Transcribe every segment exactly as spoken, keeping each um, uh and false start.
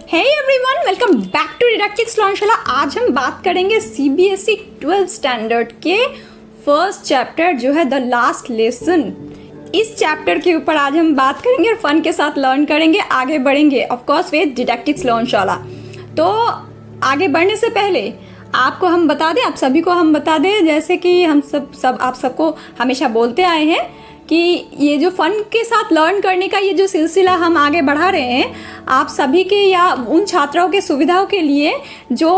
Hey everyone, welcome back to Didactics Learnshala. आज हम बात करेंगे सीबीएसई ट्वेल्थ स्टैंडर्ड के फर्स्ट चैप्टर जो है द लास्ट लेसन। इस चैप्टर के ऊपर आज हम बात करेंगे और फन के साथ लर्न करेंगे, आगे बढ़ेंगे of course with Didactics Learnshala. तो आगे बढ़ने से पहले आपको हम बता दें, आप सभी को हम बता दें, जैसे कि हम सब सब आप सबको हमेशा बोलते आए हैं कि ये जो फ़न के साथ लर्न करने का ये जो सिलसिला हम आगे बढ़ा रहे हैं, आप सभी के या उन छात्राओं के सुविधाओं के लिए जो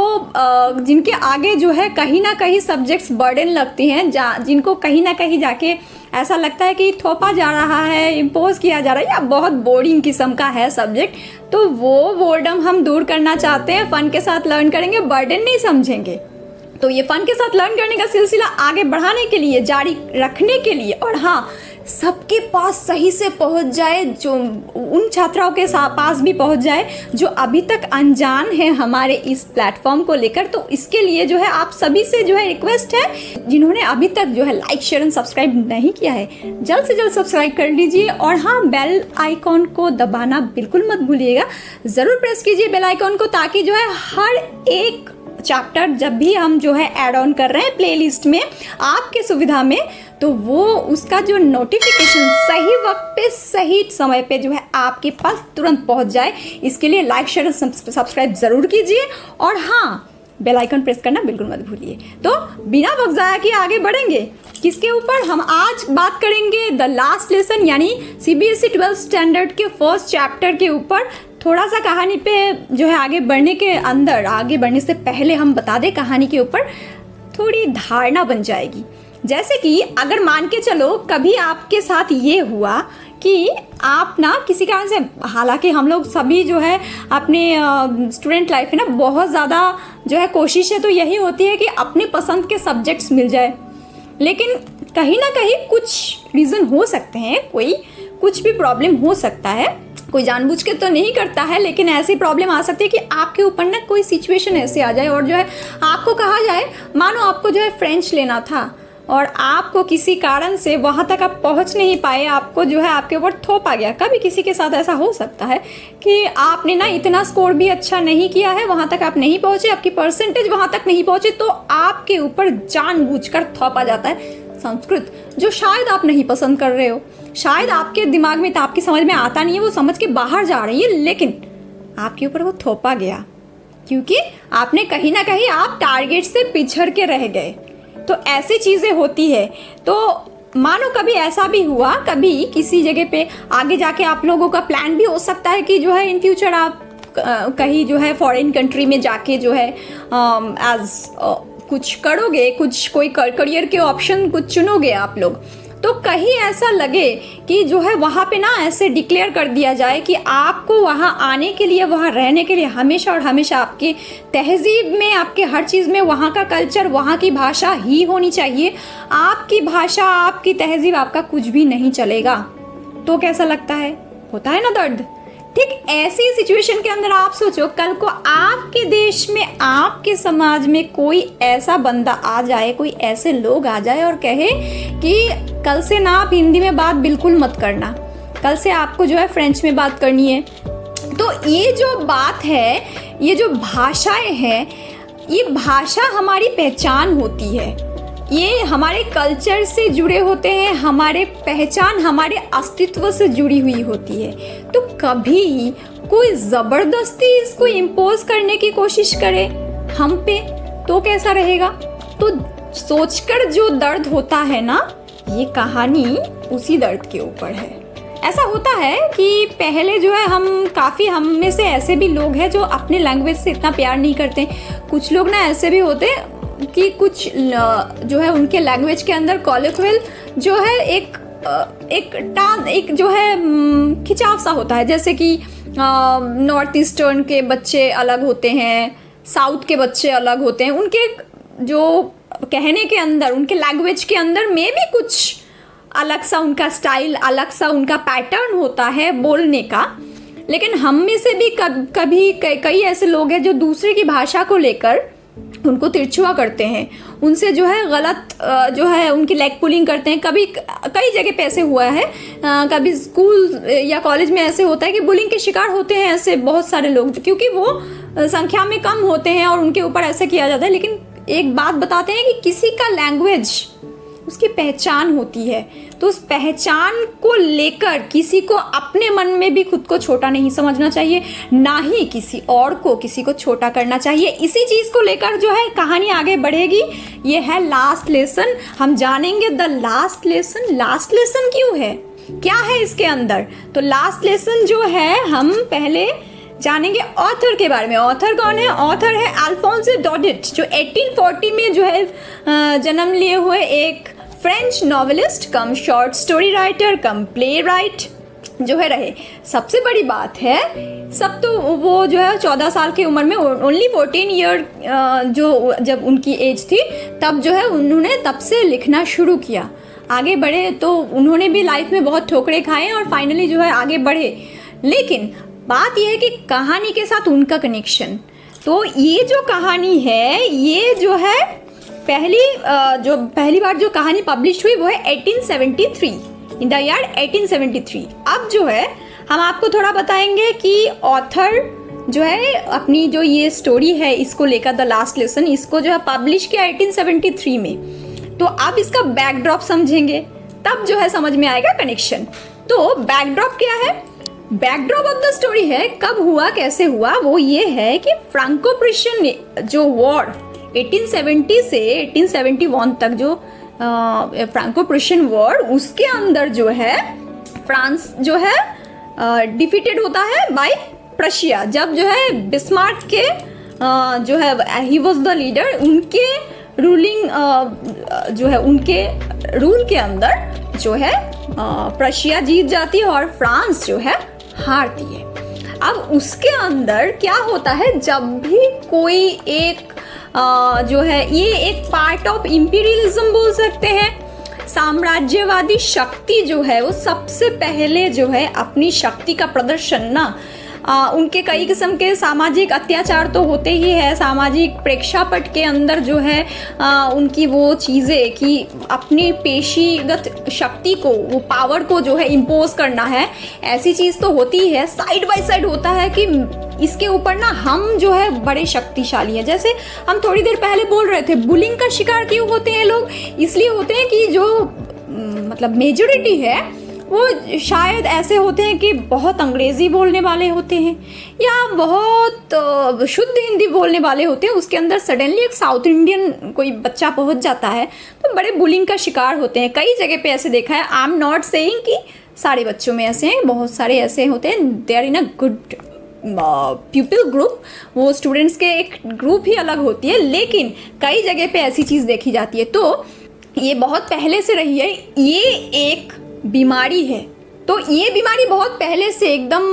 जिनके आगे जो है कहीं ना कहीं सब्जेक्ट्स बर्डन लगती हैं, जा जिनको कहीं ना कहीं जाके ऐसा लगता है कि थोपा जा रहा है, इम्पोज किया जा रहा है या बहुत बोरिंग किस्म का है सब्जेक्ट, तो वो बोर्डम हम दूर करना चाहते हैं। फ़न के साथ लर्न करेंगे, बर्डन नहीं समझेंगे। तो ये फ़न के साथ लर्न करने का सिलसिला आगे बढ़ाने के लिए, जारी रखने के लिए, और हाँ सबके पास सही से पहुंच जाए, जो उन छात्राओं के पास भी पहुंच जाए जो अभी तक अनजान है हमारे इस प्लेटफॉर्म को लेकर। तो इसके लिए जो है आप सभी से जो है रिक्वेस्ट है, जिन्होंने अभी तक जो है लाइक शेयर एंड सब्सक्राइब नहीं किया है, जल्द से जल्द सब्सक्राइब कर लीजिए। और हाँ, बेल आइकॉन को दबाना बिल्कुल मत भूलिएगा, ज़रूर प्रेस कीजिए बेल आइकॉन को, ताकि जो है हर एक चैप्टर जब भी हम जो है ऐड ऑन कर रहे हैं प्लेलिस्ट में आपके सुविधा में, तो वो उसका जो नोटिफिकेशन सही वक्त पे सही समय पे जो है आपके पास तुरंत पहुंच जाए। इसके लिए लाइक शेयर सब्सक्राइब ज़रूर कीजिए और हाँ बेल आइकन प्रेस करना बिल्कुल मत भूलिए। तो बिना वक्त ज़ाया किए आगे बढ़ेंगे। किसके ऊपर हम आज बात करेंगे? द लास्ट लेसन, यानी सीबीएसई ट्वेल्थ स्टैंडर्ड के फर्स्ट चैप्टर के ऊपर। थोड़ा सा कहानी पे जो है आगे बढ़ने के अंदर, आगे बढ़ने से पहले हम बता दें, कहानी के ऊपर थोड़ी धारणा बन जाएगी। जैसे कि अगर मान के चलो कभी आपके साथ ये हुआ कि आप ना किसी कारण से, हालांकि हम लोग सभी जो है अपने स्टूडेंट लाइफ में ना बहुत ज़्यादा जो है कोशिशें तो यही होती है कि अपने पसंद के सब्जेक्ट्स मिल जाए, लेकिन कहीं ना कहीं कुछ रीज़न हो सकते हैं, कोई कुछ भी प्रॉब्लम हो सकता है, कोई जानबूझ के तो नहीं करता है, लेकिन ऐसी प्रॉब्लम आ सकती है कि आपके ऊपर ना कोई सिचुएशन ऐसे आ जाए और जो है आपको कहा जाए, मानो आपको जो है फ्रेंच लेना था और आपको किसी कारण से वहाँ तक आप पहुँच नहीं पाए, आपको जो है आपके ऊपर थोपा गया। कभी किसी के साथ ऐसा हो सकता है कि आपने ना इतना स्कोर भी अच्छा नहीं किया है, वहाँ तक आप नहीं पहुँचे, आपकी परसेंटेज वहाँ तक नहीं पहुँचे, तो आपके ऊपर जानबूझकर थोपा जाता है संस्कृत, जो शायद आप नहीं पसंद कर रहे हो, शायद आपके दिमाग में, तो आपकी समझ में आता नहीं है, वो समझ के बाहर जा रही है, लेकिन आपके ऊपर वो थोपा गया क्योंकि आपने कहीं ना कहीं आप टारगेट से पिछड़ के रह गए। तो ऐसी चीज़ें होती है। तो मानो कभी ऐसा भी हुआ, कभी किसी जगह पे आगे जाके आप लोगों का प्लान भी हो सकता है कि जो है इन फ्यूचर आप कहीं जो है फॉरेन कंट्री में जाके जो है एज कुछ करोगे, कुछ कोई करियर के ऑप्शन कुछ चुनोगे आप लोग। तो कहीं ऐसा लगे कि जो है वहाँ पे ना ऐसे डिक्लेयर कर दिया जाए कि आपको वहाँ आने के लिए, वहाँ रहने के लिए हमेशा और हमेशा आपके तहजीब में, आपके हर चीज़ में वहाँ का कल्चर, वहाँ की भाषा ही होनी चाहिए। आपकी भाषा, आपकी तहजीब, आपका कुछ भी नहीं चलेगा। तो कैसा लगता है? होता है ना दर्द। ठीक ऐसी सिचुएशन के अंदर आप सोचो, कल को आपके देश में, आपके समाज में कोई ऐसा बंदा आ जाए, कोई ऐसे लोग आ जाए और कहे कि कल से ना आप हिंदी में बात बिल्कुल मत करना, कल से आपको जो है फ्रेंच में बात करनी है। तो ये जो बात है, ये जो भाषाएं हैं, ये भाषा हमारी पहचान होती है, ये हमारे कल्चर से जुड़े होते हैं, हमारे पहचान, हमारे अस्तित्व से जुड़ी हुई होती है। तो कभी कोई ज़बरदस्ती इसको इम्पोज करने की कोशिश करे हम पे, तो कैसा रहेगा? तो सोचकर जो दर्द होता है ना, ये कहानी उसी दर्द के ऊपर है। ऐसा होता है कि पहले जो है हम काफ़ी, हम में से ऐसे भी लोग हैं जो अपने लैंग्वेज से इतना प्यार नहीं करते। कुछ लोग ना ऐसे भी होते हैं कि कुछ जो है उनके लैंग्वेज के अंदर कॉलिक्वल जो है एक एक टान एक जो है खिंचाव सा होता है, जैसे कि नॉर्थ ईस्टर्न के बच्चे अलग होते हैं, साउथ के बच्चे अलग होते हैं, उनके जो कहने के अंदर, उनके लैंग्वेज के अंदर में भी कुछ अलग सा उनका स्टाइल, अलग सा उनका पैटर्न होता है बोलने का। लेकिन हम में से भी कभी कई ऐसे लोग हैं जो दूसरे की भाषा को लेकर उनको तिरछुआ करते हैं, उनसे जो है गलत जो है उनकी लेग पुलिंग करते हैं। कभी कई जगह पे ऐसे हुआ है, कभी स्कूल या कॉलेज में ऐसे होता है कि बुलिंग के शिकार होते हैं ऐसे बहुत सारे लोग, क्योंकि वो संख्या में कम होते हैं और उनके ऊपर ऐसे किया जाता है। लेकिन एक बात बताते हैं कि किसी का लैंग्वेज उसकी पहचान होती है, तो उस पहचान को लेकर किसी को अपने मन में भी खुद को छोटा नहीं समझना चाहिए, ना ही किसी और को किसी को छोटा करना चाहिए। इसी चीज को लेकर जो है कहानी आगे बढ़ेगी। ये है लास्ट लेसन, हम जानेंगे the last lesson. Last lesson क्यों है, क्या है इसके अंदर? तो लास्ट लेसन जो है हम पहले जानेंगे ऑथर के बारे में। ऑथर कौन है? ऑथर है अल्फोंसो डॉडिट, जो अठारह सौ चालीस में जो है जन्म लिए हुए एक French novelist cum short story writer cum playwright जो है रहे। सबसे बड़ी बात है, सब तो वो जो है चौदह साल की उम्र में, ओनली फोर्टीन ईयर जो जब उनकी एज थी तब जो है उन्होंने तब से लिखना शुरू किया। आगे बढ़े तो उन्होंने भी लाइफ में बहुत ठोकरें खाए और फाइनली जो है आगे बढ़े। लेकिन बात यह है कि कहानी के साथ उनका कनेक्शन, तो ये जो कहानी है ये जो है पहली जो पहली बार जो कहानी पब्लिश हुई वो है अठारह सौ तिहत्तर, इन द ईयर अठारह सौ तिहत्तर। अब जो है हम आपको थोड़ा बताएंगे कि ऑथर जो है अपनी जो ये स्टोरी है इसको लेकर द लास्ट लेसन, इसको जो है पब्लिश किया अठारह सौ तिहत्तर में। तो अब इसका बैकड्रॉप समझेंगे तब जो है समझ में आएगा कनेक्शन। तो बैकड्रॉप क्या है? बैकड्रॉप ऑफ द स्टोरी है कब हुआ, कैसे हुआ, वो ये है कि फ्रांको प्रुशियन जो वॉर अठारह सौ सत्तर से अठारह सौ इकहत्तर तक जो फ्रांको प्रुशियन वॉर, उसके अंदर जो है फ्रांस जो है डिफीटेड होता है बाय प्रशिया। जब जो है बिस्मार्क के आ, जो है ही वाज द लीडर, उनके रूलिंग जो है उनके रूल के अंदर जो है प्रशिया जीत जाती है और फ्रांस जो है हारती है। अब उसके अंदर क्या होता है, जब भी कोई एक आ, जो है ये एक पार्ट ऑफ इंपीरियलिज्म बोल सकते हैं, साम्राज्यवादी शक्ति जो है वो सबसे पहले जो है अपनी शक्ति का प्रदर्शन ना, आ, उनके कई किस्म के सामाजिक अत्याचार तो होते ही है, सामाजिक प्रेक्षापट के अंदर जो है आ, उनकी वो चीज़ें कि अपनी पेशीगत शक्ति को, वो पावर को जो है इम्पोज करना है, ऐसी चीज़ तो होती है। साइड बाय साइड होता है कि इसके ऊपर ना हम जो है बड़े शक्तिशाली हैं। जैसे हम थोड़ी देर पहले बोल रहे थे, बुलिंग का शिकार क्यों होते हैं लोग? इसलिए होते हैं कि जो मतलब मेजॉरिटी है वो शायद ऐसे होते हैं कि बहुत अंग्रेज़ी बोलने वाले होते हैं या बहुत शुद्ध हिंदी बोलने वाले होते हैं। उसके अंदर सडनली एक साउथ इंडियन कोई बच्चा पहुंच जाता है तो बड़े बुलिंग का शिकार होते हैं। कई जगह पे ऐसे देखा है। आई एम नॉट सेइंग कि सारे बच्चों में ऐसे हैं, बहुत सारे ऐसे होते हैं। They are in a good people group, वो स्टूडेंट्स के एक ग्रुप ही अलग होती है, लेकिन कई जगह पे ऐसी चीज़ देखी जाती है। तो ये बहुत पहले से रही है, ये एक बीमारी है। तो ये बीमारी बहुत पहले से एकदम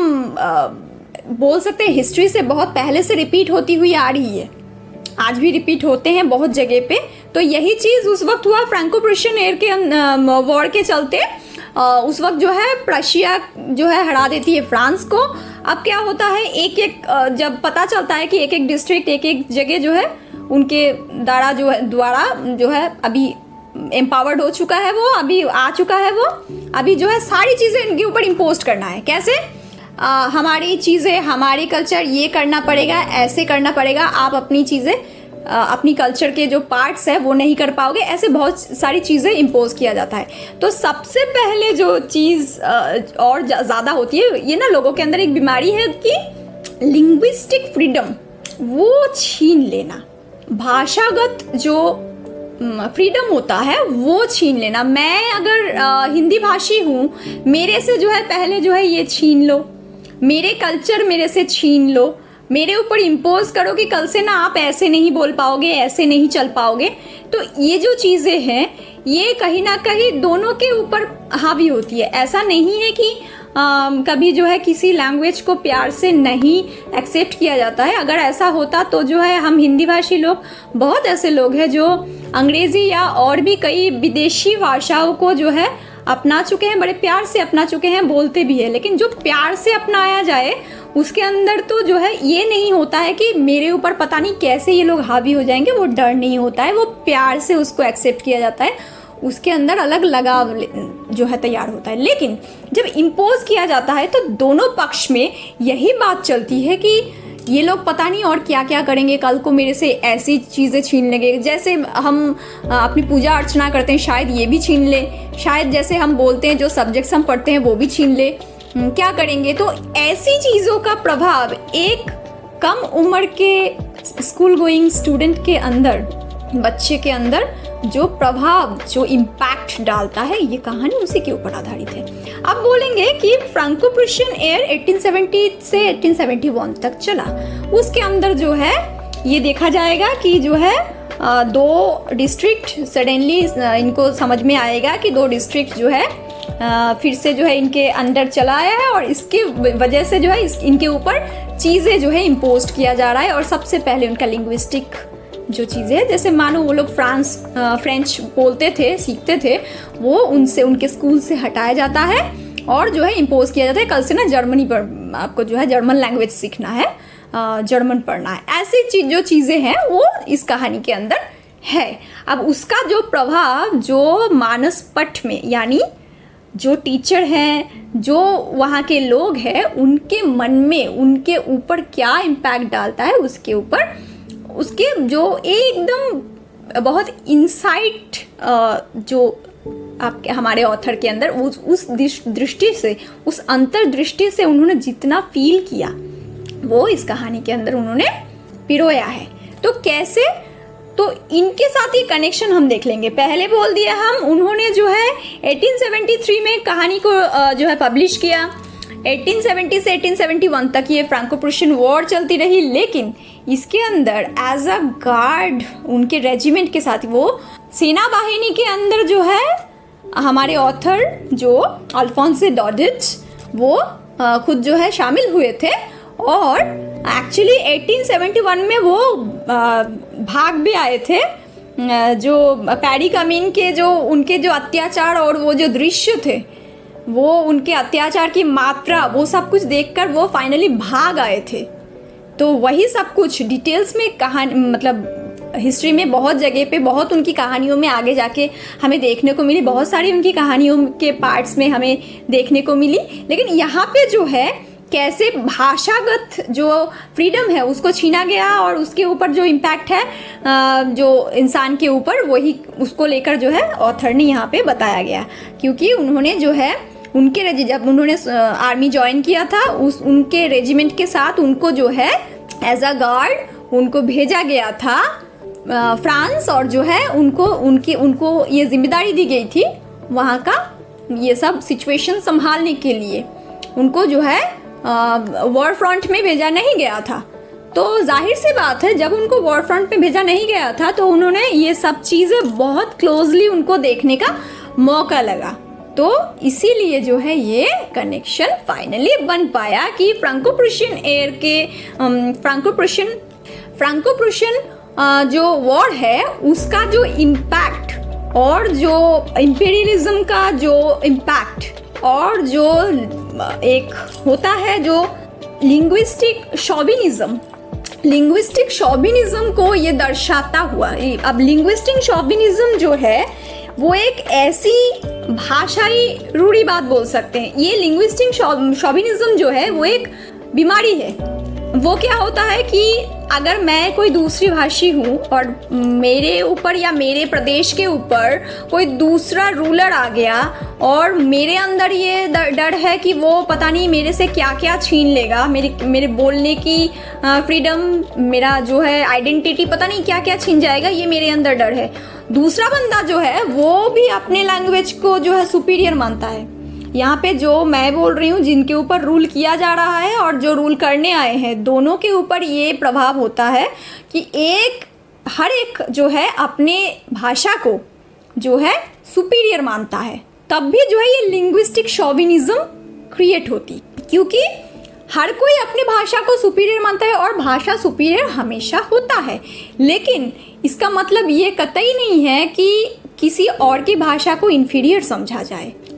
बोल सकते हैं हिस्ट्री से बहुत पहले से रिपीट होती हुई आ रही है, आज भी रिपीट होते हैं बहुत जगह पे। तो यही चीज़ उस वक्त हुआ फ्रांको प्रुशियन एर के वॉर के चलते। उस वक्त जो है प्रशिया जो है हरा देती है फ्रांस को। अब क्या होता है, एक एक जब पता चलता है कि एक एक डिस्ट्रिक्ट, एक एक जगह जो है उनके द्वारा जो है द्वारा जो है अभी एम्पावर्ड हो चुका है, वो अभी आ चुका है, वो अभी जो है सारी चीज़ें इनके ऊपर इम्पोज करना है। कैसे? आ, हमारी चीज़ें, हमारी कल्चर, ये करना पड़ेगा, ऐसे करना पड़ेगा, आप अपनी चीज़ें, अपनी कल्चर के जो पार्ट्स है वो नहीं कर पाओगे, ऐसे बहुत सारी चीज़ें इम्पोज किया जाता है। तो सबसे पहले जो चीज़ और ज़्यादा होती है, ये ना लोगों के अंदर एक बीमारी है कि लिंग्विस्टिक फ्रीडम, वो छीन लेना, भाषागत जो फ्रीडम होता है वो छीन लेना। मैं अगर आ, हिंदी भाषी हूँ, मेरे से जो है पहले जो है ये छीन लो, मेरे कल्चर मेरे से छीन लो, मेरे ऊपर इम्पोज करो कि कल से ना आप ऐसे नहीं बोल पाओगे, ऐसे नहीं चल पाओगे। तो ये जो चीज़ें हैं ये कहीं ना कहीं दोनों के ऊपर हावी होती है। ऐसा नहीं है कि आ, कभी जो है किसी लैंग्वेज को प्यार से नहीं एक्सेप्ट किया जाता है। अगर ऐसा होता तो जो है हम हिंदी भाषी लोग, बहुत ऐसे लोग हैं जो अंग्रेज़ी या और भी कई विदेशी भाषाओं को जो है अपना चुके हैं, बड़े प्यार से अपना चुके हैं, बोलते भी है। लेकिन जो प्यार से अपनाया जाए उसके अंदर तो जो है ये नहीं होता है कि मेरे ऊपर पता नहीं कैसे ये लोग हावी हो जाएंगे, वो डर नहीं होता है, वो प्यार से उसको एक्सेप्ट किया जाता है, उसके अंदर अलग लगाव जो है तैयार होता है। लेकिन जब इम्पोज किया जाता है तो दोनों पक्ष में यही बात चलती है कि ये लोग पता नहीं और क्या क्या करेंगे, कल को मेरे से ऐसी चीज़ें छीन लेंगे, जैसे हम अपनी पूजा अर्चना करते हैं शायद ये भी छीन ले, शायद जैसे हम बोलते हैं जो सब्जेक्ट्स हम पढ़ते हैं वो भी छीन ले, क्या करेंगे। तो ऐसी चीज़ों का प्रभाव एक कम उम्र के स्कूल गोइंग स्टूडेंट के अंदर, बच्चे के अंदर जो प्रभाव, जो इम्पैक्ट डालता है, ये कहानी उसी के ऊपर आधारित है। अब बोलेंगे कि फ्रांको प्रूशियन एर अठारह सौ सत्तर से अठारह सौ इकहत्तर तक चला। उसके अंदर जो है ये देखा जाएगा कि जो है दो डिस्ट्रिक्ट सडनली इनको समझ में आएगा कि दो डिस्ट्रिक्ट जो है फिर से जो है इनके अंडर चला आया है और इसकी वजह से जो है इस, इनके ऊपर चीज़ें जो है इम्पोज किया जा रहा है। और सबसे पहले उनका लिंग्विस्टिक जो चीज़ें, जैसे मानो वो लोग फ्रांस फ्रेंच बोलते थे, सीखते थे, वो उनसे उनके स्कूल से हटाया जाता है और जो है इम्पोज किया जाता है, कल से ना जर्मनी पर आपको जो है जर्मन लैंग्वेज सीखना है, जर्मन पढ़ना है। ऐसी चीज जो चीज़ें हैं वो इस कहानी के अंदर है। अब उसका जो प्रभाव जो मानस पट में, यानी जो टीचर हैं, जो वहाँ के लोग हैं, उनके मन में, उनके ऊपर क्या इम्पैक्ट डालता है, उसके ऊपर उसके जो एकदम बहुत इंसाइट जो आपके हमारे ऑथर के अंदर उस उस दृष्टि से, उस अंतर्दृष्टि से उन्होंने जितना फील किया वो इस कहानी के अंदर उन्होंने पिरोया है। तो कैसे, तो इनके साथ ही कनेक्शन हम देख लेंगे। पहले बोल दिया हम, उन्होंने जो है अठारह सौ तिहत्तर में कहानी को जो है पब्लिश किया। अठारह सौ सत्तर से अठारह सौ इकहत्तर तक ये फ्रांको प्रूशियन वॉर चलती रही, लेकिन इसके अंदर एज अ गार्ड उनके रेजिमेंट के साथ वो सेना बाहिनी के अंदर जो है हमारे ऑथर जो अल्फोंसे डॉडिच वो खुद जो है शामिल हुए थे। और एक्चुअली अठारह सौ इकहत्तर में वो भाग भी आए थे। जो पैडी कमीन के जो उनके जो अत्याचार और वो जो दृश्य थे, वो उनके अत्याचार की मात्रा, वो सब कुछ देखकर वो फाइनली भाग आए थे। तो वही सब कुछ डिटेल्स में कहानी, मतलब हिस्ट्री में बहुत जगह पे, बहुत उनकी कहानियों में आगे जाके हमें देखने को मिली, बहुत सारी उनकी कहानियों के पार्ट्स में हमें देखने को मिली। लेकिन यहाँ पे जो है कैसे भाषागत जो फ्रीडम है उसको छीना गया और उसके ऊपर जो इम्पैक्ट है जो इंसान के ऊपर, वही उसको लेकर जो है ऑथर ने यहाँ पे बताया गया। क्योंकि उन्होंने जो है उनके जब उन्होंने आर्मी ज्वाइन किया था, उस उनके रेजिमेंट के साथ उनको जो है एज अ गार्ड उनको भेजा गया था फ्रांस, और जो है उनको उनकी उनको ये जिम्मेदारी दी गई थी वहाँ का ये सब सिचुएशन संभालने के लिए। उनको जो है वॉर फ्रंट में भेजा नहीं गया था। तो जाहिर सी बात है, जब उनको वॉर फ्रंट में भेजा नहीं गया था तो उन्होंने ये सब चीज़ें बहुत क्लोजली उनको देखने का मौका लगा। तो इसीलिए जो है ये कनेक्शन फाइनली बन पाया कि फ्रांको प्रूशियन एर के फ्रांको प्रूशियन फ्रांको प्रूशियन जो वॉर है उसका जो इम्पैक्ट और जो इंपीरियलिज्म का जो इम्पैक्ट और जो एक होता है जो लिंग्विस्टिक शॉविनिज्म लिंग्विस्टिक शॉविनिज्म को ये दर्शाता हुआ। अब लिंग्विस्टिक शॉविनिज्म जो है वो एक ऐसी भाषाई रूढ़िवाद बोल सकते हैं। ये लिंग्विस्टिक शॉविनिज्म जो है वो एक बीमारी है। वो क्या होता है कि अगर मैं कोई दूसरी भाषी हूँ और मेरे ऊपर या मेरे प्रदेश के ऊपर कोई दूसरा रूलर आ गया और मेरे अंदर ये डर है कि वो पता नहीं मेरे से क्या क्या छीन लेगा, मेरे मेरे बोलने की फ्रीडम, मेरा जो है आइडेंटिटी, पता नहीं क्या क्या छीन जाएगा, ये मेरे अंदर डर है। दूसरा बंदा जो है वो भी अपने लैंग्वेज को जो है सुपीरियर मानता है। यहाँ पे जो मैं बोल रही हूँ, जिनके ऊपर रूल किया जा रहा है और जो रूल करने आए हैं, दोनों के ऊपर ये प्रभाव होता है कि एक हर एक जो है अपने भाषा को जो है सुपीरियर मानता है। तब भी जो है ये लिंग्विस्टिक शॉविनिज्म क्रिएट होती, क्योंकि हर कोई अपनी भाषा को सुपीरियर मानता है और भाषा सुपीरियर हमेशा होता है। लेकिन इसका मतलब ये कतई नहीं है कि किसी और की भाषा को इन्फीरियर समझा जाए। तो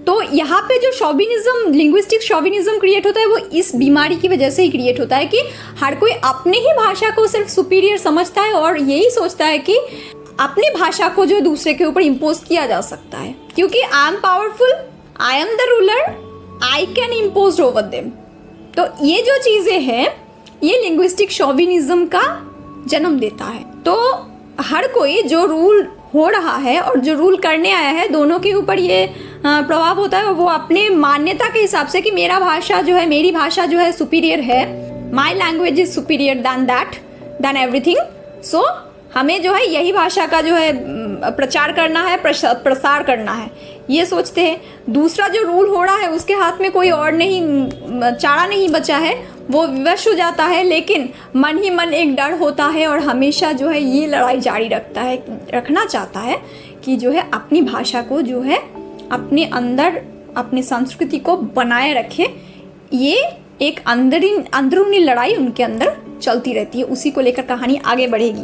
तो यहाँ पे जो शॉविनिज्म, लिंग्विस्टिक शॉविनिज्म क्रिएट होता है वो इस बीमारी की वजह से ही क्रिएट होता है कि हर कोई अपने ही भाषा को सिर्फ सुपीरियर समझता है और यही सोचता है कि अपनी भाषा को जो दूसरे के ऊपर इम्पोज किया जा सकता है, क्योंकि I am powerful, I am the ruler, I can impose over them. तो ये जो चीज़ें हैं ये लिंग्विस्टिक शॉविनिज्म का जन्म देता है। तो हर कोई जो रूल हो रहा है और जो रूल करने आया है, दोनों के ऊपर ये प्रभाव होता है। वो अपने मान्यता के हिसाब से कि मेरा भाषा जो है, मेरी भाषा जो है सुपीरियर है, my language is superior than that than everything, so हमें जो है यही भाषा का जो है प्रचार करना है, प्रसार करना है, ये सोचते हैं। दूसरा जो रूल हो रहा है उसके हाथ में कोई और नहीं, चारा नहीं बचा है, वो विवश हो जाता है, लेकिन मन ही मन एक डर होता है और हमेशा जो है ये लड़ाई जारी रखता है, रखना चाहता है कि जो है अपनी भाषा को जो है अपने अंदर, अपनी संस्कृति को बनाए रखे। ये एक अंदरी अंदरूनी लड़ाई उनके अंदर चलती रहती है, उसी को लेकर कहानी आगे बढ़ेगी।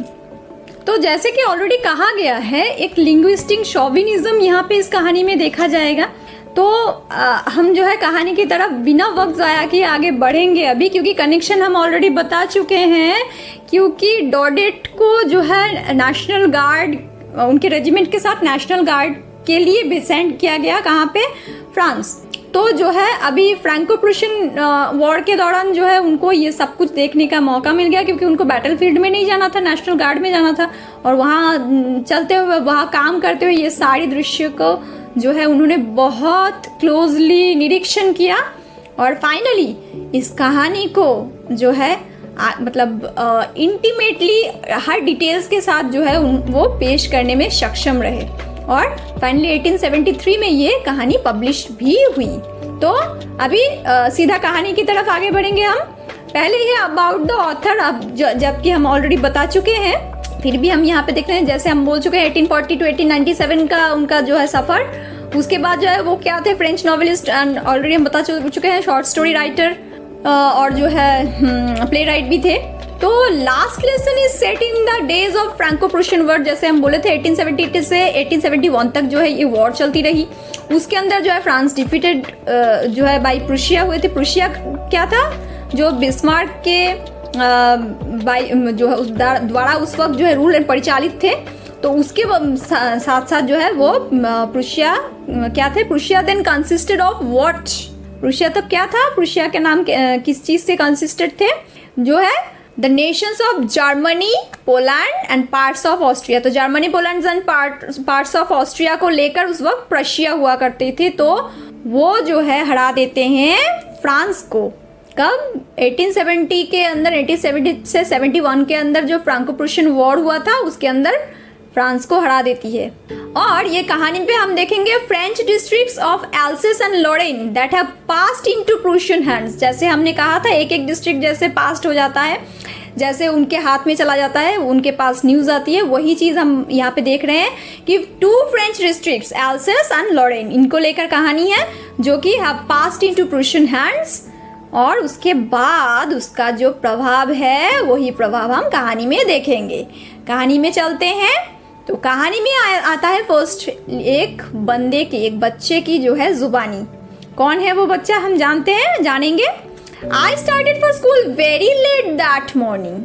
तो जैसे कि ऑलरेडी कहा गया है, एक लिंग्विस्टिक शॉविनिज्म यहाँ पे इस कहानी में देखा जाएगा। तो आ, हम जो है कहानी की तरफ बिना वक्त ज़ाया किए आगे बढ़ेंगे अभी, क्योंकि कनेक्शन हम ऑलरेडी बता चुके हैं। क्योंकि डॉडेट को जो है नेशनल गार्ड, उनके रेजिमेंट के साथ नेशनल गार्ड के लिए भी सेंड किया गया, कहाँ पे, फ्रांस। तो जो है अभी फ्रैंको प्रूशियन वॉर के दौरान जो है उनको ये सब कुछ देखने का मौका मिल गया, क्योंकि उनको बैटलफील्ड में नहीं जाना था, नेशनल गार्ड में जाना था, और वहाँ चलते हुए, वहाँ काम करते हुए ये सारी दृश्य को जो है उन्होंने बहुत क्लोजली निरीक्षण किया और फाइनली इस कहानी को जो है आ, मतलब इंटीमेटली हर डिटेल्स के साथ जो है उन, वो पेश करने में सक्षम रहे और फाइनली अठारह सौ तिहत्तर में ये कहानी पब्लिश भी हुई। तो अभी आ, सीधा कहानी की तरफ आगे बढ़ेंगे हम। पहले ये अबाउट द ऑथर, अब जबकि हम ऑलरेडी बता चुके हैं, फिर भी हम यहाँ पे देख रहे हैं, जैसे हम बोल चुके हैं अठारह सौ चालीस टू अठारह सौ सत्तानवे का उनका जो है सफर। उसके बाद जो है वो क्या थे, फ्रेंच नॉवेलिस्ट, ऑलरेडी हम बता चुके हैं, शॉर्ट स्टोरी राइटर और जो है प्ले राइट भी थे। तो last lesson is set in the days of Franco Prussian war. जैसे हम बोले थे अठारह सौ सत्तर से अठारह सौ इकहत्तर तक जो है ये वॉर चलती रही। उसके अंदर जो है फ्रांस डिफीटेड जो है बाई प्रूशिया हुए थे। प्रूशिया क्या था, जो बिस्मार्क के बाई जो है उस द्वारा उस वक्त जो है रूल एंड परिचालित थे। तो उसके साथ साथ जो है वो प्रूशिया क्या थे, Prussia then consisted of what, Prussia तब क्या था, प्रूशिया के नाम किस चीज से कंसिस्टेड थे, जो है the nations of Germany, Poland and parts of Austria. तो Germany, Poland and parts of Austria को लेकर उस वक्त प्रशिया हुआ करते थे। तो वो जो है हरा देते हैं फ्रांस को। कब, अठारह सौ सत्तर के अंदर, अठारह सौ सत्तर से इकहत्तर के अंदर जो फ्रैंको प्रूशियन वॉर हुआ था उसके अंदर फ्रांस को हरा देती है। और ये कहानी पे हम देखेंगे French districts of Alsace and Lorraine that have passed into Prussian hands. जैसे हमने कहा था एक एक डिस्ट्रिक्ट जैसे पास्ट हो जाता है, जैसे उनके हाथ में चला जाता है, उनके पास न्यूज आती है, वही चीज हम यहाँ पे देख रहे हैं कि two French districts Alsace and Lorraine, इनको लेकर कहानी है जो कि have passed into Prussian hands. और उसके बाद उसका जो प्रभाव है वही प्रभाव हम कहानी में देखेंगे। कहानी में चलते हैं। तो कहानी में आ, आता है फर्स्ट एक बंदे की, एक बच्चे की जो है जुबानी। कौन है वो बच्चा, हम जानते हैं, जानेंगे। I started for school very late that morning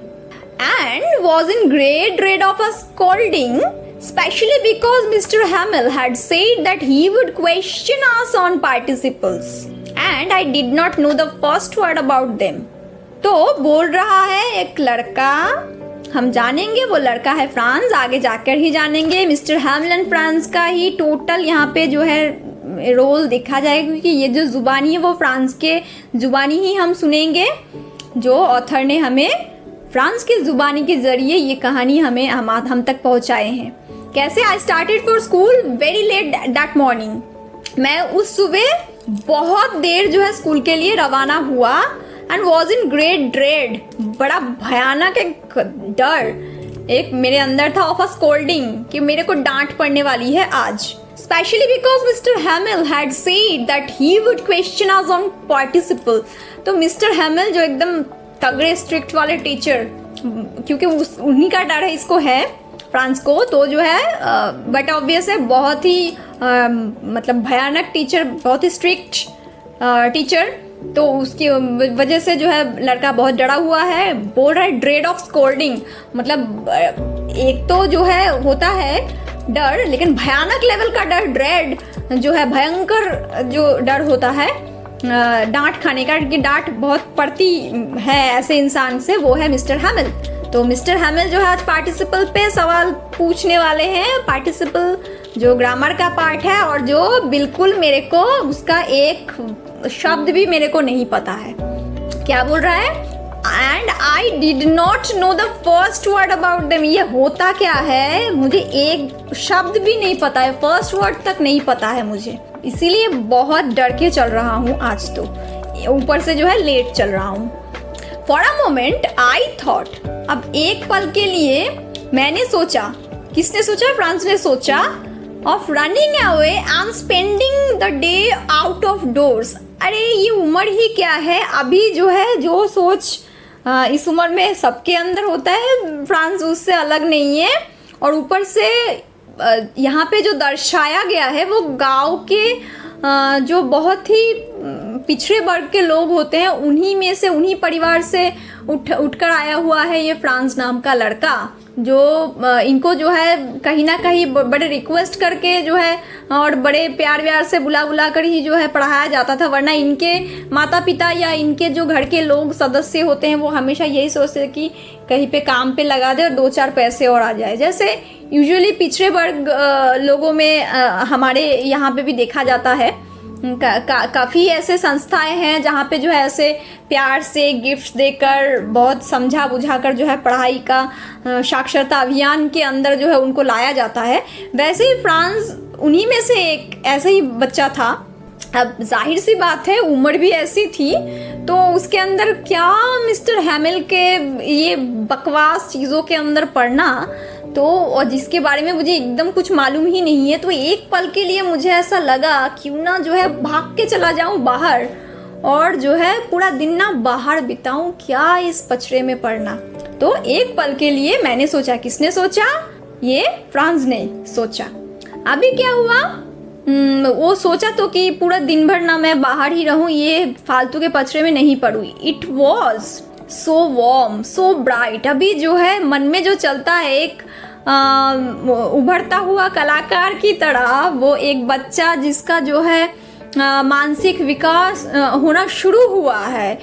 and was in great dread of a scolding, especially because Mister Hamel had said that he would question us on participles and I did not know the first word about them. तो बोल रहा है एक लड़का, हम जानेंगे वो लड़का है फ्रांस, आगे जाकर ही जानेंगे। मिस्टर हैमलन फ्रांस का ही टोटल यहाँ पे जो है रोल देखा जाएगा, क्योंकि ये जो जुबानी है वो फ्रांस के जुबानी ही हम सुनेंगे। जो ऑथर ने हमें फ्रांस की जुबानी के जरिए ये कहानी हमें हम, हम तक पहुँचाए हैं। कैसे, I started for school very late that morning. मैं उस सुबह बहुत देर जो है स्कूल के लिए रवाना हुआ। And was in great dread, बड़ा भयानक एक डर एक मेरे अंदर था ऑफ अ स्कोल्डिंग, कि मेरे को डांट पड़ने वाली है आज। Specially because Mr Hamel had said that he would question us on participle. तो मिस्टर हैमिल जो एकदम तगड़े स्ट्रिक्ट वाले टीचर, क्योंकि उस उन्हीं का डर है इसको है फ्रांस को, तो जो है बट ऑब्वियस है बहुत ही आ, मतलब भयानक टीचर, बहुत ही स्ट्रिक्ट टीचर, तो उसकी वजह से जो है लड़का बहुत डरा हुआ है। बोल रहा है ड्रेड ऑफ स्कोल्डिंग, मतलब एक तो जो है होता है डर, लेकिन भयानक लेवल का डर, ड्रेड जो है भयंकर जो डर होता है डांट खाने का, कि डांट बहुत पड़ती है ऐसे इंसान से, वो है मिस्टर हैमिल। तो मिस्टर हैमिल जो है आज पार्टिसिपल पे सवाल पूछने वाले हैं। पार्टिसिपल जो ग्रामर का पार्ट है और जो बिल्कुल मेरे को उसका एक शब्द भी मेरे को नहीं पता है। क्या बोल रहा है? And I did not know the first word about them. ये होता क्या है, मुझे एक शब्द भी नहीं पता है, फर्स्ट वर्ड तक नहीं पता है मुझे, इसीलिए बहुत डर के चल रहा हूँ आज, तो ऊपर से जो है लेट चल रहा हूँ। For a moment I thought, अब एक पल के लिए मैंने सोचा, किसने सोचा? फ्रांस ने सोचा, of running away and spending the day out of doors. अरे ये उम्र ही क्या है, अभी जो है जो सोच आ, इस उम्र में सबके अंदर होता है, फ्रांस उससे अलग नहीं है। और ऊपर से आ, यहाँ पे जो दर्शाया गया है वो गांव के आ, जो बहुत ही पिछड़े वर्ग के लोग होते हैं, उन्हीं में से, उन्हीं परिवार से उठ उठकर आया हुआ है ये फ्रांस नाम का लड़का, जो इनको जो है कहीं ना कहीं बड़े रिक्वेस्ट करके जो है और बड़े प्यार व्यार से बुला बुला कर ही जो है पढ़ाया जाता था, वरना इनके माता पिता या इनके जो घर के लोग सदस्य होते हैं वो हमेशा यही सोचते हैं कि कहीं पे काम पे लगा दे और दो चार पैसे और आ जाए। जैसे यूजुअली पिछड़े वर्ग लोगों में हमारे यहाँ पे भी देखा जाता है, का, का, काफ़ी ऐसे संस्थाएं हैं जहाँ पे जो है ऐसे प्यार से गिफ्ट देकर बहुत समझा बुझा कर जो है पढ़ाई का साक्षरता अभियान के अंदर जो है उनको लाया जाता है। वैसे ही फ्रांस उन्हीं में से एक ऐसे ही बच्चा था। अब जाहिर सी बात है उम्र भी ऐसी थी, तो उसके अंदर क्या मिस्टर हैमिल के ये बकवास चीज़ों के अंदर पढ़ना, तो और जिसके बारे में मुझे एकदम कुछ मालूम ही नहीं है, तो एक पल के लिए मुझे ऐसा लगा क्यों ना जो है भाग के चला जाऊं बाहर और जो है पूरा दिन ना बाहर बिताऊं, क्या इस पचड़े में पड़ना। तो एक पल के लिए मैंने सोचा, किसने सोचा? ये फ्रांस ने सोचा। अभी क्या हुआ, वो सोचा तो कि पूरा दिन भर ना मैं बाहर ही रहूं, ये फालतू के पचड़े में नहीं पड़ूं। It was so warm so bright. अभी जो है मन में जो चलता है एक आ, उभरता हुआ कलाकार की तरह, वो एक बच्चा जिसका जो है आ, मानसिक विकास आ, होना शुरू हुआ है,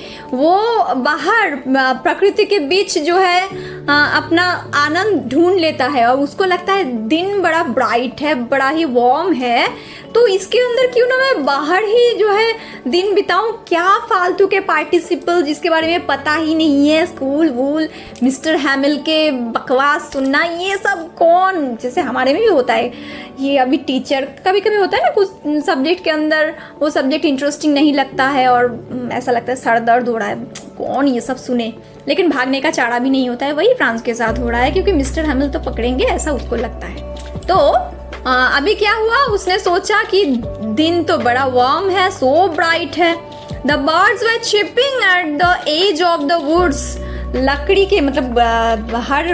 वो बाहर प्रकृति के बीच जो है आ, अपना आनंद ढूंढ लेता है और उसको लगता है दिन बड़ा ब्राइट है, बड़ा ही वार्म है, तो इसके अंदर क्यों ना मैं बाहर ही जो है दिन बिताऊं। क्या फालतू के पार्टिसिपल जिसके बारे में पता ही नहीं है, स्कूल वूल, मिस्टर हैमिल के बकवास सुनना, ये सब कौन, जैसे हमारे में भी होता है ये। अभी टीचर कभी कभी होता है ना, कुछ सब्जेक्ट के अंदर वो सब्जेक्ट इंटरेस्टिंग नहीं लगता है और ऐसा लगता है सर दर्द हो रहा है, कौन ये सब सुने, लेकिन भागने का चारा भी नहीं होता है। वही फ्रांस के साथ हो रहा है, क्योंकि मिस्टर हैमिल तो पकड़ेंगे ऐसा उसको लगता है। तो आ, अभी क्या हुआ, उसने सोचा कि दिन तो बड़ा वार्म है, सो ब्राइट है। The birds were chirping at the edge of the woods. लकड़ी के मतलब आ, हर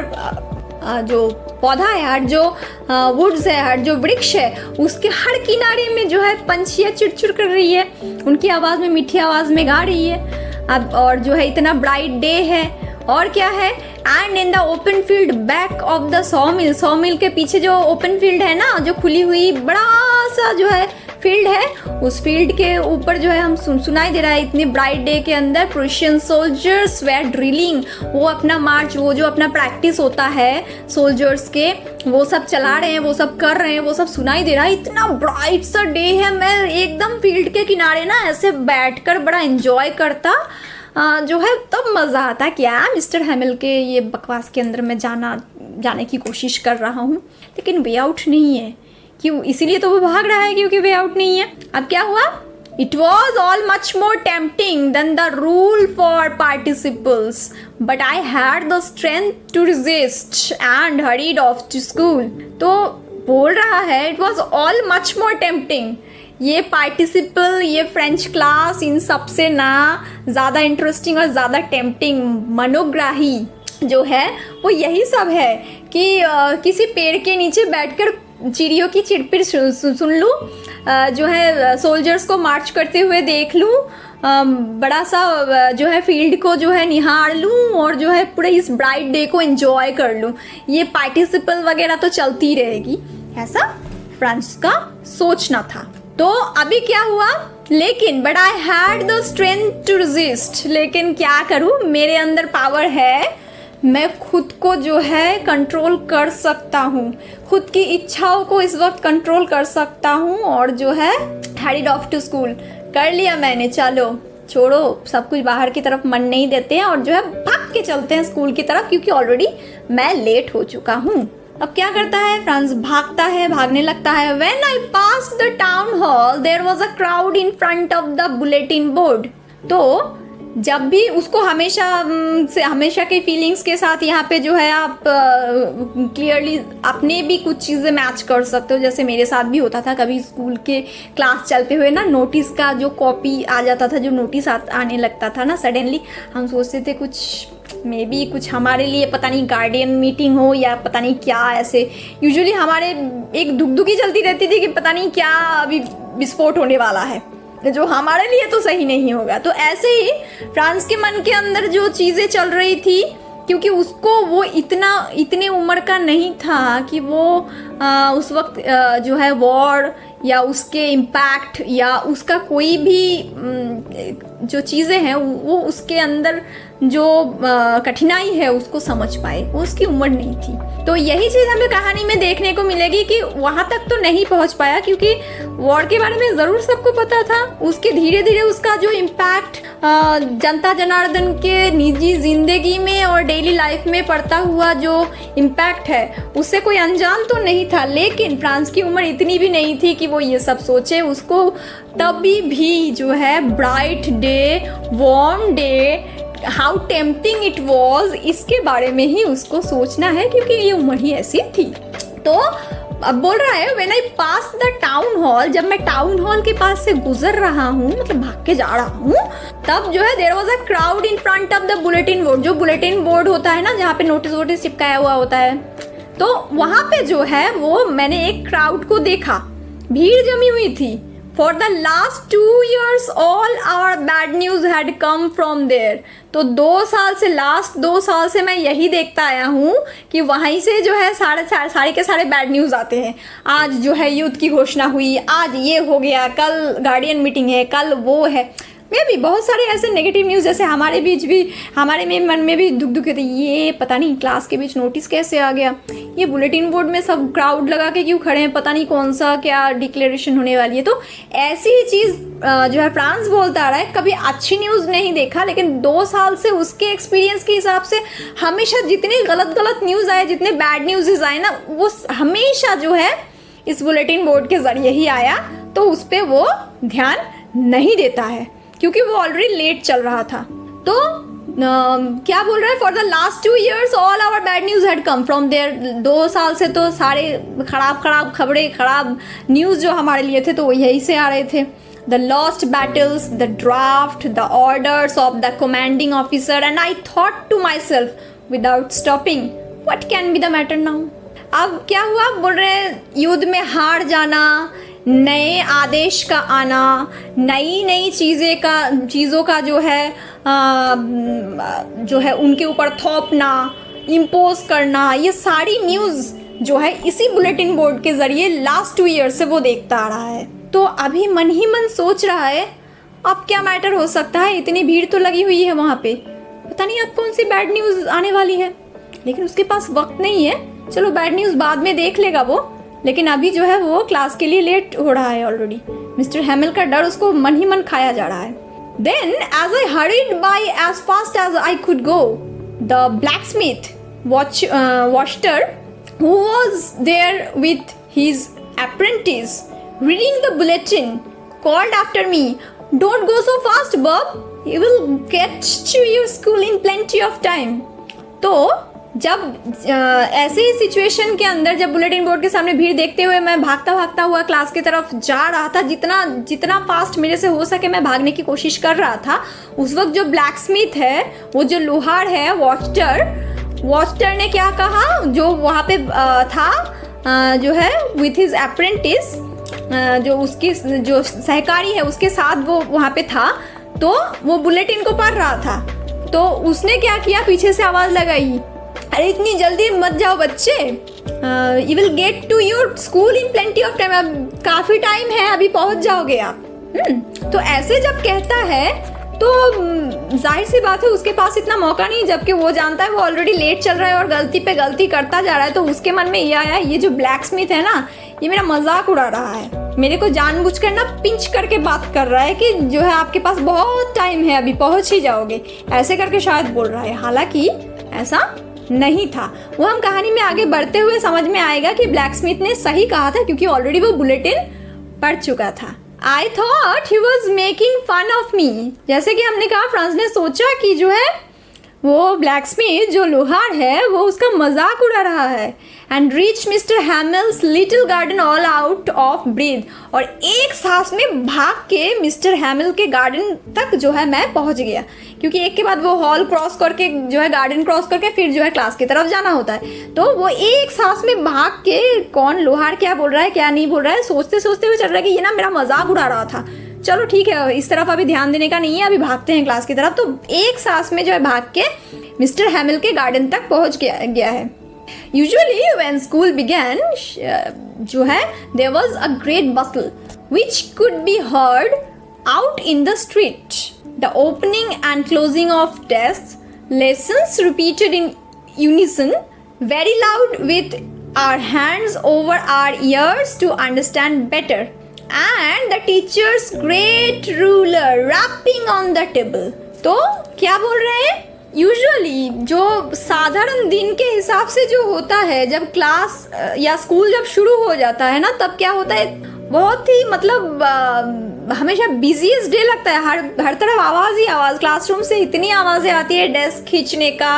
आ, जो पौधा है, हर जो वुड्स है, हर जो वृक्ष है, उसके हर किनारे में जो है पंछियाँ चिड़चिड़ कर रही है, उनकी आवाज़ में, मीठी आवाज़ में गा रही है। अब और जो है इतना ब्राइट डे है, और क्या है, and in the open field back of the sawmill. Sawmill के पीछे जो ओपन फील्ड है ना, जो खुली हुई बड़ा सा जो है फील्ड है, उस फील्ड के ऊपर जो है हम सुन सुनाई दे रहा है इतनी ब्राइट डे के अंदर, प्रूशियन सोल्जर्स वेर ड्रिलिंग। वो अपना मार्च, वो जो अपना प्रैक्टिस होता है सोल्जर्स के, वो सब चला रहे हैं, वो सब कर रहे हैं, वो सब सुनाई दे रहा है। इतना ब्राइट सा डे है, मैं एकदम फील्ड के किनारे ना ऐसे बैठकर बड़ा एंजॉय करता आ, जो है तब मज़ा आता। क्या मिस्टर हैमिल के ये बकवास के अंदर मैं जाना जाने की कोशिश कर रहा हूँ, लेकिन वे आउट नहीं है। क्यों? इसीलिए तो वो भाग रहा है, क्योंकि वे आउट नहीं है। अब क्या हुआ, it was all much more tempting than the rule for participles, but I had the strength to resist and hurried off to school. तो बोल रहा है it was all much more tempting. ये पार्टिसिपल, ये फ्रेंच क्लास, इन सब से ना ज़्यादा इंटरेस्टिंग और ज़्यादा टेम्पटिंग, मनोग्राही जो है वो यही सब है कि आ, किसी पेड़ के नीचे बैठकर चिड़ियों की चिड़पिड़ सुन लूँ, जो है सोल्जर्स को मार्च करते हुए देख लूँ, बड़ा सा जो है फील्ड को जो है निहार लूँ और जो है पूरे इस ब्राइट डे को एंजॉय कर लूँ। ये पार्टिसिपल वगैरह तो चलती रहेगी, ऐसा फ्रांस का सोचना था। तो अभी क्या हुआ, लेकिन but I had the strength to resist, लेकिन क्या करूँ, मेरे अंदर पावर है, मैं खुद को जो है कंट्रोल कर सकता हूँ, खुद की इच्छाओं को इस वक्त कंट्रोल कर सकता हूँ और जो है हेडेड ऑफ टू स्कूल कर लिया मैंने। चलो छोड़ो, सब कुछ बाहर की तरफ मन नहीं देते हैं और जो है भाग के चलते हैं स्कूल की तरफ, क्योंकि ऑलरेडी मैं लेट हो चुका हूँ। अब क्या करता है फ्रांस, भागता है, भागने लगता है। When I passed the town hall there was a crowd in front of the bulletin board. तो जब भी उसको हमेशा से हमेशा के फीलिंग्स के साथ यहाँ पे जो है आप क्लियरली अपने भी कुछ चीज़ें मैच कर सकते हो, जैसे मेरे साथ भी होता था कभी स्कूल के क्लास चलते हुए ना, नोटिस का जो कॉपी आ जाता था, जो नोटिस आने लगता था ना सडनली, हम सोचते थे कुछ मे बी कुछ हमारे लिए पता नहीं गार्डियन मीटिंग हो या पता नहीं क्या, ऐसे यूजुअली हमारे एक दुगदुगी चलती रहती थी कि पता नहीं क्या अभी विस्फोट होने वाला है, जो हमारे लिए तो सही नहीं होगा। तो ऐसे ही फ्रांस के मन के अंदर जो चीज़ें चल रही थी, क्योंकि उसको वो इतना इतने उम्र का नहीं था कि वो आ, उस वक्त आ, जो है वॉर या उसके इम्पैक्ट या उसका कोई भी जो चीज़ें हैं वो उसके अंदर जो कठिनाई है उसको समझ पाए, वो उसकी उम्र नहीं थी। तो यही चीज़ हमें कहानी में देखने को मिलेगी कि वहाँ तक तो नहीं पहुँच पाया, क्योंकि वॉर के बारे में ज़रूर सबको पता था, उसके धीरे धीरे उसका जो इम्पैक्ट जनता जनार्दन के निजी जिंदगी में और डेली लाइफ में पड़ता हुआ जो इम्पैक्ट है उससे कोई अनजान तो नहीं था। लेकिन फ्रांस की उम्र इतनी भी नहीं थी कि वो ये सब सोचे। उसको तभी भी जो है bright day, warm day, how tempting it was, इसके बारे में ही उसको सोचना है, क्योंकि ये उम्र ही ऐसी थी। तो अब बोल रहा है when I pass the town hall, जब मैं टाउन हॉल के पास से गुजर रहा हूँ, मतलब भाग के जा रहा हूँ, तब जो है there was a crowd in front of the bulletin board. जो बुलेटिन बोर्ड होता है ना, जहाँ पे नोटिस वोटिस चिपकाया हुआ होता है, तो वहाँ पे जो है वो मैंने एक क्राउड को देखा, भीड़ जमी हुई थी। For the last two years, all our bad news had come from there. तो दो साल से, लास्ट दो साल से मैं यही देखता आया हूँ कि वहीं से जो है सारे सारे के सारे बैड न्यूज़ आते हैं। आज जो है युद्ध की घोषणा हुई, आज ये हो गया, कल गार्डियन मीटिंग है, कल वो है, मे भी बहुत सारे ऐसे नेगेटिव न्यूज़, जैसे हमारे बीच भी, हमारे में मन में भी दुख दुख होते, ये पता नहीं क्लास के बीच नोटिस कैसे आ गया, ये बुलेटिन बोर्ड में सब क्राउड लगा के क्यों खड़े हैं, पता नहीं कौन सा क्या डिक्लेरेशन होने वाली है। तो ऐसी चीज़ जो है फ्रांस बोलता आ रहा है, कभी अच्छी न्यूज़ नहीं देखा, लेकिन दो साल से उसके एक्सपीरियंस के हिसाब से हमेशा जितने गलत गलत न्यूज़ आए, जितने बैड न्यूज़ आए ना, वो हमेशा जो है इस बुलेटिन बोर्ड के जरिए ही आया। तो उस पर वो ध्यान नहीं देता है, क्योंकि वो ऑलरेडी लेट चल रहा था। तो uh, क्या बोल रहा है, for the last two years all our bad news had come from there. दो साल से तो सारे खराब खराब खबरें, खराब न्यूज़ जो हमारे लिए थे तो वो यही से आ रहे थे। The lost battles, the draft, the orders of the commanding officer, and I thought to myself without stopping, what can be the matter now. अब क्या हुआ, बोल रहे हैं युद्ध में हार जाना, नए आदेश का आना, नई नई चीज़ें का चीज़ों का जो है आ, जो है उनके ऊपर थोपना, इम्पोज करना, ये सारी न्यूज़ जो है इसी बुलेटिन बोर्ड के ज़रिए लास्ट टू ईयर से वो देखता आ रहा है। तो अभी मन ही मन सोच रहा है अब क्या मैटर हो सकता है, इतनी भीड़ तो लगी हुई है वहाँ पे, पता नहीं अब कौन सी बैड न्यूज़ आने वाली है। लेकिन उसके पास वक्त नहीं है, चलो बैड न्यूज़ बाद में देख लेगा वो, लेकिन अभी जो है वो क्लास के लिए लेट हो रहा है ऑलरेडी। मिस्टर हैमिल का डर उसको मन ही मन खाया जा रहा है। Then as I hurried by as fast as I could go, the blacksmith Wachter who was there with his apprentice reading the bulletin called after me, don't go so fast bub, you will get to your school in plenty of time. तो जब ऐसे ही situation के अंदर, जब bulletin board के सामने भीड़ देखते हुए मैं भागता भागता हुआ क्लास की तरफ जा रहा था, जितना जितना फास्ट मेरे से हो सके मैं भागने की कोशिश कर रहा था, उस वक्त जो ब्लैकस्मिथ है, वो जो लोहार है, वॉस्टर वॉस्टर ने क्या कहा, जो वहाँ पे था जो है विथ हिज अप्रेंटिस, जो उसकी जो सहकारी है उसके साथ वो वहाँ पे था, तो वो बुलेटिन को पढ़ रहा था। तो उसने क्या किया, पीछे से आवाज़ लगाई, अरे इतनी जल्दी मत जाओ बच्चे, you will get to your school in plenty of time, अब काफ़ी टाइम है, अभी पहुँच जाओगे आप। hmm, तो ऐसे जब कहता है तो जाहिर सी बात है उसके पास इतना मौका नहीं, जबकि वो जानता है वो ऑलरेडी लेट चल रहा है और गलती पे गलती करता जा रहा है। तो उसके मन में ये आया, ये जो ब्लैक स्मिथ है ना, ये मेरा मजाक उड़ा रहा है, मेरे को जानबूझकर ना पिंच करके बात कर रहा है कि जो है आपके पास बहुत टाइम है, अभी पहुंच ही जाओगे, ऐसे करके शायद बोल रहा है। हालांकि ऐसा नहीं था। वो हम कहानी में आगे बढ़ते हुए समझ में आएगा कि ब्लैक स्मिथ ने सही कहा था, क्योंकि ऑलरेडी वो बुलेटिन पढ़ चुका था। I thought he was making fun of me। जैसे कि हमने कहा, फ्रांस ने सोचा कि जो है वो ब्लैक स्मिथ जो लोहार है वो उसका मजाक उड़ा रहा है। And reach Mr Hamel's little garden all out of breath, और एक सांस में भाग के मिस्टर हैमिल के गार्डन तक जो है मैं पहुंच गया, क्योंकि एक के बाद वो हॉल क्रॉस करके जो है गार्डन क्रॉस करके फिर जो है क्लास की तरफ जाना होता है। तो वो एक सांस में भाग के, कौन लोहार क्या बोल रहा है क्या नहीं बोल रहा है, सोचते सोचते हुए चल रहा है कि ये ना मेरा मजाक उड़ा रहा था, चलो ठीक है इस तरफ अभी ध्यान देने का नहीं है, अभी भागते हैं क्लास की तरफ। तो एक सांस में जो है भाग के मिस्टर हैमिल के गार्डन तक पहुंच गया गया है। यूजुअली व्हेन स्कूल बिगैन जो है there was a great bustle which could be heard out in the street, the opening and closing of desks, lessons repeated in unison very loud with our hands over our ears to understand better, and the teacher's great ruler rapping on the table। तो क्या बोल रहे हैं, usually जो साधारण दिन के हिसाब से जो होता है, जब क्लास या स्कूल जब शुरू हो जाता है ना, तब क्या होता है, बहुत ही मतलब आ, हमेशा बिजीएस्ट डे लगता है, हर हर तरफ आवाज़ ही आवाज़, क्लासरूम से इतनी आवाज़ें आती है, डेस्क खींचने का,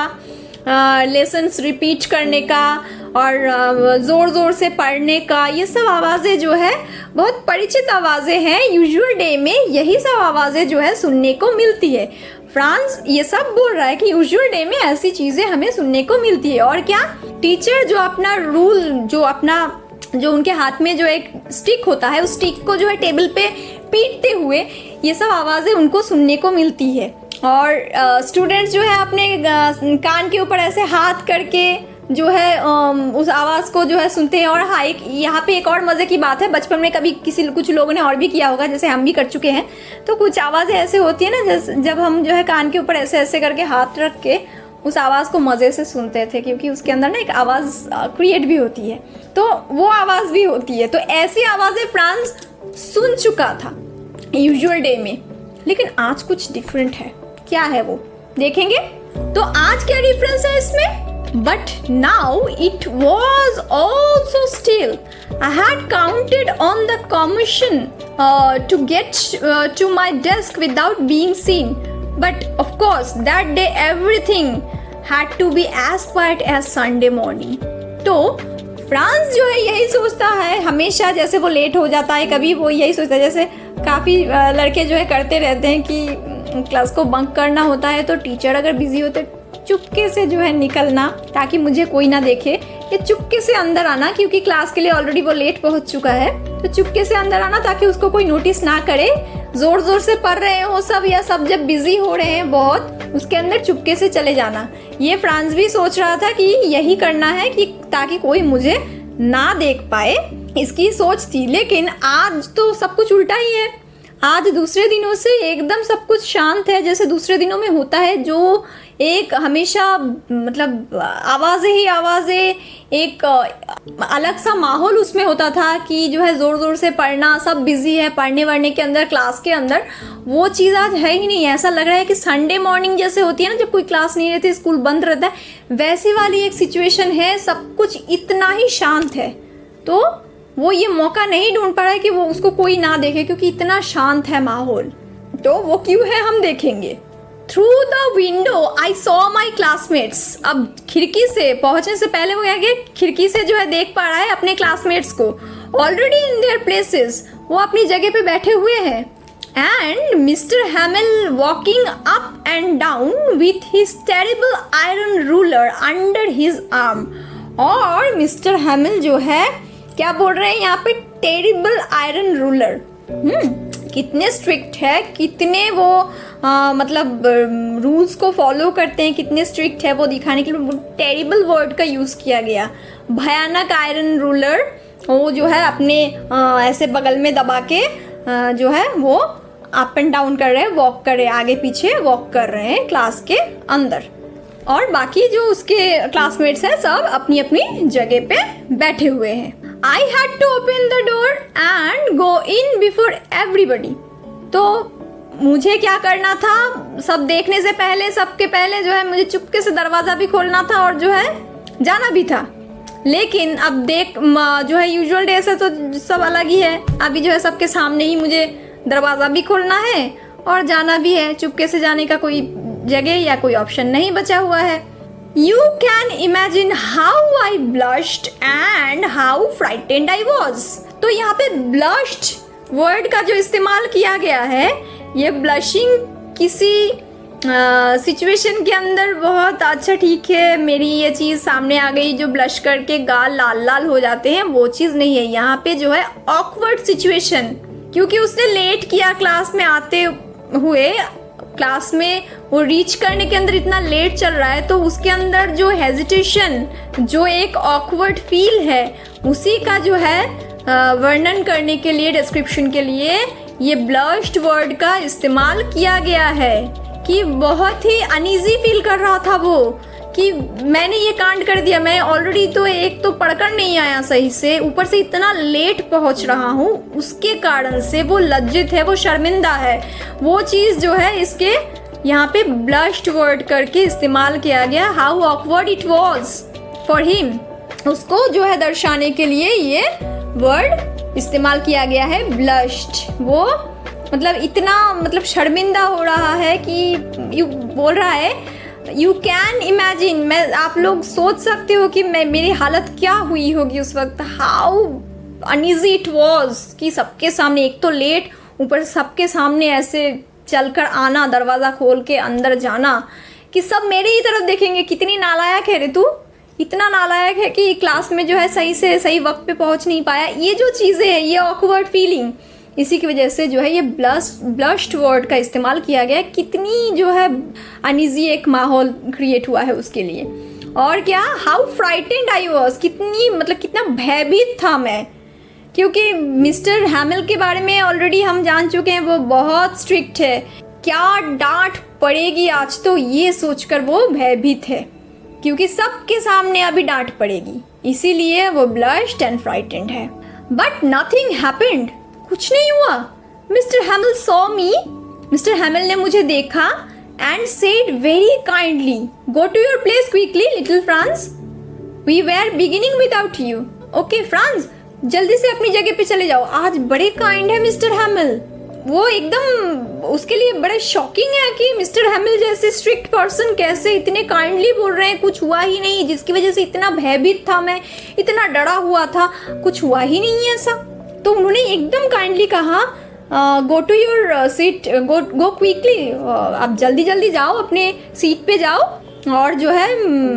लेसन्स रिपीट करने का और ज़ोर ज़ोर से पढ़ने का, ये सब आवाज़ें जो है बहुत परिचित आवाज़ें हैं। यूजुअल डे में यही सब आवाज़ें जो है सुनने को मिलती है। फ्रांस ये सब बोल रहा है कि यूजुअल डे में ऐसी चीज़ें हमें सुनने को मिलती है। और क्या, टीचर जो अपना रूल, जो अपना जो उनके हाथ में जो एक स्टिक होता है, उस स्टिक को जो है टेबल पे पीटते हुए ये सब आवाज़ें उनको सुनने को मिलती है। और स्टूडेंट्स uh, जो है अपने uh, कान के ऊपर ऐसे हाथ करके जो है um, उस आवाज़ को जो है सुनते हैं। और हाँ, एक यहाँ पे एक और मज़े की बात है, बचपन में कभी किसी कुछ लोगों ने और भी किया होगा, जैसे हम भी कर चुके हैं। तो कुछ आवाज़ें ऐसे होती है ना, जैसे जब हम जो है कान के ऊपर ऐसे ऐसे करके हाथ रख के उस आवाज़ को मज़े से सुनते थे, क्योंकि उसके अंदर ना एक आवाज़ क्रिएट भी होती है, तो वो आवाज़ भी होती है। तो ऐसी आवाज़ें फ्रांस सुन चुका था यूजुअल डे में, लेकिन आज कुछ डिफरेंट है। क्या है वो देखेंगे। तो आज क्या डिफरेंस है इसमें? But now it was also still. I had counted on the commotion uh, to get uh, to my desk without being seen. But of course, that day everything had to be as quiet as Sunday morning. तो France जो है यही सोचता है हमेशा, जैसे वो late हो जाता है कभी, वो यही सोचता है, जैसे काफ़ी लड़के जो है करते रहते हैं कि क्लास को बंक करना होता है, तो टीचर अगर बिजी होते चुपके से जो है निकलना ताकि मुझे कोई ना देखे, या चुपके से अंदर आना क्योंकि क्लास के लिए ऑलरेडी वो लेट पहुंच चुका है, तो चुपके से अंदर आना ताकि उसको कोई नोटिस ना करे, जोर जोर से पढ़ रहे हो सब या सब जब बिजी हो रहे हैं बहुत, उसके अंदर चुपके से चले जाना। ये फ्रांस भी सोच रहा था कि यही करना है कि ताकि कोई मुझे ना देख पाए, इसकी सोच थी। लेकिन आज तो सब कुछ उल्टा ही है। आज दूसरे दिनों से एकदम सब कुछ शांत है, जैसे दूसरे दिनों में होता है, जो एक हमेशा मतलब आवाज़ें ही आवाज़ें, एक अलग सा माहौल उसमें होता था कि जो है ज़ोर ज़ोर से पढ़ना, सब बिजी है पढ़ने वढ़ने के अंदर, क्लास के अंदर। वो चीज़ आज है ही नहीं। ऐसा लग रहा है कि संडे मॉर्निंग जैसे होती है ना, जब कोई क्लास नहीं रहती, स्कूल बंद रहता है, वैसी वाली एक सिचुएशन है। सब कुछ इतना ही शांत है। तो वो ये मौका नहीं ढूंढ पा रहा है कि वो उसको कोई ना देखे, क्योंकि इतना शांत है माहौल। तो वो क्यों है हम देखेंगे। Through the window I saw my classmates. अब खिड़की से पहुंचने से पहले वो क्या किया, खिड़की से जो है देख पा रहा है अपने क्लासमेट्स को, ऑलरेडी इन देयर प्लेसेस, वो अपनी जगह पे बैठे हुए हैं। And mister Hamel walking up and down with his terrible iron ruler under his arm. और मिस्टर हैमिल जो है क्या बोल रहे हैं यहाँ पे, टेरिबल आयरन रूलर। हम्म कितने स्ट्रिक्ट है, कितने वो आ, मतलब रूल्स को फॉलो करते हैं, कितने स्ट्रिक्ट है वो दिखाने के लिए टेरिबल वर्ड का यूज किया गया। भयानक आयरन रूलर, वो जो है अपने आ, ऐसे बगल में दबा के आ, जो है वो अप एंड डाउन कर रहे हैं, वॉक कर रहे हैं, आगे पीछे वॉक कर रहे हैं क्लास के अंदर। और बाकी जो उसके क्लासमेट्स हैं सब अपनी अपनी जगह पे बैठे हुए हैं। I had to open the door and go in before everybody। तो मुझे क्या करना था, सब देखने से पहले, सबके पहले जो है मुझे चुपके से दरवाज़ा भी खोलना था और जो है जाना भी था। लेकिन अब देख जो है यूजुअल डे से तो सब अलग ही है, अभी जो है सबके सामने ही मुझे दरवाज़ा भी खोलना है और जाना भी है। चुपके से जाने का कोई जगह या कोई ऑप्शन नहीं बचा हुआ है। You can imagine how I blushed and how frightened I was। तो यहाँ पे blushed वर्ड का जो इस्तेमाल किया गया है, ये ब्लशिंग किसी सिचुएशन के अंदर बहुत अच्छा, ठीक है मेरी ये चीज़ सामने आ गई, जो ब्लश करके गाल लाल लाल हो जाते हैं, वो चीज़ नहीं है। यहाँ पे जो है ऑकवर्ड सिचुएशन, क्योंकि उसने लेट किया क्लास में आते हुए, क्लास में वो रीच करने के अंदर इतना लेट चल रहा है, तो उसके अंदर जो हेजिटेशन, जो एक ऑकवर्ड फील है, उसी का जो है वर्णन करने के लिए, डिस्क्रिप्शन के लिए ये ब्लश्ड वर्ड का इस्तेमाल किया गया है कि बहुत ही अनईजी फील कर रहा था वो, कि मैंने ये कांड कर दिया, मैं ऑलरेडी तो एक तो पढ़कर नहीं आया सही से, ऊपर से इतना लेट पहुंच रहा हूँ, उसके कारण से वो लज्जित है, वो शर्मिंदा है। वो चीज़ जो है इसके यहाँ पे ब्लश्ड वर्ड करके इस्तेमाल किया गया। How awkward it was for him, उसको जो है दर्शाने के लिए ये वर्ड इस्तेमाल किया गया है, ब्लश्ड। वो मतलब इतना मतलब शर्मिंदा हो रहा है कि यू बोल रहा है, यू कैन इमेजिन, मैं आप लोग सोच सकते हो कि मैं मेरी हालत क्या हुई होगी उस वक्त। हाउ अनईजी इट वॉज, कि सबके सामने, एक तो लेट, ऊपर सबके सामने ऐसे चलकर आना, दरवाज़ा खोल के अंदर जाना, कि सब मेरे ही तरफ देखेंगे। कितनी नालायक है रे तू, इतना नालायक है कि क्लास में जो है सही से सही वक्त पे पहुंच नहीं पाया। ये जो चीज़ें हैं, ये ऑकवर्ड फीलिंग, इसी की वजह से जो है ये ब्लश ब्लश्ड वर्ड का इस्तेमाल किया गया है। कितनी जो है अनईजी एक माहौल क्रिएट हुआ है उसके लिए। और क्या, हाउ फ्राइटेंड आई वॉज, कितनी मतलब कितना भयभीत था मैं, क्योंकि मिस्टर हैमिल के बारे में ऑलरेडी हम जान चुके हैं, वो बहुत स्ट्रिक्ट है। क्या डांट पड़ेगी आज, तो ये सोचकर वो भयभीत है, क्योंकि सबके सामने अभी डांट पड़ेगी, इसीलिए वो ब्लश्ड एंड फ्राइटेंड है। बट नथिंग हैपेंड, कुछ नहीं हुआ। Mister Hamel saw me, mister Hamel ने मुझे देखा, and said very kindly, go to your place quickly little Franz, we were beginning without you. Okay Franz, जल्दी से अपनी जगह पे चले जाओ। आज बड़े काइंड है मिस्टर हैमिल, वो एकदम उसके लिए बड़े शॉकिंग है कि मिस्टर हैमिल जैसे स्ट्रिक्ट पर्सन कैसे इतने काइंडली बोल रहे हैं, कुछ हुआ ही नहीं, जिसकी वजह से इतना भयभीत था मैं, इतना डरा हुआ था, कुछ हुआ ही नहीं है ऐसा। तो उन्होंने एकदम काइंडली कहा, go to your seat, go go quickly, आप जल्दी जल्दी जाओ, अपने सीट पे जाओ, और जो है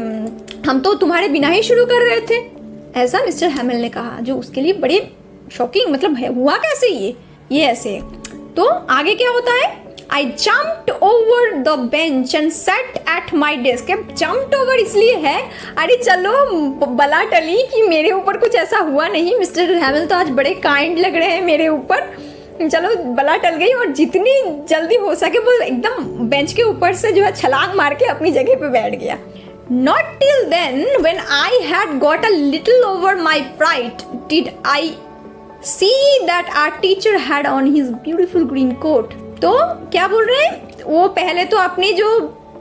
हम तो तुम्हारे बिना ही शुरू कर रहे थे, ऐसा मिस्टर हैमिल ने कहा, जो उसके लिए बड़े शॉकिंग, मतलब है, हुआ कैसे ये ये ऐसे। तो आगे क्या होता है, I jumped over the bench and sat at my desk। अब jumped over इसलिए है, अरे चलो बला टली कि मेरे ऊपर कुछ ऐसा हुआ नहीं, मिस्टर हैमिल तो आज बड़े काइंड लग रहे हैं मेरे ऊपर, चलो बला टल गई, और जितनी जल्दी हो सके वो एकदम बेंच के ऊपर से जो है छलांग मार के अपनी जगह पे बैठ गया। Not till then, when I had got a little over my fright, did I see that our teacher had on his beautiful green coat। तो क्या बोल रहे हैं, वो पहले तो अपनी जो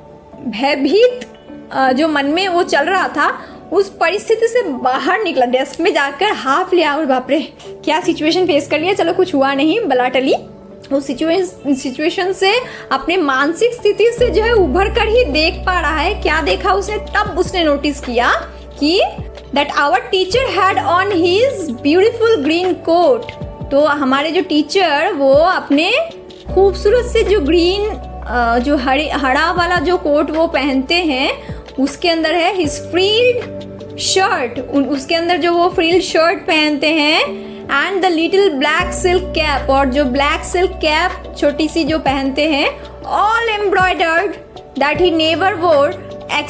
भयभीत जो मन में वो चल रहा था, उस परिस्थिति से बाहर निकला, डेस्क में जाकर हाफ लिया, और बाप रे क्या सिचुएशन फेस कर लिया, चलो कुछ हुआ नहीं, बला टली। उस सिचुएशन सिचुएशन से अपने मानसिक स्थिति से जो है उभर कर ही देख पा रहा है। क्या देखा उसने, तब उसने नोटिस किया कि that our teacher had on his beautiful green coat। तो हमारे जो टीचर वो अपने खूबसूरत से जो ग्रीन जो हरे हरा वाला जो कोट वो पहनते हैं, उसके अंदर है his frilled शर्ट, उसके अंदर जो वो फ्रिल शर्ट पहनते हैं, and the little black silk cap, और जो ब्लैक सिल्क कैप छोटी सी जो पहनते हैं, all embroidered that he never wore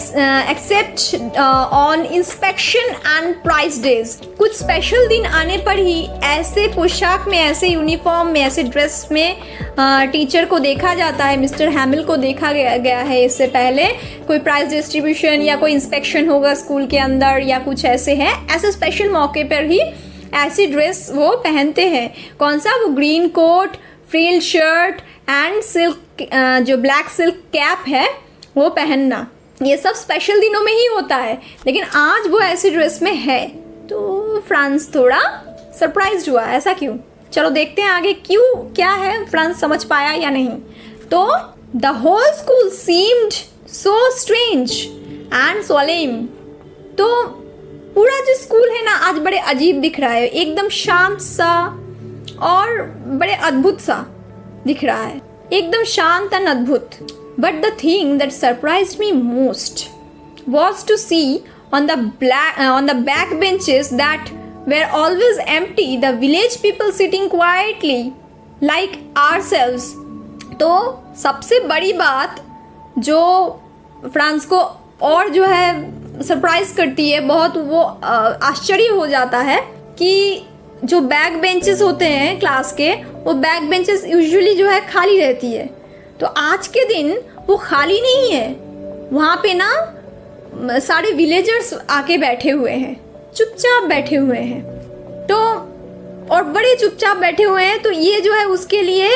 except on inspection and prize days. कुछ स्पेशल दिन आने पर ही ऐसे पोशाक में, ऐसे यूनिफॉर्म में, ऐसे ड्रेस में टीचर uh, को देखा जाता है, मिस्टर हैमिल को देखा गया, गया है। इससे पहले कोई प्राइज डिस्ट्रीब्यूशन या कोई इंस्पेक्शन होगा स्कूल के अंदर या कुछ ऐसे है, ऐसे स्पेशल मौके पर ही ऐसी ड्रेस वो पहनते हैं। कौन सा? वो green coat, frill shirt and silk, जो ब्लैक सिल्क कैप है वो पहनना। ये सब स्पेशल दिनों में ही होता है, लेकिन आज वो ऐसी ड्रेस में है। तो फ्रांस थोड़ा सरप्राइज्ड हुआ। ऐसा क्यों? चलो देखते हैं आगे क्यों, क्या है, फ्रांस समझ पाया या नहीं। तो the whole school seemed so strange and solemn. तो पूरा जो स्कूल है ना आज बड़े अजीब दिख रहा है, एकदम शांत सा और बड़े अद्भुत सा दिख रहा है, एकदम शांत और अद्भुत। But the thing that surprised me most was to see on the black uh, on the back benches that were always empty, the village people sitting quietly like ourselves. तो सबसे बड़ी बात जो फ्रांस को और जो है सरप्राइज करती है, बहुत वो आश्चर्य हो जाता है कि जो बैक बेंचेस होते हैं क्लास के, वो बैक बेंचेस यूजुअली जो है खाली रहती है। तो आज के दिन वो खाली नहीं है, वहाँ पे ना सारे विलेजर्स आके बैठे हुए हैं, चुपचाप बैठे हुए हैं। तो और बड़े चुपचाप बैठे हुए हैं, तो ये जो है उसके लिए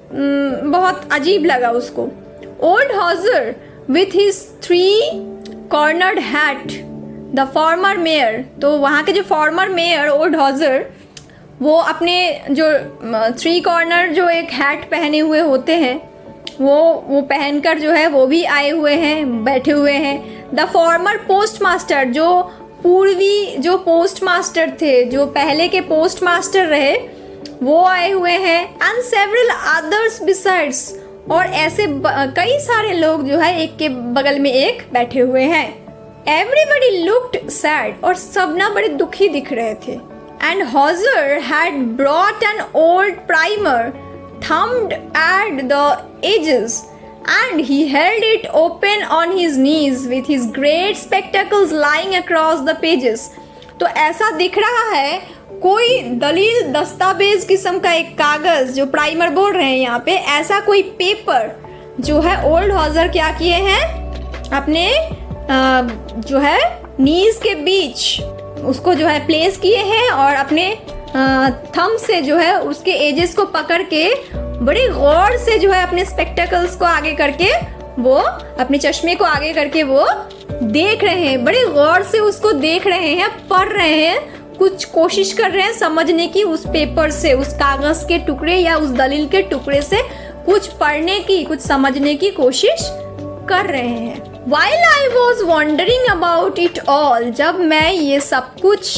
बहुत अजीब लगा उसको। Old Hauser with his three cornered hat, the former mayor. तो वहाँ के जो फॉर्मर मेयर ओल्ड हॉजर, वो अपने जो थ्री कॉर्नर जो एक हैट पहने हुए होते हैं, वो वो पहनकर जो है वो भी आए हुए हैं, बैठे हुए हैं। द फॉर्मर पोस्ट मास्टर, जो पूर्वी जो पोस्ट मास्टर थे, जो पहले के पोस्ट मास्टर रहे, वो आए हुए हैं। एंड सेवरल अदर्स बिसाइड्स, और ऐसे कई सारे लोग जो है एक के बगल में एक बैठे हुए हैं। एवरीबडी लुक्ड सैड, और सब ना बड़े दुखी दिख रहे थे। And Hauser had brought an old primer thumbed at the edges, and he held it open on his knees with his great spectacles lying across the pages. तो ऐसा दिख रहा है कोई दलील दस्तावेज किस्म का एक कागज, जो प्राइमर बोल रहे हैं यहाँ पे, ऐसा कोई पेपर जो है ओल्ड हॉजर क्या किए हैं, अपने आ, जो है नीज के बीच उसको जो है प्लेस किए हैं, और अपने थंब से जो है उसके एजेस को पकड़ के बड़े गौर से जो है अपने स्पेक्टेकल्स को आगे करके, वो अपने चश्मे को आगे करके वो देख रहे हैं, बड़े गौर से उसको देख रहे हैं, पढ़ रहे हैं, कुछ कोशिश कर रहे हैं समझने की, उस पेपर से, उस कागज के टुकड़े या उस दलील के टुकड़े से कुछ पढ़ने की, कुछ समझने की कोशिश कर रहे हैं। While I was wondering about it all, जब मैं ये सब कुछ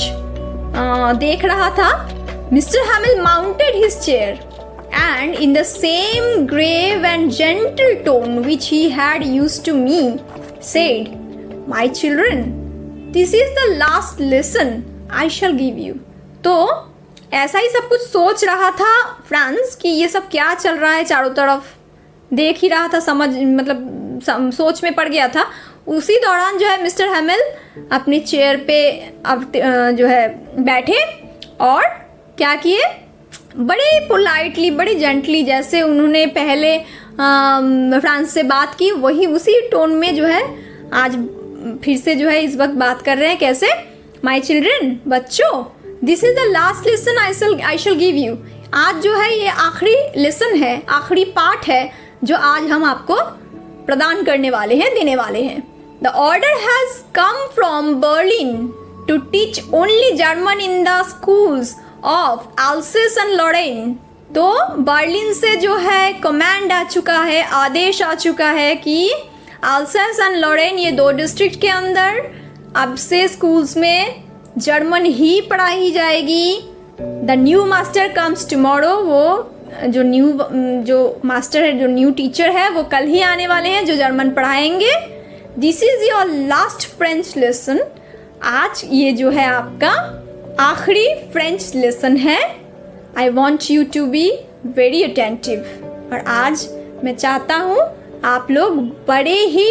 आ, देख रहा था, mister Hamel mounted his chair and in the same grave and gentle tone which he had used to me said, "My children, this is the last lesson I shall give you." तो ऐसा ही सब कुछ सोच रहा था France कि ये सब क्या चल रहा है चारों तरफ, देख ही रहा था, समझ मतलब सम, सोच में पड़ गया था। उसी दौरान जो है मिस्टर हैमिल अपनी चेयर पे अब जो है बैठे और क्या किए, बड़े पोलाइटली, बड़े जेंटली, जैसे उन्होंने पहले फ्रांस से बात की, वही उसी टोन में जो है आज फिर से जो है इस वक्त बात कर रहे हैं। कैसे? माय चिल्ड्रन, बच्चों, this is the last lesson I shall I shall give you. आज जो है ये आखिरी लेसन है, आखिरी पाठ है जो आज हम आपको प्रदान करने वाले हैं, देने वाले हैं। The order has come from Berlin to teach only German in the schools of Alsace and Lorraine. तो बर्लिन से जो है कमांड आ चुका है, आदेश आ चुका है कि अल्सेस एंड लॉरेन, ये दो डिस्ट्रिक्ट के अंदर अब से स्कूल्स में जर्मन ही पढ़ाई जाएगी। The new master comes tomorrow, वो जो न्यू जो मास्टर है, जो न्यू टीचर है, वो कल ही आने वाले हैं जो जर्मन पढ़ाएंगे। This is your last French lesson, आज ये जो है आपका आखिरी फ्रेंच लेसन है। I want you to be very attentive. और आज मैं चाहता हूँ आप लोग बड़े ही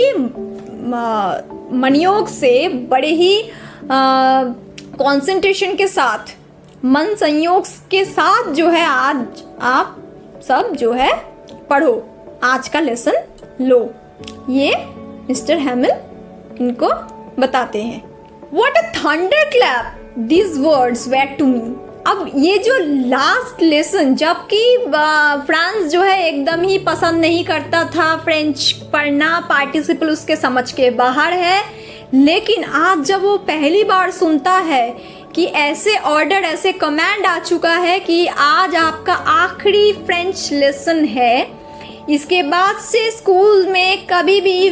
मनयोग से, बड़े ही कंसंट्रेशन के साथ, मन संयोग के साथ जो है आज आप सब जो है पढ़ो। आज का लेसन लो। ये मिस्टर हैमिल इनको बताते हैं। What a thunderclap these words were to me। अब ये जो लास्ट लेसन, जबकि फ्रांस जो है एकदम ही पसंद नहीं करता था फ्रेंच पढ़ना, पार्टिसिपल उसके समझ के बाहर है, लेकिन आज जब वो पहली बार सुनता है कि ऐसे ऑर्डर, ऐसे कमांड आ चुका है कि आज आपका आखिरी फ्रेंच लेसन है, इसके बाद से स्कूल में कभी भी,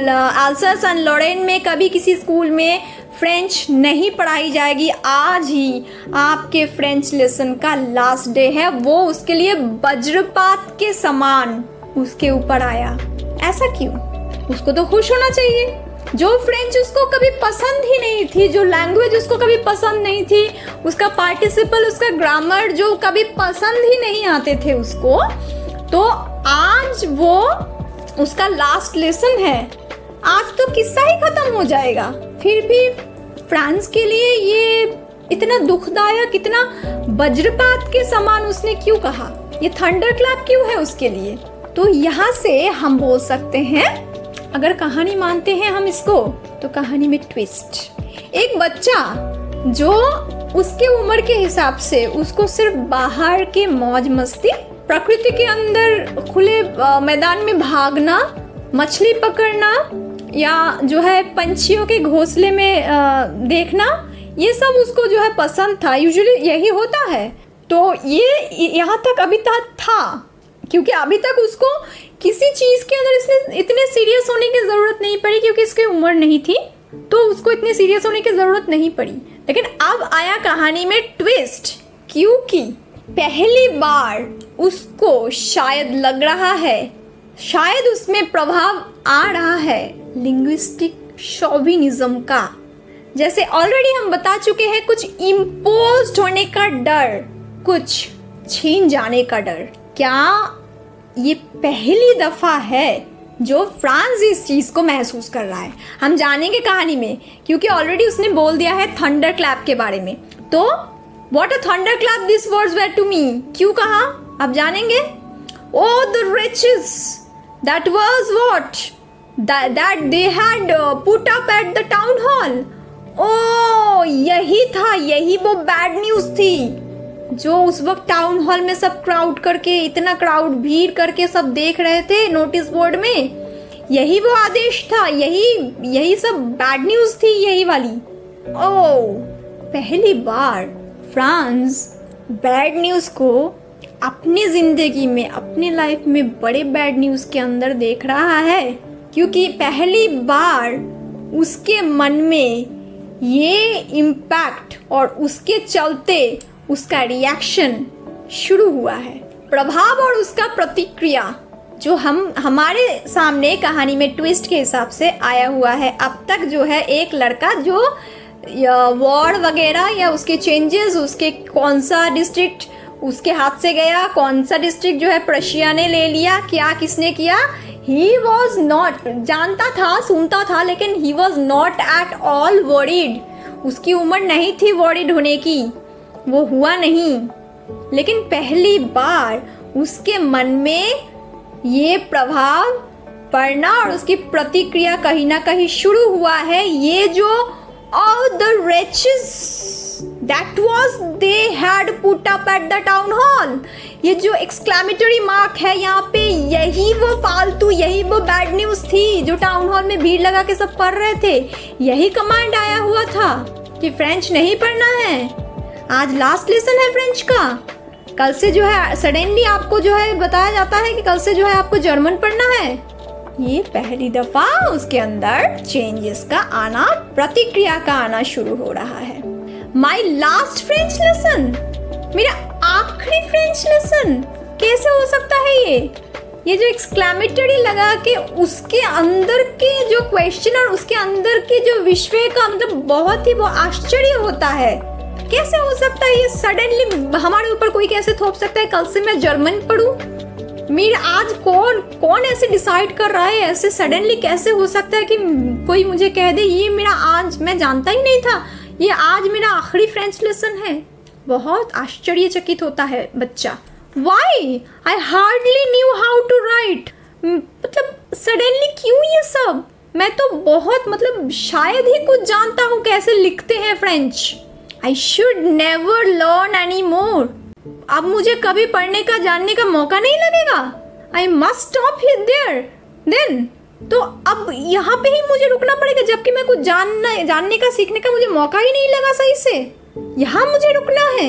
अल्सस एंड लॉरेन में कभी किसी स्कूल में फ्रेंच नहीं पढ़ाई जाएगी। आज ही आपके फ्रेंच लेसन का लास्ट डे है। वो उसके लिए वज्रपात के समान उसके ऊपर आया। ऐसा क्यों? उसको तो खुश होना चाहिए। जो फ्रेंच उसको कभी पसंद ही नहीं थी, जो लैंग्वेज उसको कभी पसंद नहीं थी, उसका पार्टिसिपल, उसका ग्रामर जो कभी पसंद ही नहीं आते थे उसको, तो आज वो उसका लास्ट लेसन है। आज तो किस्सा ही खत्म हो जाएगा। फिर भी फ्रांस के लिए ये इतना दुखदायक, इतना वज्रपात के समान उसने क्यों कहा? ये थंडरक्लैप क्यों है उसके लिए? तो यहाँ से हम बोल सकते हैं, अगर कहानी मानते हैं हम इसको, तो कहानी में ट्विस्ट। एक बच्चा जो उसके उम्र के हिसाब से उसको सिर्फ बाहर के मौज मस्ती, प्रकृति के अंदर खुले मैदान में भागना, मछली पकड़ना या जो है पंछियों के घोंसले में आ, देखना, ये सब उसको जो है पसंद था। यूजुअली यही होता है। तो ये यहाँ तक अभी तक था, क्योंकि अभी तक उसको किसी चीज़ के अंदर इसने इतने सीरियस होने की ज़रूरत नहीं पड़ी, क्योंकि इसकी उम्र नहीं थी, तो उसको इतने सीरियस होने की ज़रूरत नहीं पड़ी। लेकिन अब आया कहानी में ट्विस्ट, क्योंकि पहली बार उसको शायद लग रहा है, शायद उसमें प्रभाव आ रहा है लिंग्विस्टिक शोविनिज्म का। जैसे ऑलरेडी हम बता चुके हैं, कुछ इम्पोज्ड होने का डर, कुछ छीन जाने का डर। क्या ये पहली दफा है जो फ्रांस इस चीज को महसूस कर रहा है? हम जानेंगे कहानी में, क्योंकि ऑलरेडी उसने बोल दिया है थंडर क्लैप के बारे में। तो what a thunderclap this words were to me, क्यों कहा अब जानेंगे। Oh the wretches that was what that they had put up at the town hall. Oh यही था, यही वो बैड न्यूज थी जो उस वक्त टाउन हॉल में सब क्राउड करके, इतना क्राउड भीड़ करके सब देख रहे थे नोटिस बोर्ड में। यही वो आदेश था, यही यही सब बैड न्यूज थी, यही वाली। ओ पहली बार फ्रांस बैड न्यूज को अपनी जिंदगी में, अपनी लाइफ में बड़े बैड न्यूज के अंदर देख रहा है, क्योंकि पहली बार उसके मन में ये इम्पैक्ट और उसके चलते उसका रिएक्शन शुरू हुआ है। प्रभाव और उसका प्रतिक्रिया जो हम हमारे सामने कहानी में ट्विस्ट के हिसाब से आया हुआ है। अब तक जो है एक लड़का जो वार्ड वगैरह या उसके चेंजेस, उसके कौन सा डिस्ट्रिक्ट उसके हाथ से गया, कौन सा डिस्ट्रिक्ट जो है प्रशिया ने ले लिया, क्या किसने किया, ही वॉज नॉट, जानता था, सुनता था, लेकिन he was not at all worried. उसकी उम्र नहीं थी वरीड होने की, वो हुआ नहीं। लेकिन पहली बार उसके मन में ये प्रभाव पड़ना और उसकी प्रतिक्रिया कहीं ना कहीं शुरू हुआ है। ये जो all the riches that was they had put up at the town hall, ये जो एक्सक्लेमेटरी मार्क है यहाँ पे, यही वो फालतू, यही वो बैड न्यूज थी जो टाउन हॉल में भीड़ लगा के सब पढ़ रहे थे। यही कमांड आया हुआ था कि फ्रेंच नहीं पढ़ना है। आज लास्ट लेसन है फ्रेंच का। कल से जो है सडनली आपको जो है बताया जाता है कि कल से जो है आपको जर्मन पढ़ना है। ये पहली दफा उसके अंदर चेंजेस का आना, प्रतिक्रिया का आना शुरू हो रहा है। माई लास्ट फ्रेंच लेसन, मेरा आखिरी फ्रेंच लेसन, कैसे हो सकता है ये? ये जो एक्सक्लेमेटरी लगा के उसके अंदर के जो क्वेश्चन और उसके अंदर के जो विश्व का मतलब बहुत ही वो आश्चर्य होता है। कैसे हो सकता है ये सडनली हमारे ऊपर कोई कैसे थोप सकता है? कल से मैं जर्मन पढ़ूं, मेरा आज कौन कौन ऐसे डिसाइड कर रहा है? ऐसे सडनली कैसे हो सकता है कि कोई मुझे कह दे ये मेरा आज, मैं जानता ही नहीं था ये आज मेरा आखिरी फ्रेंच लेसन है। बहुत आश्चर्यचकित होता है बच्चा। Why I hardly knew how to write, मतलब सडनली क्यों ये सब? मैं तो बहुत मतलब शायद ही कुछ जानता हूँ कैसे लिखते हैं French. I should never learn any more, अब मुझे कभी पढ़ने का जानने का मौका नहीं लगेगा। I must stop here there then, तो अब यहाँ पे ही मुझे रुकना पड़ेगा जबकि मैं कुछ जानना जानने का सीखने का मुझे मौका ही नहीं लगा सही से, यहाँ मुझे रुकना है।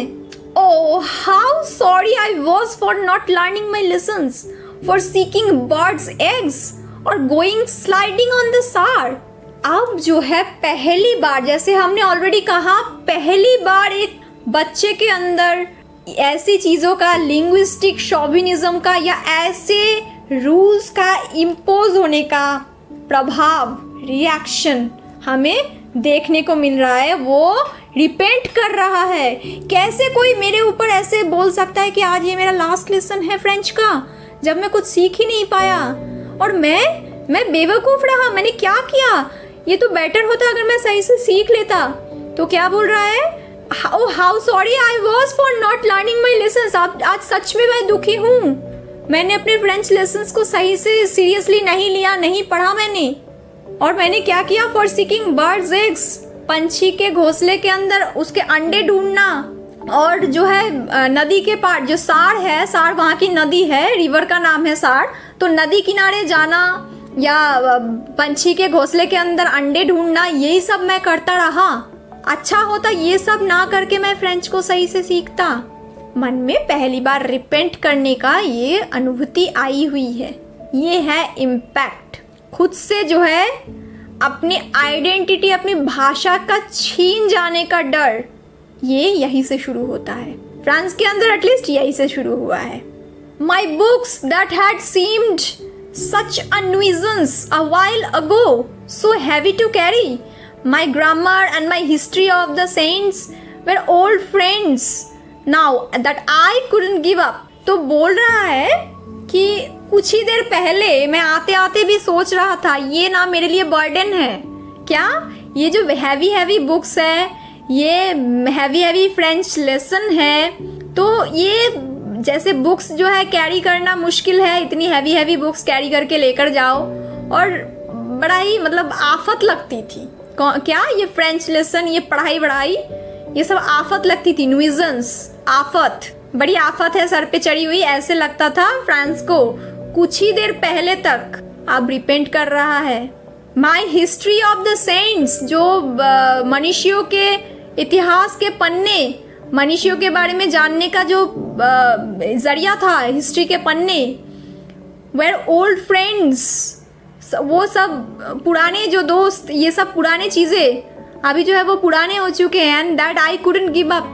Oh how sorry I was for not learning my lessons, for seeking birds eggs or going sliding on the Saar. अब जो है पहली बार, जैसे हमने ऑलरेडी कहा, पहली बार एक बच्चे के अंदर ऐसी चीज़ों का, लिंग्विस्टिक शोविनिज्म का या ऐसे रूल्स का इम्पोज होने का प्रभाव, रिएक्शन हमें देखने को मिल रहा है। वो रिपेंट कर रहा है। कैसे कोई मेरे ऊपर ऐसे बोल सकता है कि आज ये मेरा लास्ट लेसन है फ्रेंच का, जब मैं कुछ सीख ही नहीं पाया और मैं मैं बेवकूफ़ रहा। मैंने क्या किया? ये तो बेटर होता अगर मैं सही से सीख लेता। तो क्या बोल रहा है? Oh, how sorry I was for not learning my lessons. आज आज सच में मैं दुखी हूँ, मैंने अपने फ्रेंच लेसन्स को सही से सीरियसली नहीं लिया, नहीं पढ़ा मैंने। और मैंने क्या किया? फॉर सीकिंग बर्ड्स एग्स, पंछी के घोंसले के अंदर उसके अंडे ढूंढना, और जो है नदी के पार, जो सार है, सार वहाँ की नदी है, रिवर का नाम है सार, तो नदी किनारे जाना या पंछी के घोंसले के अंदर अंडे ढूंढना, यही सब मैं करता रहा। अच्छा होता ये सब ना करके मैं फ्रेंच को सही से सीखता। मन में पहली बार रिपेंट करने का ये अनुभूति आई हुई है। ये है इम्पैक्ट। खुद से जो है अपनी आइडेंटिटी, अपनी भाषा का छीन जाने का डर, ये यही से शुरू होता है। फ्रांस के अंदर एटलीस्ट यही से शुरू हुआ है। My books that had seemed such a nuisance a while ago, so heavy to carry, my grammar and my history of the saints were old friends now that I couldn't give up। तो बोल रहा है कि कुछ ही देर पहले मैं आते आते भी सोच रहा था ये ना मेरे लिए बर्डन है। क्या? ये जो हैवी हैवी बुक्स है, ये हैवी हैवी फ्रेंच लेसन है, तो ये जैसे बुक्स जो है कैरी करना मुश्किल है, इतनी हैवी हैवी बुक्स कैरी करके लेकर जाओ, और बड़ा ही मतलब आफत लगती थी। क्या? ये फ्रेंच लेसन, ये पढ़ाई बढ़ाई, ये सब आफत लगती थी। न्यूइसेंस, आफत, बड़ी आफत है सर पे चढ़ी हुई, ऐसे लगता था फ्रांस को कुछ ही देर पहले तक। अब रिपेंट कर रहा है। My history of the saints, जो मनुष्यों के इतिहास के पन्ने, मनुष्यों के बारे में जानने का जो जरिया था, हिस्ट्री के पन्ने, वेर ओल्ड फ्रेंड्स, वो सब पुराने जो दोस्त, ये सब पुराने चीज़ें अभी जो है वो पुराने हो चुके हैं। And that I couldn't give up.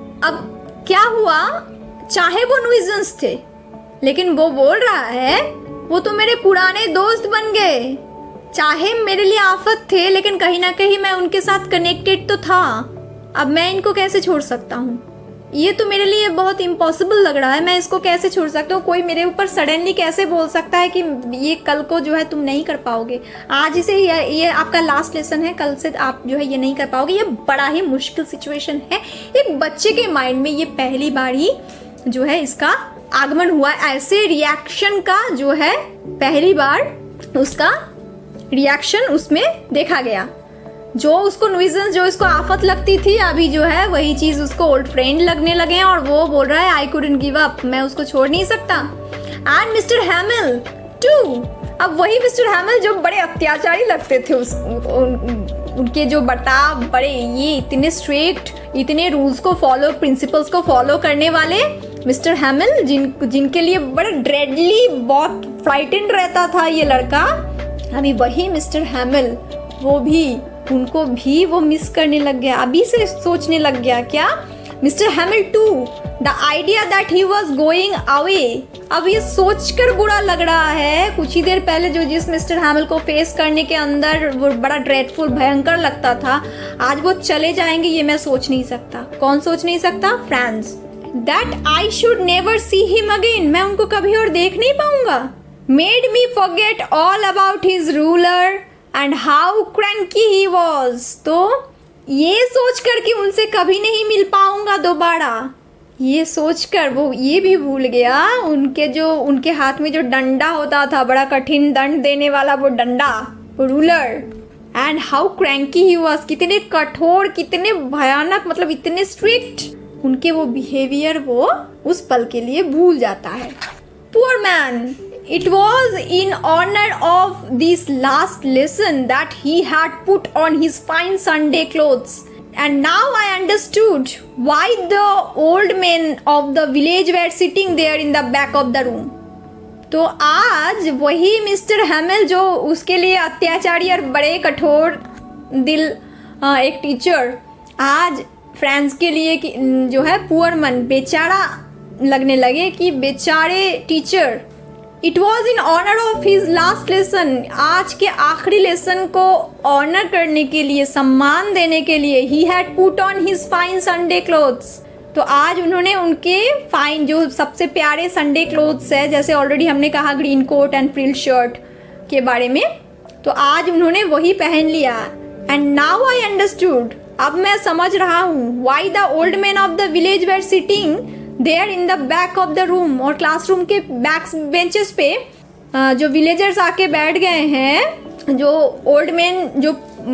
अब क्या हुआ? चाहे वो न्यूइसेंस थे, लेकिन वो बोल रहा है वो तो मेरे पुराने दोस्त बन गए। चाहे मेरे लिए आफत थे, लेकिन कहीं ना कहीं मैं उनके साथ कनेक्टेड तो था। अब मैं इनको कैसे छोड़ सकता हूँ? ये तो मेरे लिए बहुत इम्पॉसिबल लग रहा है, मैं इसको कैसे छोड़ सकता हूँ? कोई मेरे ऊपर सडनली कैसे बोल सकता है कि ये कल को जो है तुम नहीं कर पाओगे, आज से ये, ये आपका लास्ट लेसन है, कल से आप जो है ये नहीं कर पाओगे। ये बड़ा ही मुश्किल सिचुएशन है। एक बच्चे के माइंड में ये पहली बार ही जो है इसका आगमन हुआ, ऐसे रिएक्शन का जो है पहली बार उसका रिएक्शन उसमें देखा गया। जो उसको न्यूइसेंस, जो इसको आफत लगती थी, अभी जो है वही चीज उसको ओल्ड फ्रेंड लगने लगे हैं, और वो बोल रहा है आई कुडंट गिव अप, मैं उसको छोड़ नहीं सकता। एंड मिस्टर हैमिल टू, अब वही मिस्टर हैमिल जो बड़े अत्याचारी लगते थे, उस उन, उनके जो बर्ताव, बड़े ये इतने स्ट्रिक्ट, इतने रूल्स को फॉलो, प्रिंसिपल्स को फॉलो करने वाले मिस्टर हैमिल, जिन जिनके लिए बड़ा ड्रेडली, बहुत फ्राइटेंड रहता था ये लड़का, अभी वही मिस्टर हैमिल, वो भी उनको भी वो मिस करने लग गया, अभी से सोचने लग गया। क्या? Mister Hamel too, the idea that he was going away. अब ये सोचकर बुरा लग रहा है, कुछ ही देर पहले जो जिस मिस्टर हैमिल को फेस करने के अंदर वो बड़ा ड्रेडफुल भयंकर लगता था, आज वो चले जाएंगे ये मैं सोच नहीं सकता। कौन सोच नहीं सकता? Franz. That I should never see him again, मैं उनको कभी और देख नहीं पाऊंगा। Made me forget all about his ruler and how cranky he was. तो ये सोचकर कि उनसे कभी नहीं मिल पाऊंगा दोबारा, ये सोचकर वो ये भी भूल गया उनके जो उनके हाथ में जो डंडा होता था, बड़ा कठिन दंड देने वाला वो डंडा, वो ruler. And how cranky he was, कितने कठोर, कितने भयानक, मतलब इतने स्ट्रिक्ट, उनके वो बिहेवियर वो उस पल के लिए भूल जाता है। Poor man, it was in honor of this last lesson that he had put on his fine Sunday clothes, and now I understood why the old men of the village were sitting there in the back of the room. तो आज वही mister Hamel जो उसके लिए अत्याचारी और बड़े कठोर दिल एक टीचर, आज फ्रांस के लिए जो है पुअर मन, बेचारा लगने लगे कि बेचारे teacher. It was in honour of his last lesson, आज के आखिरी लेसन को ऑनर करने के लिए, सम्मान देने के लिए, he had put on his fine Sunday clothes. तो आज उन्होंने उनके फाइन जो सबसे प्यारे संडे क्लोथ्स है, जैसे ऑलरेडी हमने कहा green coat and frill shirt के बारे में, तो आज उन्होंने वही पहन लिया। एंड नाउ आई अंडरस्टूड, अब मैं समझ रहा हूँ, why the old man of the village were sitting there in the back of the room, और क्लासरूम के बैक बेंचेस पे जो विलेजर्स आके बैठ गए हैं, जो ओल्ड मैन, जो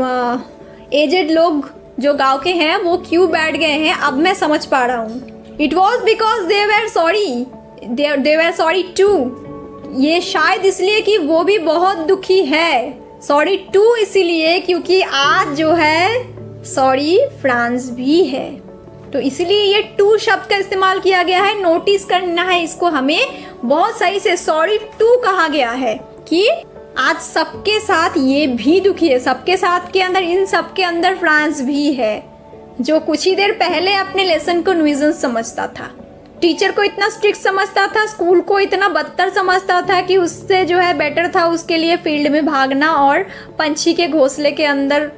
एजेड लोग जो गांव के हैं, वो क्यों बैठ गए हैं, अब मैं समझ पा रहा हूँ। It was because they were sorry, they were sorry too, ये शायद इसलिए कि वो भी बहुत दुखी है। सॉरी टू इसीलिए क्योंकि आज जो है सॉरी फ्रांस भी है, तो इसीलिए ये टू शब्द का इस्तेमाल किया गया है। नोटिस करना है इसको हमें बहुत सही से, सॉरी टू कहा गया है कि आज सबके साथ ये भी दुखी है, सबके साथ के अंदर, इन सबके अंदर फ्रांस भी है, जो कुछ ही देर पहले अपने लेसन को न्यूइजेंस समझता था, टीचर को इतना स्ट्रिक्ट समझता था, स्कूल को इतना बदतर समझता था कि उससे जो है बेटर था उसके लिए फील्ड में भागना और पंछी के घोंसले के अंदर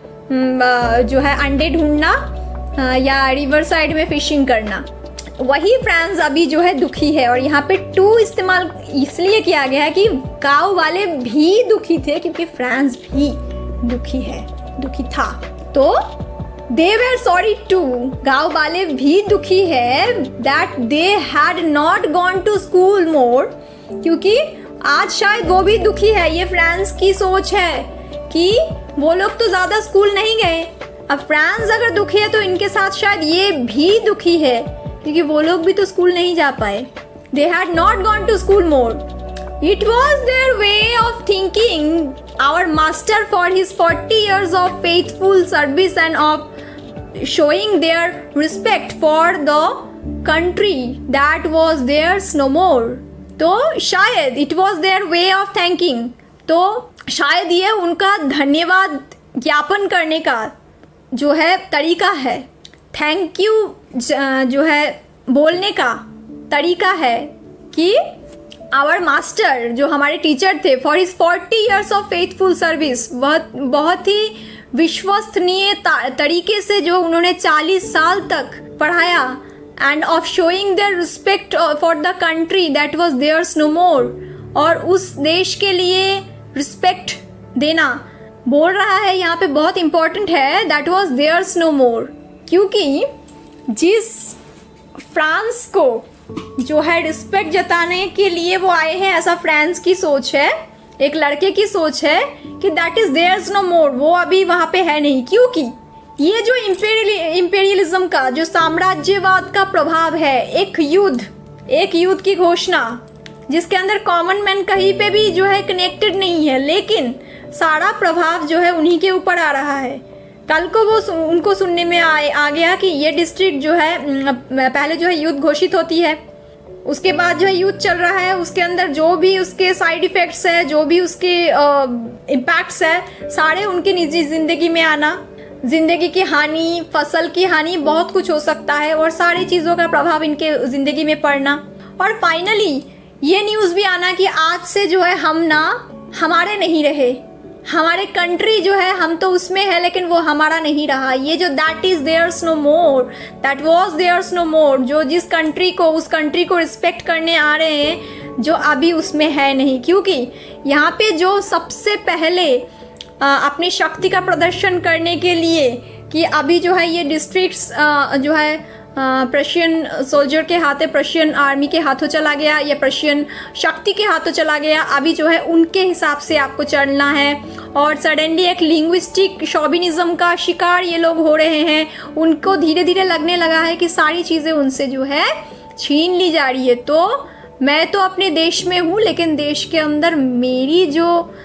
जो है अंडे ढूंढना या रिवर साइड में फिशिंग करना। वही फ्रांस अभी जो है दुखी है, और यहाँ पे टू इस्तेमाल इसलिए किया गया है कि गांव वाले भी दुखी थे, क्योंकि फ्रांस भी दुखी है, दुखी था। तो दे वर सॉरी टू, गांव वाले भी दुखी है, that they had not gone to school more, क्योंकि आज शायद वो भी दुखी है। ये फ्रांस की सोच है कि वो लोग तो ज्यादा स्कूल नहीं गए, अब फ्रांस अगर दुखी है तो इनके साथ शायद ये भी दुखी है, क्योंकि वो लोग भी तो स्कूल नहीं जा पाए। They had not gone to school more. It was their way of thinking our master for his forty years of faithful service and of showing their respect for the country that was theirs no more. तो शायद it was their way of thanking, तो शायद ये उनका धन्यवाद ज्ञापन करने का जो है तरीका है, थैंक यू जो है बोलने का तरीका है कि आवर मास्टर जो हमारे टीचर थे, for his forty years of faithful service, बहुत बहुत ही विश्वसनीय तरीके से जो उन्होंने चालीस साल तक पढ़ाया, and of showing their respect for the country that was theirs no more, और उस देश के लिए रिस्पेक्ट देना बोल रहा है यहाँ पे, बहुत इंपॉर्टेंट है, that was theirs no more, क्योंकि जिस फ्रांस को जो है रिस्पेक्ट जताने के लिए वो आए हैं, ऐसा फ्रांस की सोच है, एक लड़के की सोच है कि that is theirs no more, वो अभी वहाँ पे है नहीं, क्योंकि ये जो इंपेरियल इंपेरियलिज्म का, जो साम्राज्यवाद का प्रभाव है, एक युद्ध एक युद्ध की घोषणा जिसके अंदर कॉमन मैन कहीं पे भी जो है कनेक्टेड नहीं है, लेकिन सारा प्रभाव जो है उन्हीं के ऊपर आ रहा है। कल को वो सु, उनको सुनने में आ, आ गया कि ये डिस्ट्रिक्ट जो है पहले जो है युद्ध घोषित होती है, उसके बाद जो है युद्ध चल रहा है, उसके अंदर जो भी उसके साइड इफेक्ट्स है, जो भी उसके इम्पैक्ट्स है, सारे उनकी निजी जिंदगी में आना, जिंदगी की हानि, फसल की हानि, बहुत कुछ हो सकता है और सारी चीज़ों का प्रभाव इनके ज़िंदगी में पड़ना। और फाइनली ये न्यूज़ भी आना कि आज से जो है हम ना हमारे नहीं रहे, हमारे कंट्री जो है हम तो उसमें है लेकिन वो हमारा नहीं रहा। ये जो that is theirs no more, that was theirs no more, जो जिस कंट्री को उस कंट्री को रिस्पेक्ट करने आ रहे हैं जो अभी उसमें है नहीं। क्योंकि यहाँ पे जो सबसे पहले आ, अपनी शक्ति का प्रदर्शन करने के लिए कि अभी जो है ये डिस्ट्रिक्ट्स जो है प्रशियन सोल्जर के हाथे, प्रशियन आर्मी के हाथों चला गया या प्रशियन शक्ति के हाथों चला गया, अभी जो है उनके हिसाब से आपको चलना है। और सडनली एक लिंग्विस्टिक शॉबिनिज्म का शिकार ये लोग हो रहे हैं, उनको धीरे धीरे लगने लगा है कि सारी चीज़ें उनसे जो है छीन ली जा रही है। तो मैं तो अपने देश में हूँ लेकिन देश के अंदर मेरी जो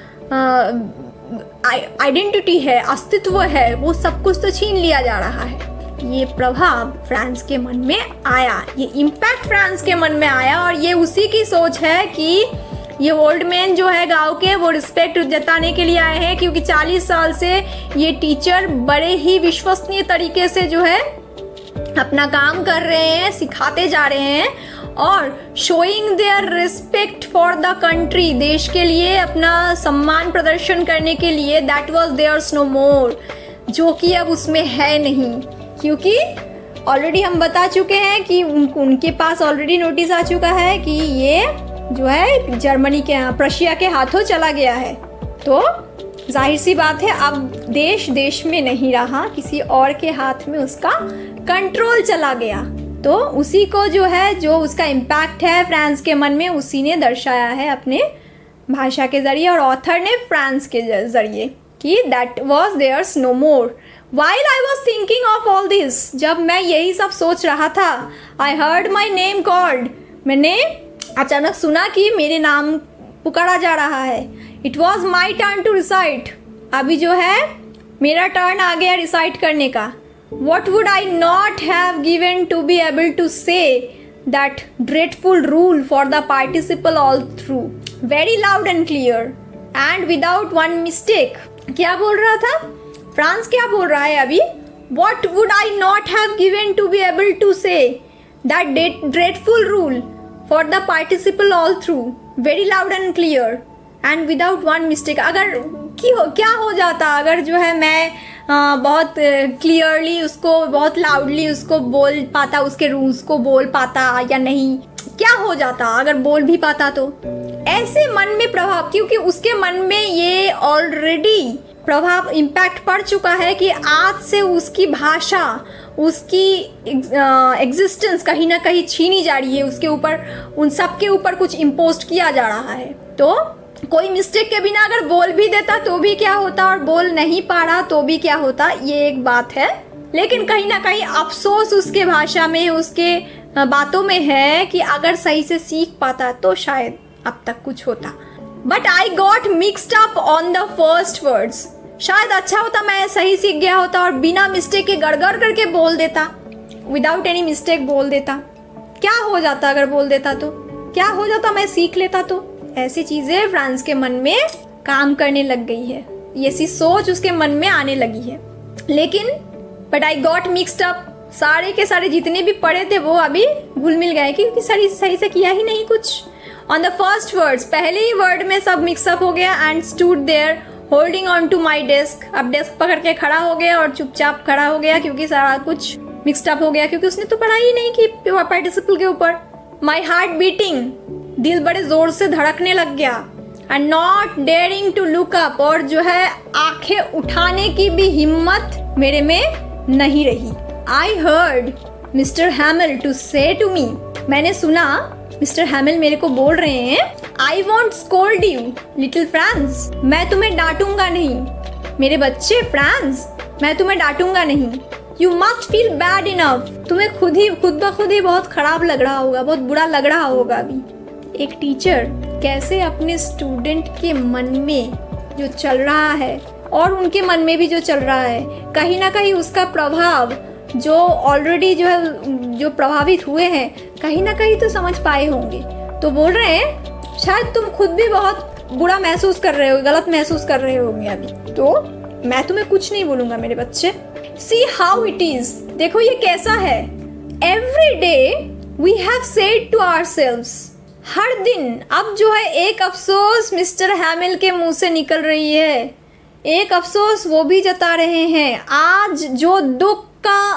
आइडेंटिटी है, अस्तित्व है, वो सब कुछ तो छीन लिया जा रहा है। ये प्रभाव फ्रांस के मन में आया, ये इम्पैक्ट फ्रांस के मन में आया और ये उसी की सोच है कि ये ओल्ड मैन जो है गांव के, वो रिस्पेक्ट जताने के लिए आए हैं क्योंकि चालीस साल से ये टीचर बड़े ही विश्वसनीय तरीके से जो है अपना काम कर रहे हैं, सिखाते जा रहे हैं और showing their respect for the country, देश के लिए अपना सम्मान प्रदर्शन करने के लिए। That was theirs no more, जो कि अब उसमें है नहीं, क्योंकि ऑलरेडी हम बता चुके हैं कि उन, उनके पास ऑलरेडी नोटिस आ चुका है कि ये जो है जर्मनी के, प्रशिया के हाथों चला गया है। तो जाहिर सी बात है अब देश देश में नहीं रहा, किसी और के हाथ में उसका कंट्रोल चला गया। तो उसी को जो है, जो उसका इम्पैक्ट है फ्रांस के मन में, उसी ने दर्शाया है अपने भाषा के जरिए और ऑथर ने फ्रांस के जरिए कि that was theirs no more. While I was thinking of all this, जब मैं यही सब सोच रहा था, I heard my name called, मैंने अचानक सुना कि मेरे नाम पुकारा जा रहा है। It was my turn to recite, अभी जो है मेरा टर्न आ गया रिसाइट करने का। What would I not have given to be able to say that dreadful rule for the participle all through, very loud and clear and without one mistake। क्या बोल रहा था फ्रांस, क्या बोल रहा है अभी? What would I not have given to be able to say that dreadful rule for the participle all through, very loud and clear and without one mistake। अगर की हो, क्या हो जाता अगर जो है मैं आ, बहुत क्लियरली उसको, बहुत लाउडली उसको बोल पाता, उसके रूल्स को बोल पाता या नहीं, क्या हो जाता अगर बोल भी पाता तो। ऐसे मन में प्रभाव, क्योंकि उसके मन में ये ऑलरेडी प्रभाव इम्पैक्ट पड़ चुका है कि आज से उसकी भाषा, उसकी एग्जिस्टेंस कहीं ना कहीं छीनी जा रही है, उसके ऊपर, उन सब के ऊपर कुछ इम्पोज किया जा रहा है। तो कोई मिस्टेक के बिना अगर बोल भी देता तो भी क्या होता और बोल नहीं पा रहा तो भी क्या होता, ये एक बात है। लेकिन कहीं ना कहीं अफसोस उसके भाषा में, उसके बातों में है कि अगर सही से सीख पाता तो शायद अब तक कुछ होता। But I got mixed up on the first words, शायद अच्छा होता मैं सही सीख गया होता और बिना मिस्टेक के गड़गड़ करके बोल देता, विदाउट एनी मिस्टेक बोल देता। क्या हो जाता अगर बोल देता तो, क्या हो जाता मैं सीख लेता तो। ऐसी चीजें फ्रांस के मन में काम करने लग गई है, ऐसी सोच उसके मन में आने लगी है। लेकिन but I got mixed up, सारे के सारे जितने भी पढ़े थे वो अभी घुल मिल गए क्योंकि सही सही से किया ही नहीं कुछ। ऑन द फर्स्ट वर्ड्स, पहले ही वर्ड में सब मिक्सअप हो गया। And stood there holding on to my desk, अब डेस्क पकड़ के खड़ा हो गया और चुपचाप खड़ा हो गया क्योंकि सारा कुछ मिक्सड अप हो गया, क्योंकि उसने तो पढ़ाई ही नहीं की पार्टिसिपल के ऊपर। माई हार्ट बीटिंग, दिल बड़े जोर से धड़कने लग गया। And not daring to look up, और जो है आंखें उठाने की भी हिम्मत मेरे में नहीं रही। I heard mister Hamel to say to me, मैंने सुना मिस्टर हैमिल मेरे को बोल रहे हैं, I won't scold you little Franz, मैं तुम्हें डांटूंगा नहीं मेरे बच्चे फ्रांस, मैं तुम्हें डांटूंगा नहीं। You must feel bad enough, तुम्हें खुद ही खुद ब खुद ही बहुत खराब लग रहा होगा, बहुत बुरा लग रहा होगा अभी। एक टीचर कैसे अपने स्टूडेंट के मन में जो चल रहा है और उनके मन में भी जो चल रहा है, कहीं ना कहीं उसका प्रभाव जो ऑलरेडी जो है जो प्रभावित हुए हैं कहीं ना कहीं तो समझ पाए होंगे। तो बोल रहे हैं शायद तुम खुद भी बहुत बुरा महसूस कर रहे हो, गलत महसूस कर रहे होंगे अभी। तो मैं तुम्हें कुछ नहीं बोलूंगा मेरे बच्चे। सी हाउ इट इज, देखो ये कैसा है। Every day we have said to ourselves, हर दिन। अब जो है एक अफसोस मिस्टर हैमिल के मुंह से निकल रही है, एक अफसोस वो भी जता रहे हैं। आज जो दुख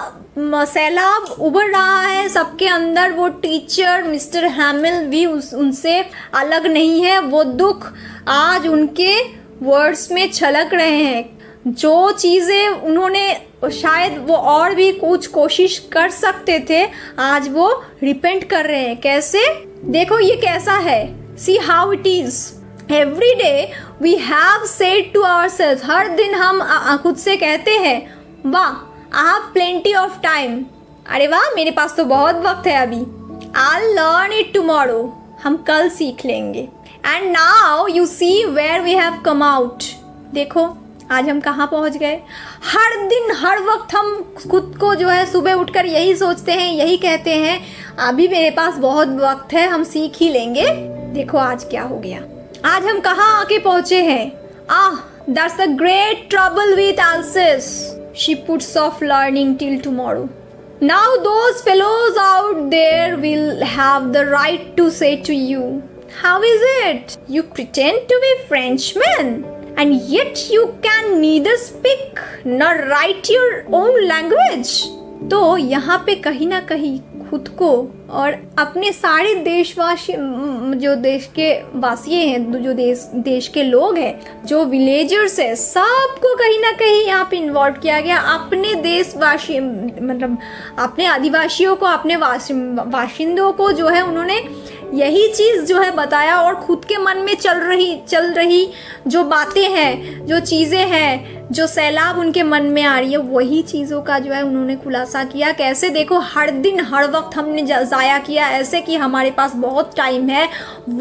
का सैलाब उभर रहा है सबके अंदर, वो टीचर मिस्टर हैमिल भी उस उनसे अलग नहीं है। वो दुख आज उनके वर्ड्स में छलक रहे हैं। जो चीज़ें उन्होंने शायद वो और भी कुछ कोशिश कर सकते थे, आज वो रिपेंट कर रहे हैं। कैसे, देखो ये कैसा है। See how it is, every day we have said to ourselves, हर दिन हम खुद से कहते हैं, वाह I have plenty of time, अरे वाह मेरे पास तो बहुत वक्त है अभी। I will learn it tomorrow, हम कल सीख लेंगे। And now you see where we have come out, देखो आज हम कहाँ पहुँच गए। हर दिन हर वक्त हम खुद को जो है सुबह उठकर यही सोचते हैं, यही कहते हैं, अभी मेरे पास बहुत वक्त है, हम सीख ही लेंगे। देखो आज क्या हो गया, आज हम कहाँ आके पहुँचे हैं। Ah, that's the great trouble with Alsace, she puts off learning till tomorrow. Now those fellows out there will have the right to say to you, how is it? You pretend to be Frenchmen and yet you can neither speak nor write your own language. तो यहाँ पे कहीं ना कहीं खुद को और अपने सारे देशवासी, जो देश के वासी हैं, जो देश देश के लोग हैं, जो विलेजर्स हैं, सबको कहीं ना कहीं यहाँ पे इन्वॉल्व किया गया। अपने देशवासी मतलब अपने आदिवासियों को, अपने वाशिंदों को जो है उन्होंने यही चीज़ जो है बताया, और खुद के मन में चल रही चल रही जो बातें हैं, जो चीज़ें हैं, जो सैलाब उनके मन में आ रही है, वही चीज़ों का जो है उन्होंने खुलासा किया। कैसे, देखो हर दिन हर वक्त हमने ज़ाया किया ऐसे कि हमारे पास बहुत टाइम है,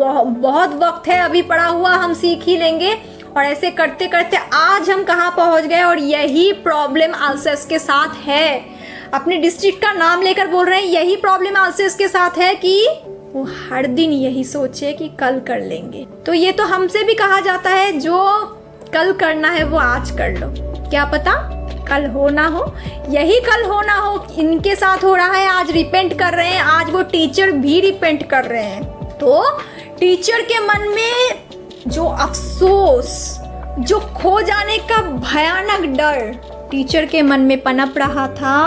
बहुत वक्त है अभी पड़ा हुआ, हम सीख ही लेंगे। और ऐसे करते करते आज हम कहाँ पहुँच गए। और यही प्रॉब्लम अल्सेस के साथ है, अपने डिस्ट्रिक्ट का नाम लेकर बोल रहे हैं, यही प्रॉब्लम अल्सेस के साथ है कि वो हर दिन यही सोचे कि कल कर लेंगे। तो ये तो हमसे भी कहा जाता है, जो कल करना है वो आज कर लो, क्या पता कल हो ना हो। यही कल हो ना हो इनके साथ हो रहा है। आज रिपेंट कर रहे हैं, आज वो टीचर भी रिपेंट कर रहे हैं। तो टीचर के मन में जो अफसोस, जो खो जाने का भयानक डर टीचर के मन में पनप रहा था,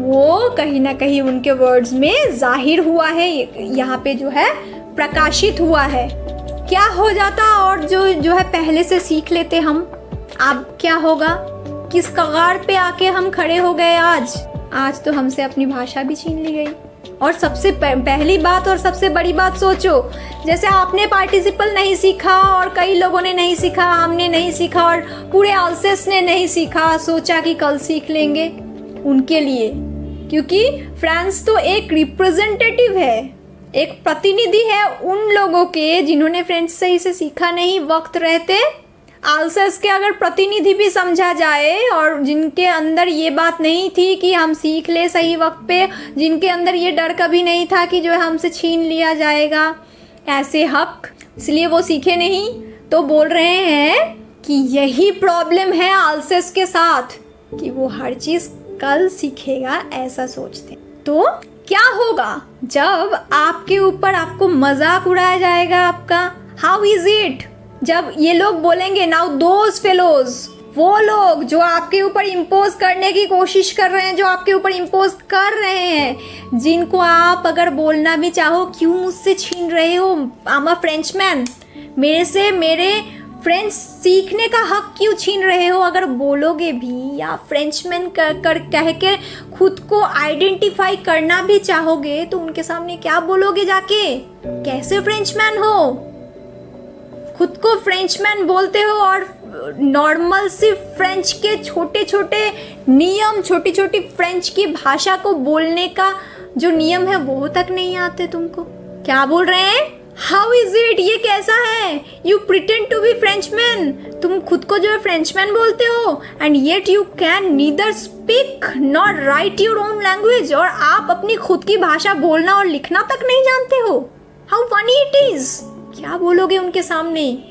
वो कहीं ना कहीं उनके वर्ड्स में जाहिर हुआ है, यहाँ पे जो है प्रकाशित हुआ है। क्या हो जाता और जो जो है पहले से सीख लेते हम, अब क्या होगा, किस कगार पे आके हम खड़े हो गए। आज आज तो हमसे अपनी भाषा भी छीन ली गई। और सबसे पहली बात और सबसे बड़ी बात सोचो, जैसे आपने पार्टिसिपल नहीं सीखा और कई लोगों ने नहीं सीखा, हमने नहीं सीखा और पूरे अल्सेस ने नहीं सीखा, सोचा कि कल सीख लेंगे उनके लिए। क्योंकि फ्रांस तो एक रिप्रेजेंटेटिव है, एक प्रतिनिधि है उन लोगों के जिन्होंने फ्रेंच सही से सीखा नहीं वक्त रहते। अल्सेस के अगर प्रतिनिधि भी समझा जाए और जिनके अंदर ये बात नहीं थी कि हम सीख ले सही वक्त पे, जिनके अंदर ये डर कभी नहीं था कि जो है हमसे छीन लिया जाएगा ऐसे हक, इसलिए वो सीखे नहीं। तो बोल रहे हैं कि यही प्रॉब्लम है अल्सेस के साथ कि वो हर चीज़ कल सीखेगा ऐसा सोचते। तो क्या होगा जब आपके ऊपर आपको मजाक उड़ाया जाएगा आपका, हाउ इज इट, जब ये लोग बोलेंगे नाउ दोज फेलोज, वो लोग जो आपके ऊपर इम्पोज करने की कोशिश कर रहे हैं, जो आपके ऊपर इम्पोज कर रहे हैं, जिनको आप अगर बोलना भी चाहो, क्यों मुझसे छीन रहे हो, आई एम अ फ्रेंचमैन, मेरे से मेरे फ्रेंच सीखने का हक क्यों छीन रहे हो। अगर बोलोगे भी या फ्रेंचमैन कर कर कह के खुद को आइडेंटिफाई करना भी चाहोगे, तो उनके सामने क्या बोलोगे जाके, कैसे फ्रेंचमैन हो, खुद को फ्रेंचमैन बोलते हो और नॉर्मल सी फ्रेंच के छोटे छोटे नियम, छोटी छोटी फ्रेंच की भाषा को बोलने का जो नियम है वो तक नहीं आते तुमको। क्या बोल रहे हैं, हाउ इज इट, ये कैसा है, you pretend to be Frenchman, तुम खुद को जो है फ्रेंचमैन बोलते हो, and yet you can neither speak not write your own language, और आप अपनी खुद की भाषा बोलना और लिखना तक नहीं जानते हो। हाउ फनी इट इज, क्या बोलोगे उनके सामने।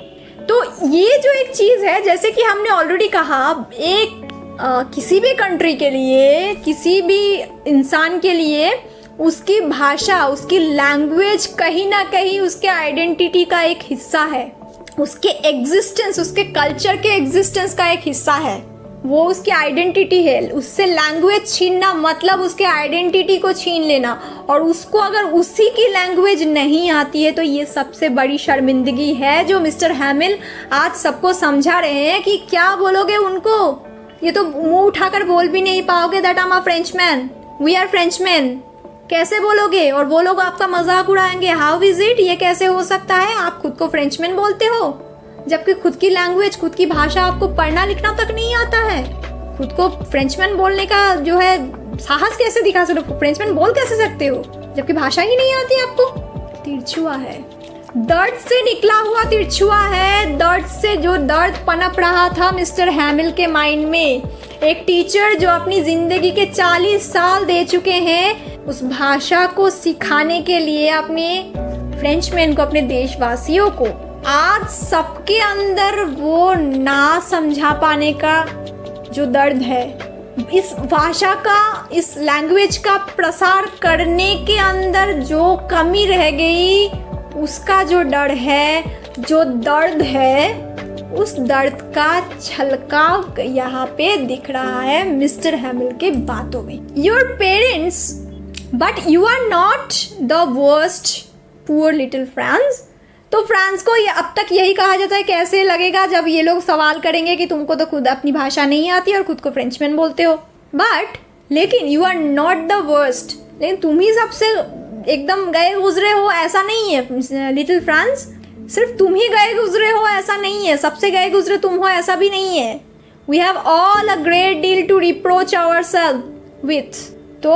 तो ये जो एक चीज़ है, जैसे कि हमने ऑलरेडी कहा, एक आ, किसी भी कंट्री के लिए, किसी भी इंसान के लिए उसकी भाषा, उसकी लैंग्वेज कहीं ना कहीं उसके आइडेंटिटी का एक हिस्सा है, उसके एग्जिस्टेंस, उसके कल्चर के एग्जिस्टेंस का एक हिस्सा है, वो उसकी आइडेंटिटी है। उससे लैंग्वेज छीनना मतलब उसके आइडेंटिटी को छीन लेना, और उसको अगर उसी की लैंग्वेज नहीं आती है तो ये सबसे बड़ी शर्मिंदगी है जो मिस्टर हैमिल आज सबको समझा रहे हैं कि क्या बोलोगे उनको। ये तो मुंह उठाकर बोल भी नहीं पाओगे that I am a Frenchman, we are Frenchman, कैसे बोलोगे? और वो लोग आपका मजाक उड़ाएंगे, हाउ इज इट, ये कैसे हो सकता है, आप खुद को फ्रेंचमैन बोलते हो, जबकि खुद की लैंग्वेज, खुद की भाषा आपको पढ़ना लिखना तक नहीं आता है। खुद को फ्रेंचमैन बोलने का जो है साहस कैसे दिखा सकते हो? फ्रेंचमैन बोल कैसे सकते हो जबकि भाषा ही नहीं आती आपको? तिरछुआ है, दर्द से निकला हुआ तिरछुआ है, दर्द से जो दर्द पनप रहा था मिस्टर हैमिल के माइंड में। एक टीचर जो अपनी जिंदगी के चालीस साल दे चुके हैं उस भाषा को सिखाने के लिए अपने फ्रेंचमैन को, अपने देशवासियों को, आज सबके अंदर वो ना समझा पाने का जो दर्द है, इस भाषा का, इस लैंग्वेज का प्रसार करने के अंदर जो कमी रह गई उसका जो डर है, जो दर्द है, उस दर्द का छलकाव यहाँ पे दिख रहा है मिस्टर हैमिल के बातों में। Your parents but you are not the worst poor little Franz. तो फ्रांस को ये अब तक यही कहा जाता है, कैसे लगेगा जब ये लोग सवाल करेंगे कि तुमको तो खुद अपनी भाषा नहीं आती और खुद को फ्रेंचमैन बोलते हो, बट लेकिन you are not the worst, लेकिन तुम ही सबसे एकदम गए गुजरे हो ऐसा नहीं है लिटिल फ्रांस, सिर्फ तुम ही गए गुजरे हो ऐसा नहीं है, सबसे गए गुजरे तुम हो ऐसा भी नहीं है। We have all a great deal to reproach ourself with. तो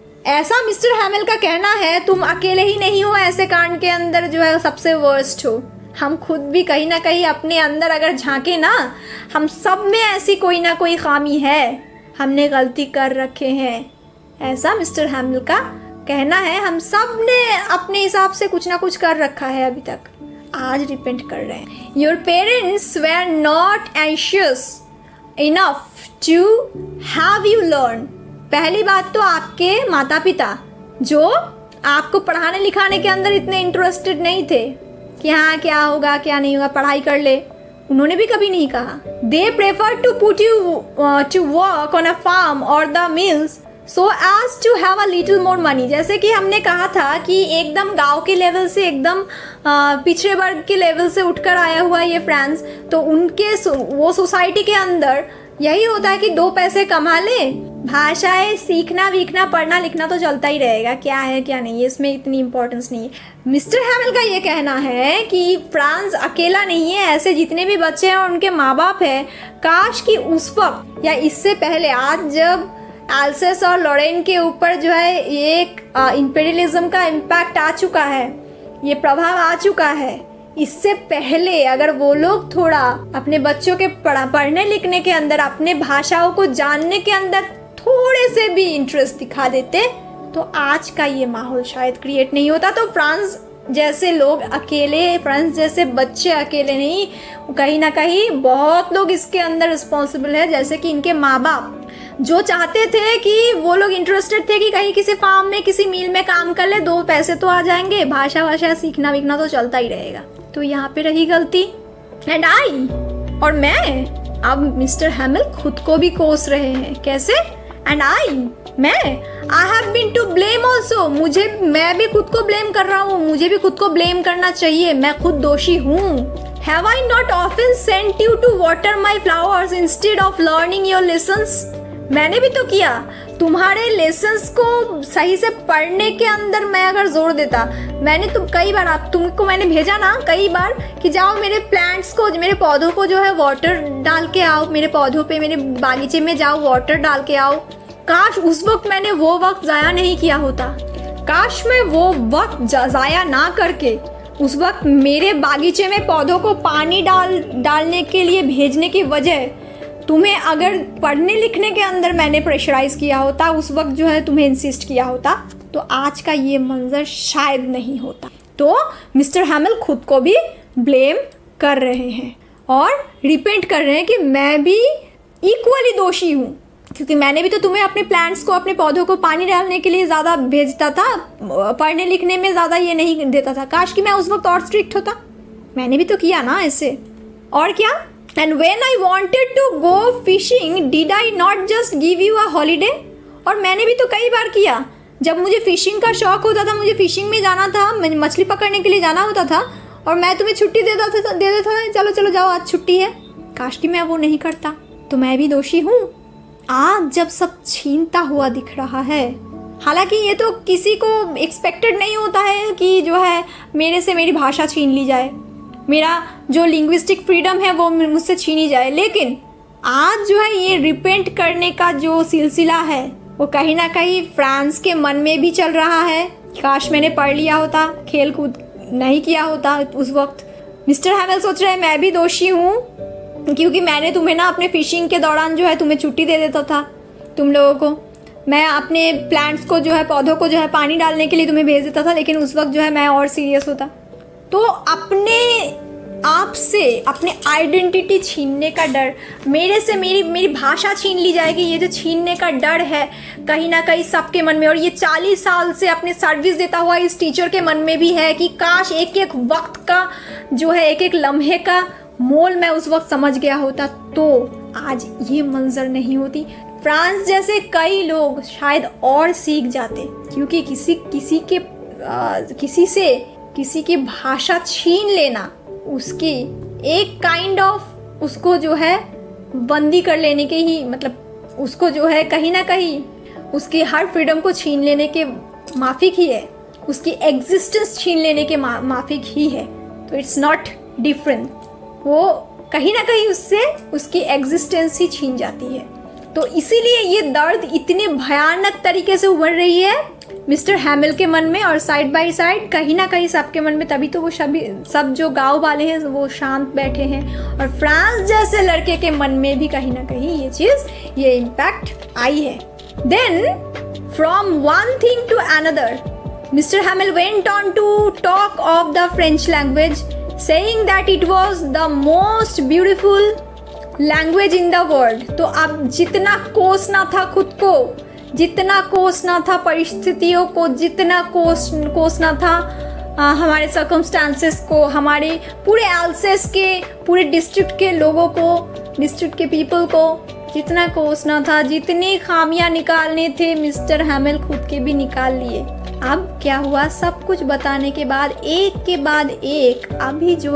ऐसा मिस्टर हैमिल का कहना है, तुम अकेले ही नहीं हो ऐसे कांड के अंदर जो है सबसे वर्स्ट हो। हम खुद भी कहीं ना कहीं अपने अंदर अगर झांके ना, हम सब में ऐसी कोई ना कोई खामी है, हमने गलती कर रखे हैं, ऐसा मिस्टर हैमिल का कहना है। हम सब ने अपने हिसाब से कुछ ना कुछ कर रखा है अभी तक, आज रिपेंट कर रहे हैं। Your parents were not anxious enough to have you learn. पहली बात तो आपके माता पिता जो आपको पढ़ाने लिखाने के अंदर इतने इंटरेस्टेड नहीं थे कि हाँ क्या होगा क्या नहीं होगा, पढ़ाई कर ले, उन्होंने भी कभी नहीं कहा। They prefer to put you to work on a farm or the mills so as to have a little more money. जैसे कि हमने कहा था कि एकदम गांव के लेवल से, एकदम पिछड़े वर्ग के लेवल से उठकर आया हुआ ये फ्रांस, तो उनके वो सोसाइटी के अंदर यही होता है कि दो पैसे कमा ले, भाषाएं सीखना वीखना पढ़ना लिखना तो चलता ही रहेगा, क्या है क्या नहीं है, इसमें इतनी इंपॉर्टेंस नहीं है। मिस्टर हैमिल का ये कहना है कि फ्रांस अकेला नहीं है, ऐसे जितने भी बच्चे हैं उनके माँ बाप हैं, काश कि उस वक्त या इससे पहले, आज जब एल्सेस और लॉरेन के ऊपर जो है एक इंपीरियलिज्म का इम्पैक्ट आ चुका है, ये प्रभाव आ चुका है, इससे पहले अगर वो लोग थोड़ा अपने बच्चों के पढ़ने लिखने के अंदर, अपने भाषाओं को जानने के अंदर थोड़े से भी इंटरेस्ट दिखा देते तो आज का ये माहौल शायद क्रिएट नहीं होता। तो फ्रांस जैसे लोग अकेले, फ्रांस जैसे बच्चे अकेले नहीं, कहीं ना कहीं बहुत लोग इसके अंदर रिस्पॉन्सिबल है। जैसे कि इनके माँ बाप जो चाहते थे कि वो लोग इंटरेस्टेड थे कि कहीं किसी फार्म में, किसी मिल में काम कर ले, दो पैसे तो आ जाएंगे, भाषा भाषा सीखना वीखना तो चलता ही रहेगा। तो यहाँ पे रही गलती। एंड आई, और मैं, अब मिस्टर हैमिल खुद को भी कोस रहे हैं, कैसे? एंड आई, मैं, I have been to blame also, मुझे, मैं भी खुद को ब्लेम कर रहा हूँ, मुझे भी खुद को ब्लेम करना चाहिए, मैं खुद दोषी हूँ। Have I not often sent you to water my flowers instead of learning your lessons. मैंने भी तो किया, तुम्हारे लेसन्स को सही से पढ़ने के अंदर मैं अगर जोर देता, मैंने तुम कई बार, आप तुमको मैंने भेजा ना कई बार कि जाओ मेरे प्लांट्स को, मेरे पौधों को जो है वाटर डाल के आओ, मेरे पौधों पे, मेरे बागीचे में जाओ वाटर डाल के आओ। काश उस वक्त मैंने वो वक्त ज़ाया नहीं किया होता, काश मैं वो वक्त ज़ाया ना करके उस वक्त मेरे बागीचे में पौधों को पानी डाल डालने के लिए भेजने की वजह तुम्हें अगर पढ़ने लिखने के अंदर मैंने प्रेशराइज किया होता, उस वक्त जो है तुम्हें इंसिस्ट किया होता, तो आज का ये मंजर शायद नहीं होता। तो मिस्टर हैमिल खुद को भी ब्लेम कर रहे हैं और रिपेंट कर रहे हैं कि मैं भी इक्वली दोषी हूँ, क्योंकि मैंने भी तो तुम्हें अपने प्लांट्स को, अपने पौधों को पानी डालने के लिए ज़्यादा भेजता था, पढ़ने लिखने में ज़्यादा ये नहीं देता था। काश कि मैं उस वक्त और स्ट्रिक्ट होता, मैंने भी तो किया ना ऐसे। और क्या, and when I wanted to go fishing did I not just give you a holiday. और मैंने भी तो कई बार किया, जब मुझे फिशिंग का शौक होता था, मुझे फिशिंग में जाना था, मछली पकड़ने के लिए जाना होता था, और मैं तुम्हें छुट्टी दे देता था दे देता था चलो चलो जाओ आज छुट्टी है। काश कि मैं वो नहीं करता, तो मैं भी दोषी हूँ आज जब सब छीनता हुआ दिख रहा है। हालांकि ये तो किसी को एक्सपेक्टेड नहीं होता है कि जो है मेरे से मेरी भाषा छीन ली जाए, मेरा जो लिंग्विस्टिक फ्रीडम है वो मुझसे छीनी जाए, लेकिन आज जो है ये रिपेंट करने का जो सिलसिला है वो कहीं ना कहीं फ्रांस के मन में भी चल रहा है। काश मैंने पढ़ लिया होता, खेल कूद नहीं किया होता उस वक्त। मिस्टर हैमेल सोच रहे हैं मैं भी दोषी हूँ, क्योंकि मैंने तुम्हें ना अपने फिशिंग के दौरान जो है तुम्हें छुट्टी दे देता था, तुम लोगों को मैं अपने प्लांट्स को जो है, पौधों को जो है पानी डालने के लिए तुम्हें भेज देता था, लेकिन उस वक्त जो है मैं और सीरियस होता। तो अपने आप से अपने आइडेंटिटी छीनने का डर, मेरे से मेरी मेरी भाषा छीन ली जाएगी, ये जो छीनने का डर है कहीं ना कहीं सबके मन में, और ये चालीस साल से अपने सर्विस देता हुआ इस टीचर के मन में भी है कि काश एक एक वक्त का जो है, एक एक लम्हे का मोल मैं उस वक्त समझ गया होता तो आज ये मंजर नहीं होती। फ्रांस जैसे कई लोग शायद और सीख जाते, क्योंकि किसी किसी के आ, किसी से किसी की भाषा छीन लेना उसकी एक काइंड ऑफ उसको जो है बंदी कर लेने के ही, मतलब उसको जो है कहीं ना कहीं उसकी हर फ्रीडम को छीन लेने के माफिक ही है, उसकी एग्जिस्टेंस छीन लेने के मा, माफिक ही है। तो इट्स नॉट डिफरेंट, वो कहीं ना कहीं उससे उसकी एग्जिस्टेंस ही छीन जाती है। तो इसीलिए ये दर्द इतने भयानक तरीके से उभर रही है मिस्टर हैमिल के मन में, और साइड बाय साइड कहीं ना कहीं सबके मन में, तभी तो वो सभी सब जो गांव वाले हैं वो शांत बैठे हैं, और फ्रांस जैसे लड़के के मन में भी कहीं ना कहीं ये चीज, ये इम्पैक्ट आई है। Then from one thing to another mister Hamel went on to talk of the French language, saying that it was the most beautiful language in the world। तो अब जितना कोसना था खुद को, जितना कोसना था परिस्थितियों को, जितना कोस कोसना था आ, हमारे सर्कमस्टांसेस को, हमारे पूरे एल्सेस के, पूरे डिस्ट्रिक्ट के लोगों को, डिस्ट्रिक्ट के पीपल को जितना कोसना था, जितनी खामियां निकालने थे मिस्टर हैमिल खुद के भी निकाल लिए। अब क्या हुआ, सब कुछ बताने के बाद एक के बाद एक अभी जो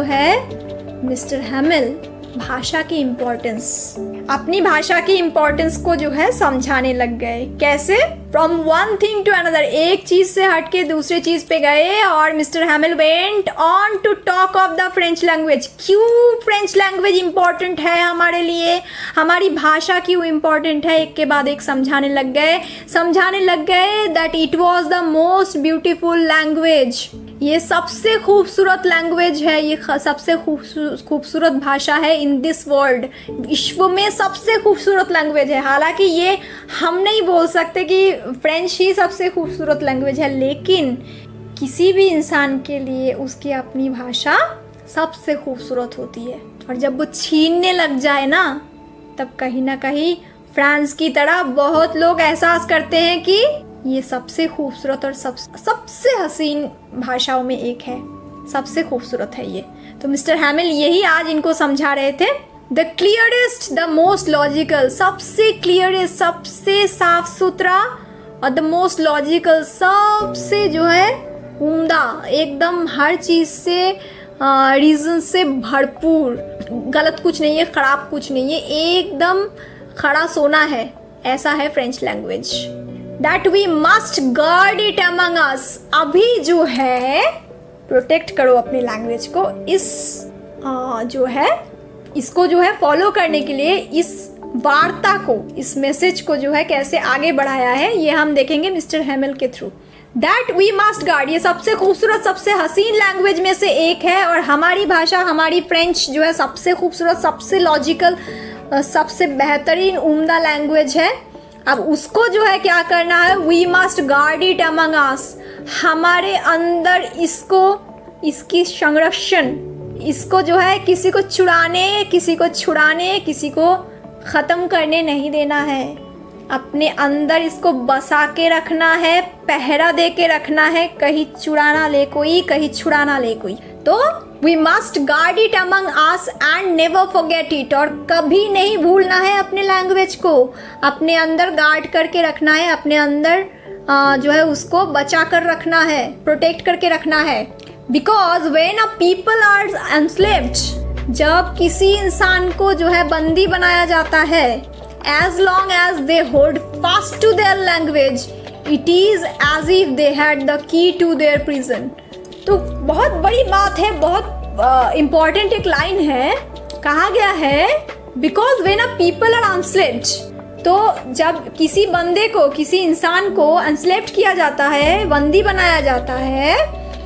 है मिस्टर हैमिल भाषा की इम्पोर्टेंस, अपनी भाषा की इम्पोर्टेंस को जो है समझाने लग गए। कैसे? From one thing to another, एक चीज से हट के दूसरे चीज पे गए, और mister Hamel went on to talk of the French language. क्यों फ्रेंच लैंग्वेज इम्पोर्टेंट है हमारे लिए, हमारी भाषा क्यों इम्पोर्टेंट है, एक के बाद एक समझाने लग गए समझाने लग गए that it was the most beautiful language, ये सबसे खूबसूरत लैंग्वेज है, ये सबसे खूबसूरत भाषा है इन दिस वर्ल्ड, विश्व में सबसे खूबसूरत लैंग्वेज है। हालांकि ये हम नहीं बोल सकते कि फ्रेंच ही सबसे खूबसूरत लैंग्वेज है, लेकिन किसी भी इंसान के लिए उसकी अपनी भाषा सबसे खूबसूरत होती है। और जब वो छीनने लग जाए ना, तब कहीं ना कहीं फ्रांस की तरह बहुत लोग एहसास करते हैं कि ये सबसे खूबसूरत और सब सबसे हसीन भाषाओं में एक है, सबसे खूबसूरत है ये। तो मिस्टर हैमिल यही आज इनको समझा रहे थे। The clearest, the most logical, सबसे क्लियरेस्ट, सबसे साफ सुथरा, और द मोस्ट लॉजिकल, सबसे जो है उम्दा, एकदम हर चीज से रीजन से भरपूर, गलत कुछ नहीं है, खराब कुछ नहीं है, एकदम खड़ा सोना है, ऐसा है French language. That we must guard it among us, अभी जो है प्रोटेक्ट करो अपनी लैंग्वेज को, इस आ, जो है इसको जो है फॉलो करने के लिए इस वार्ता को, इस मैसेज को जो है कैसे आगे बढ़ाया है, ये हम देखेंगे मिस्टर हैमिल के थ्रू। दैट वी मस्ट गार्ड, ये सबसे खूबसूरत, सबसे हसीन लैंग्वेज में से एक है, और हमारी भाषा, हमारी फ्रेंच जो है सबसे खूबसूरत, सबसे लॉजिकल, सबसे बेहतरीन उम्दा लैंग्वेज है। अब उसको जो है क्या करना है, we must guard it among us, हमारे अंदर इसको, इसकी संरक्षण इसको जो है किसी को छुड़ाने किसी को छुड़ाने किसी को ख़त्म करने नहीं देना है। अपने अंदर इसको बसा के रखना है, पहरा दे के रखना है, कहीं चुराना ले कोई, कहीं छुड़ाना ले कोई। तो we must guard it among us and never forget it, और कभी नहीं भूलना है अपने लैंग्वेज को, अपने अंदर गार्ड करके रखना है, अपने अंदर आ, जो है उसको बचा कर रखना है, प्रोटेक्ट करके रखना है। Because when a people are enslaved, जब किसी इंसान को जो है बंदी बनाया जाता है, as long as they hold fast to their language, it is as if they had the key to their prison। तो बहुत बड़ी बात है, बहुत इम्पॉर्टेंट uh, एक लाइन है, कहा गया है because when a people are enslaved, तो जब किसी बंदे को, किसी इंसान को enslaved किया जाता है, बंदी बनाया जाता है,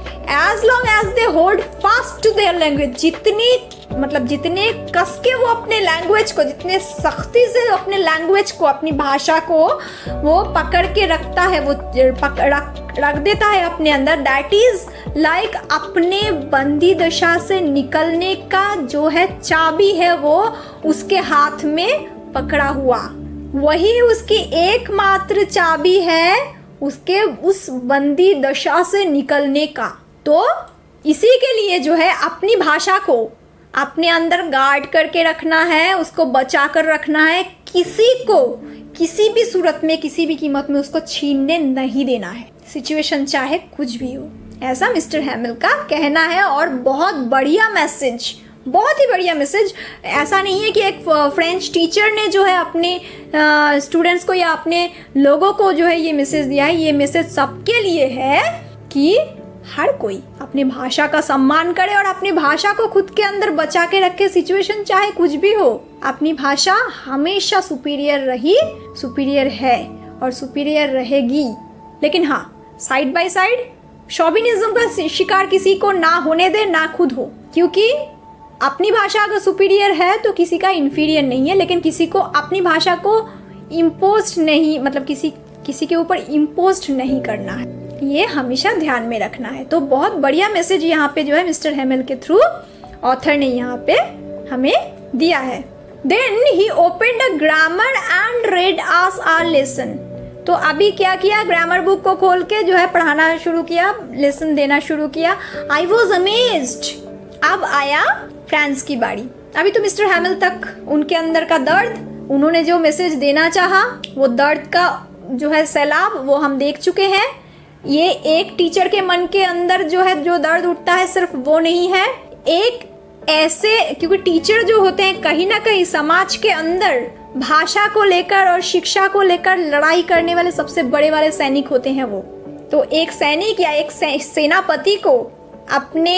as long as they hold fast to their language, जितनी मतलब जितने कस के वो अपने लैंग्वेज को, जितने सख्ती से अपने लैंग्वेज को, अपनी भाषा को वो पकड़ के रखता है, वो पक, रख, रख देता है अपने अंदर, दैट इज लाइक अपने बंदी दशा से निकलने का जो है चाबी है वो उसके हाथ में पकड़ा हुआ, वही उसकी एकमात्र चाबी है उसके उस बंदी दशा से निकलने का। तो इसी के लिए जो है अपनी भाषा को अपने अंदर गार्ड करके रखना है, उसको बचा कर रखना है, किसी को किसी भी सूरत में, किसी भी कीमत में उसको छीनने नहीं देना है, सिचुएशन चाहे कुछ भी हो। ऐसा मिस्टर हैमिल का कहना है। और बहुत बढ़िया मैसेज, बहुत ही बढ़िया मैसेज। ऐसा नहीं है कि एक फ्रेंच टीचर ने जो है अपने स्टूडेंट्स को या अपने लोगों को जो है ये मैसेज दिया है, ये मैसेज सबके लिए है कि हर कोई अपनी भाषा का सम्मान करे और अपनी भाषा को खुद के अंदर बचा के रखे, सिचुएशन चाहे कुछ भी हो। अपनी भाषा हमेशा सुपीरियर रही, सुपीरियर है और सुपीरियर रहेगी। लेकिन हाँ, साइड बाय साइड शोविनिज्म का शिकार किसी को ना होने दे, ना खुद हो, क्योंकि अपनी भाषा अगर सुपीरियर है तो किसी का इन्फीरियर नहीं है, लेकिन किसी को अपनी भाषा को इम्पोज नहीं, मतलब किसी किसी के ऊपर इम्पोज नहीं करना है, ये हमेशा ध्यान में रखना है। तो बहुत बढ़िया मैसेज यहाँ पे जो है मिस्टर हैमिल के थ्रू ऑथर ने यहाँ पे हमें दिया है। Then he opened a grammar and read us our lesson. तो अभी क्या किया, ग्रामर बुक को खोल के जो है पढ़ाना शुरू किया, लेसन देना शुरू किया। I was amazed. अब आया फ्रांस की बारी। अभी तो मिस्टर हैमिल तक उनके अंदर का दर्द, उन्होंने जो मैसेज देना चाहा, वो दर्द का जो है सैलाब वो हम देख चुके हैं। ये एक टीचर के मन के अंदर जो है जो दर्द उठता है सिर्फ वो नहीं है, एक ऐसे, क्योंकि टीचर जो होते हैं कहीं ना कहीं समाज के अंदर भाषा को लेकर और शिक्षा को लेकर लड़ाई करने वाले सबसे बड़े वाले सैनिक होते हैं वो। तो एक सैनिक या एक सेनापति को अपने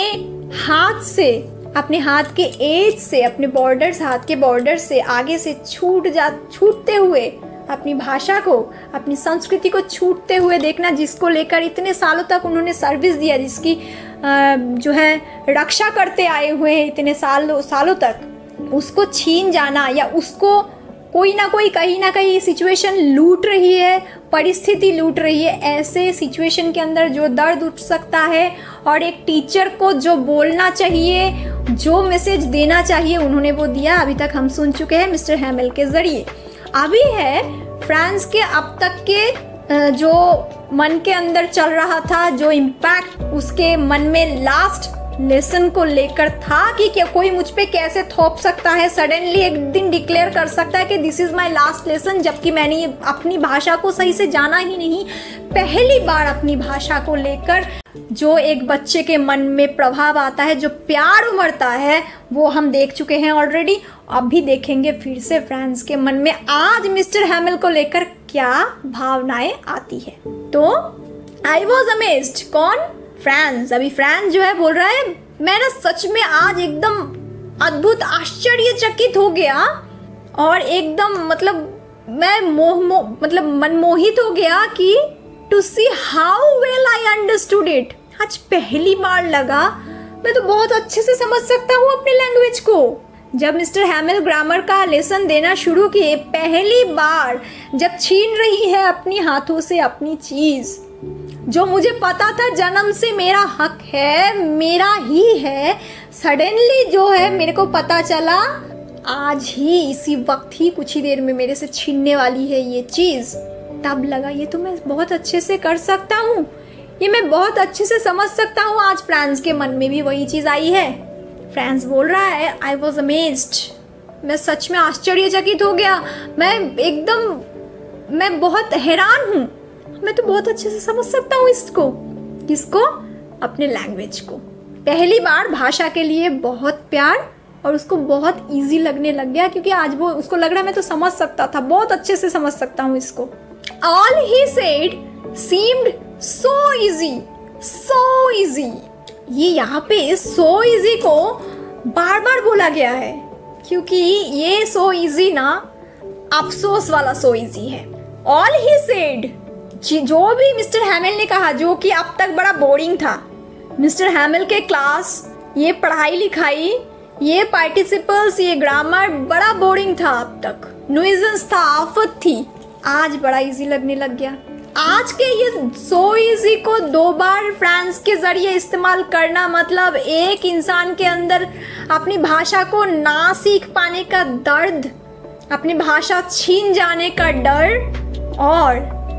हाथ से, अपने हाथ के एज से, अपने बॉर्डर्स, हाथ के बॉर्डर से आगे से छूट जा छूटते हुए अपनी भाषा को, अपनी संस्कृति को छूटते हुए देखना, जिसको लेकर इतने सालों तक उन्होंने सर्विस दिया, जिसकी जो है रक्षा करते आए हुए हैं इतने सालों सालों तक, उसको छीन जाना या उसको कोई ना कोई कहीं ना कहीं सिचुएशन लूट रही है, परिस्थिति लूट रही है, ऐसे सिचुएशन के अंदर जो दर्द उठ सकता है। और एक टीचर को जो बोलना चाहिए, जो मैसेज देना चाहिए, उन्होंने वो दिया। अभी तक हम सुन चुके हैं मिस्टर हैमिल के जरिए। अभी है फ्रांस के अब तक के जो मन के अंदर चल रहा था, जो इम्पैक्ट उसके मन में लास्ट लेसन को लेकर था कि क्या कोई मुझ पे कैसे थोप सकता है, सडनली एक दिन डिक्लेयर कर सकता है कि this is my last lesson, जबकि मैंने अपनी भाषा को सही से जाना ही नहीं। पहली बार अपनी भाषा को लेकर जो एक बच्चे के मन में प्रभाव आता है, जो प्यार उमड़ता है, वो हम देख चुके हैं ऑलरेडी। अब भी देखेंगे फिर से फ्रांस के मन में आज मिस्टर हैमिल को लेकर क्या भावनाएं आती है। तो आई वॉज अमेज्ड, कौन? फ्रांस। अभी फ्रांस जो है बोल रहा है, मैं ना सच में आज एकदम अद्भुत आश्चर्यचकित हो गया और एकदम मतलब मैं मोह मो, मतलब मनमोहित हो गया कि to see how well I understood it. आज पहली बार लगा मैं तो बहुत अच्छे से समझ सकता हूँ अपने लैंग्वेज को। जब मिस्टर हैमिल ग्रामर का लेसन देना शुरू किए, पहली बार जब छीन रही है अपनी हाथों से अपनी चीज, जो मुझे पता था जन्म से मेरा हक है, मेरा ही है, सडनली जो है मेरे को पता चला आज ही इसी वक्त ही कुछ ही देर में मेरे से छीनने वाली है ये चीज़। तब लगा ये तो मैं बहुत अच्छे से कर सकता हूँ, ये मैं बहुत अच्छे से समझ सकता हूँ। आज फ्रांस के मन में भी वही चीज़ आई है। फ्रांस बोल रहा है आई वॉज अमेज्ड, मैं सच में आश्चर्यचकित हो गया, मैं एकदम मैं बहुत हैरान हूँ, मैं तो बहुत अच्छे से समझ सकता हूँ इसको। किसको? अपने लैंग्वेज को। पहली बार भाषा के लिए बहुत प्यार और उसको बहुत इजी लगने लग गया, क्योंकि आज वो उसको लग रहा मैं तो समझ सकता था, बहुत अच्छे से समझ सकता हूँ इसको। All he said seemed so easy, so easy. ये यहाँ पे so easy को बार बार बोला गया है, क्योंकि ये so easy ना अफसोस वाला so easy है। All he said, जो भी मिस्टर हैमिल ने कहा, जो कि अब तक बड़ा बोरिंग था। मिस्टर हैमिल के क्लास, ये पढ़ाई लिखाई, ये पार्टिसिपल्स, ये ग्रामर बड़ा बोरिंग था अब तक, नुइजेंस था, आफत थी। आज बड़ा इजी लगने लग गया। आज के ये सो इजी को दो बार फ्रांस के जरिए इस्तेमाल करना मतलब एक इंसान के अंदर अपनी भाषा को ना सीख पाने का दर्द, अपनी भाषा छीन जाने का डर और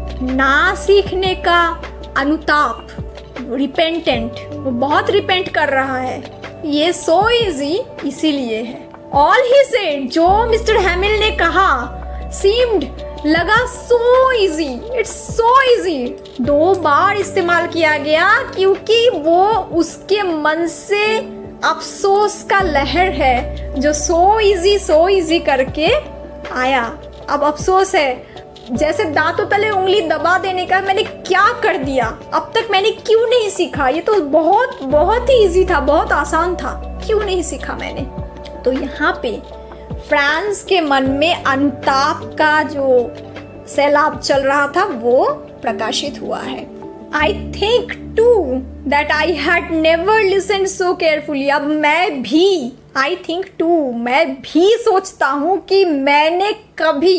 ना सीखने का अनुताप, रिपेंटेंट, वो बहुत रिपेंट कर रहा है। ये सो इजी इसीलिए है। ऑल ही सेड, जो मिस्टर हैमिल ने कहा, सीम्ड, लगा so easy, it's so easy, दो बार इस्तेमाल किया गया क्योंकि वो उसके मन से अफसोस का लहर है जो सो इजी सो इजी करके आया। अब अफसोस है, जैसे दांतों तले उंगली दबा देने का, मैंने क्या कर दिया, अब तक मैंने क्यों नहीं सीखा, ये तो बहुत बहुत ही इजी था, बहुत आसान था, क्यों नहीं सीखा मैंने। तो यहाँ पे फ्रांस के मन में अनुताप का जो सैलाब चल रहा था वो प्रकाशित हुआ है। I think too that I had never listened so carefully. अब मैं भी, आई थिंक टू, मैं भी सोचता हूँ कि मैंने कभी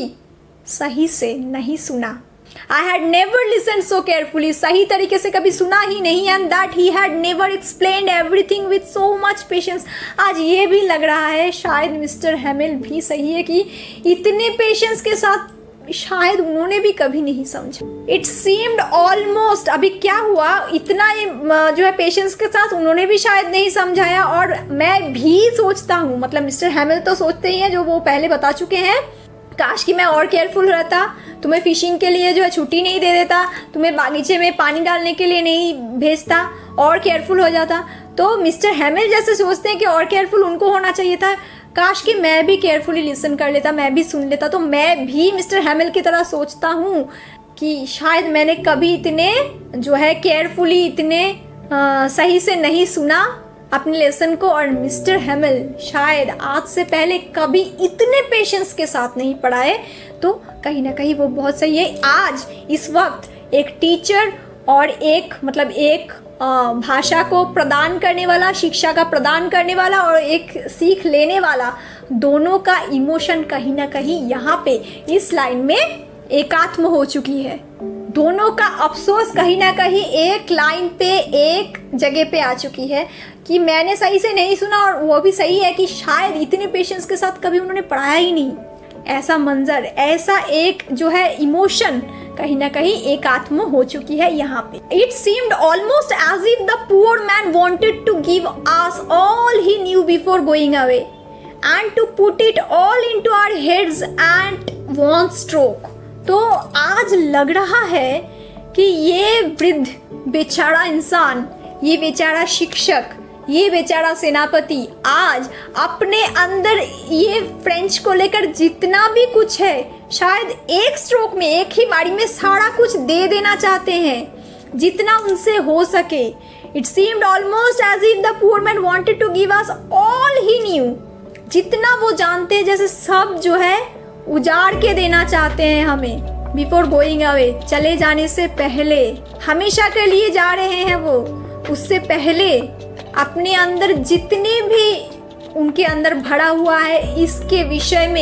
सही से नहीं सुना। I had never listened so carefully, सही तरीके से कभी सुना ही नहीं। And that he had never explained everything with so much patience. आज ये भी लग रहा है शायद मिस्टर हैमिल भी सही है कि इतने पेशेंस के साथ शायद उन्होंने भी कभी नहीं समझा। इट सीम्ड ऑलमोस्ट, अभी क्या हुआ, इतना जो है पेशेंस के साथ उन्होंने भी शायद नहीं समझाया। और मैं भी सोचता हूँ, मतलब मिस्टर हैमिल तो सोचते ही हैं, जो वो पहले बता चुके हैं, काश कि मैं और केयरफुल रहता, तुम्हें फिशिंग के लिए जो है छुट्टी नहीं दे देता, तुम्हें बागीचे में पानी डालने के लिए नहीं भेजता, और केयरफुल हो जाता। तो मिस्टर हैमिल जैसे सोचते हैं कि और केयरफुल उनको होना चाहिए था, काश कि मैं भी केयरफुली लिसन कर लेता, मैं भी सुन लेता। तो मैं भी मिस्टर हैमिल की तरह सोचता हूँ कि शायद मैंने कभी इतने जो है केयरफुली, इतने आ, सही से नहीं सुना अपने लेसन को। और मिस्टर हैमिल शायद आज से पहले कभी इतने पेशेंस के साथ नहीं पढ़ाए, तो कहीं ना कहीं वो बहुत सही है। आज इस वक्त एक टीचर और एक मतलब एक भाषा को प्रदान करने वाला, शिक्षा का प्रदान करने वाला और एक सीख लेने वाला, दोनों का इमोशन कहीं ना कहीं यहाँ पे इस लाइन में एकात्म हो चुकी है। दोनों का अफसोस कहीं ना कहीं एक लाइन पे, एक जगह पे आ चुकी है कि मैंने सही से नहीं सुना। और वो भी सही है कि शायद इतने पेशेंस के साथ कभी उन्होंने पढ़ाया ही नहीं। ऐसा मंजर, ऐसा एक जो है इमोशन कहीं ना कहीं एकात्म हो चुकी है यहाँ पे। It seemed almost as if the poor man wanted to give us all he knew before going away and to put it all into our heads and one stroke. तो आज लग रहा है कि ये वृद्ध बेचारा इंसान, ये बेचारा शिक्षक, ये बेचारा सेनापति आज अपने अंदर ये फ्रेंच को लेकर जितना भी कुछ है, शायद एक स्ट्रोक में, एक ही बारी में सारा कुछ दे देना चाहते हैं, जितना उनसे हो सके। It seemed almost as if the poor man wanted to give us all he knew, जितना वो जानते हैं, जैसे सब जो है उजाड़ के देना चाहते हैं हमें। बिफोर गोइंग अवे, चले जाने से पहले, हमेशा के लिए जा रहे हैं वो, उससे पहले अपने अंदर जितने भी उनके अंदर भरा हुआ है इसके विषय में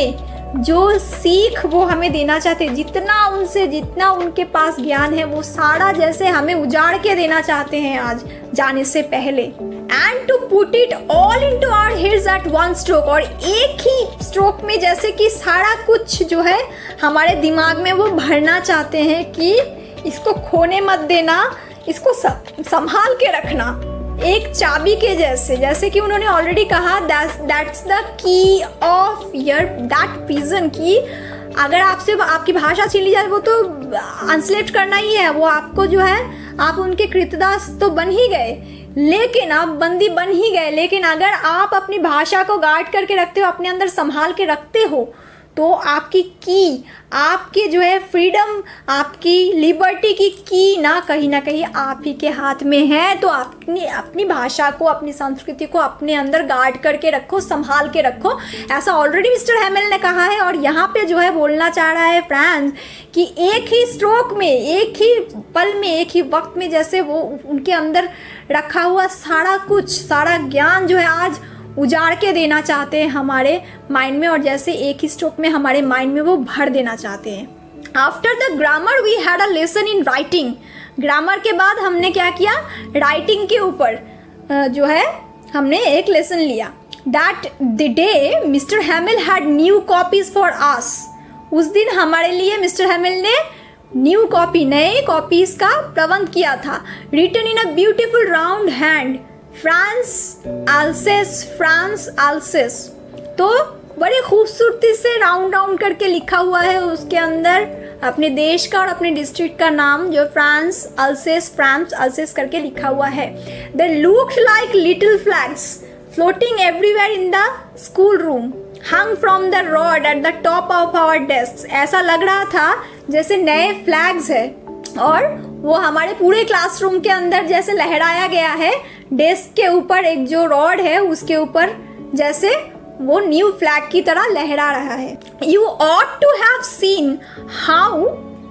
जो सीख वो हमें देना चाहते हैं, जितना उनसे जितना उनके पास ज्ञान है वो सारा जैसे हमें उजाड़ के देना चाहते हैं आज जाने से पहले। And to put it all into our heads at one stroke, और एक ही स्ट्रोक में जैसे कि सारा कुछ जो है हमारे दिमाग में वो भरना चाहते हैं कि इसको खोने मत देना, इसको संभाल के रखना, एक चाबी के जैसे। जैसे कि उन्होंने ऑलरेडी कहा that's the key of your that prison, की अगर आपसे आपकी भाषा छीन ली जाए वो तो अनस्लेव्ड करना ही है, वो आपको जो है आप उनके कृतदास तो बन ही गए, लेकिन आप बंदी बन ही गए, लेकिन अगर आप अपनी भाषा को गार्ड करके रखते हो, अपने अंदर संभाल के रखते हो, तो आपकी की, आपकी जो है फ्रीडम, आपकी लिबर्टी की की ना कहीं ना कहीं आप ही के हाथ में है। तो अपनी अपनी भाषा को, अपनी संस्कृति को अपने अंदर गार्ड करके रखो, संभाल के रखो, ऐसा ऑलरेडी मिस्टर हैमिल ने कहा है। और यहाँ पे जो है बोलना चाह रहा है फ्रांस कि एक ही स्ट्रोक में, एक ही पल में, एक ही वक्त में जैसे वो उनके अंदर रखा हुआ सारा कुछ, सारा ज्ञान जो है आज उजाड़ के देना चाहते हैं हमारे माइंड में, और जैसे एक ही स्ट्रोक में हमारे माइंड में वो भर देना चाहते हैं। After the grammar we had a lesson in writing, grammar के बाद हमने क्या किया, राइटिंग के ऊपर जो है हमने एक लेसन लिया। That the day mister Hamel had new copies for us, उस दिन हमारे लिए मिस्टर हैमिल ने न्यू कॉपी, नए कॉपीज का प्रबंध किया था। Written in a beautiful round hand, France Alsace, France Alsace, तो बड़े खूबसूरती से राउंड राउंड करके लिखा हुआ है उसके अंदर अपने देश का और अपने डिस्ट्रिक्ट का नाम, जो फ्रांस अल्सेस, फ्रांस अल्सेस करके लिखा हुआ है। They looked like little flags floating everywhere in the school room, hung from the rod at the top of our desk, ऐसा लग रहा था जैसे नए फ्लैग्स है और वो हमारे पूरे क्लासरूम के अंदर जैसे लहराया गया है। डेस्क के ऊपर एक जो रॉड है उसके ऊपर जैसे वो न्यू फ्लैग की तरह लहरा रहा है। You ought to have seen how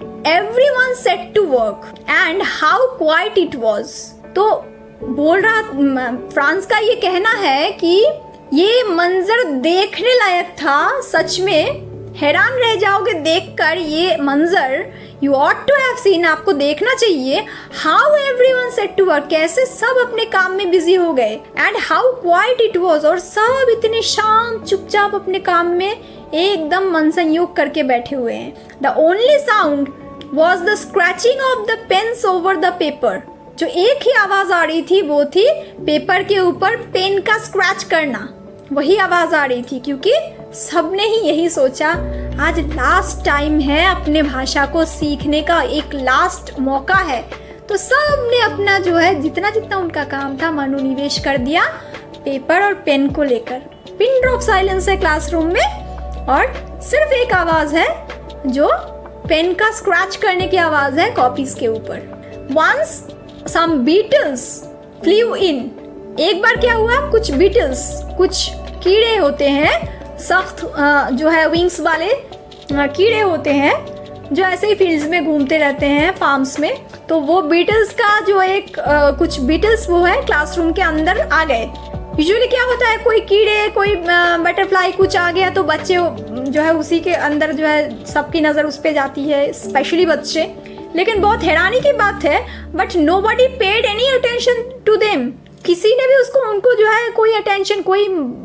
everyone set to work and how quiet it was. तो बोल रहा फ्रांस का ये कहना है कि ये मंजर देखने लायक था, सच में हैरान रह जाओगे देखकर ये मंजर। You ought to have seen, आपको देखना चाहिए, how everyone set to work, कैसे सब अपने काम में बिजी हो गए, and how quiet it was, और सब इतने शांत चुपचाप अपने काम में एकदम मन संयोग करके बैठे हुए हैं। The only sound was the scratching of the pens over the paper, जो एक ही आवाज आ रही थी वो थी पेपर के ऊपर पेन का स्क्रैच करना, वही आवाज आ रही थी, क्योंकि सबने ही यही सोचा आज लास्ट टाइम है अपने भाषा को सीखने का, एक लास्ट मौका है। तो सबने अपना जो है जितना जितना उनका काम था मनोनिवेश कर दिया पेपर और पेन को लेकर। पिन ड्रॉप साइलेंस है क्लासरूम में और सिर्फ एक आवाज है जो पेन का स्क्रैच करने की आवाज है कॉपीज के ऊपर। Once some beetles flew in, एक बार क्या हुआ, कुछ बीटल्स, कुछ कीड़े होते हैं सख्त जो है विंग्स वाले कीड़े होते हैं जो ऐसे ही फील्ड्स में घूमते रहते हैं फार्म्स में। तो वो बीटल्स का जो एक आ, कुछ बीटल्स वो है क्लासरूम के अंदर आ गए। यूजुअली क्या होता है, कोई कीड़े, कोई बटरफ्लाई कुछ आ गया तो बच्चे जो है उसी के अंदर जो है सबकी नज़र उस पर जाती है, स्पेशली बच्चे। लेकिन बहुत हैरानी की बात है, but nobody paid any attention to them, किसी ने भी उसको उनको जो है कोई अटेंशन, कोई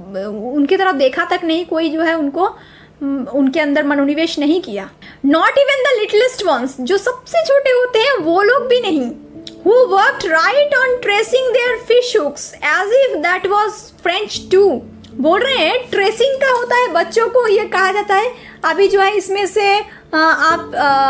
उनकी तरफ देखा तक नहीं, कोई जो है उनको उनके अंदर मनोनिवेश नहीं किया। Not even the littlest ones, जो सबसे छोटे होते हैं वो लोग भी नहीं। Who worked right on tracing their fish hooks as if that was French too। बोल रहे हैं ट्रेसिंग का होता है, बच्चों को ये कहा जाता है अभी जो है इसमें से आ, आप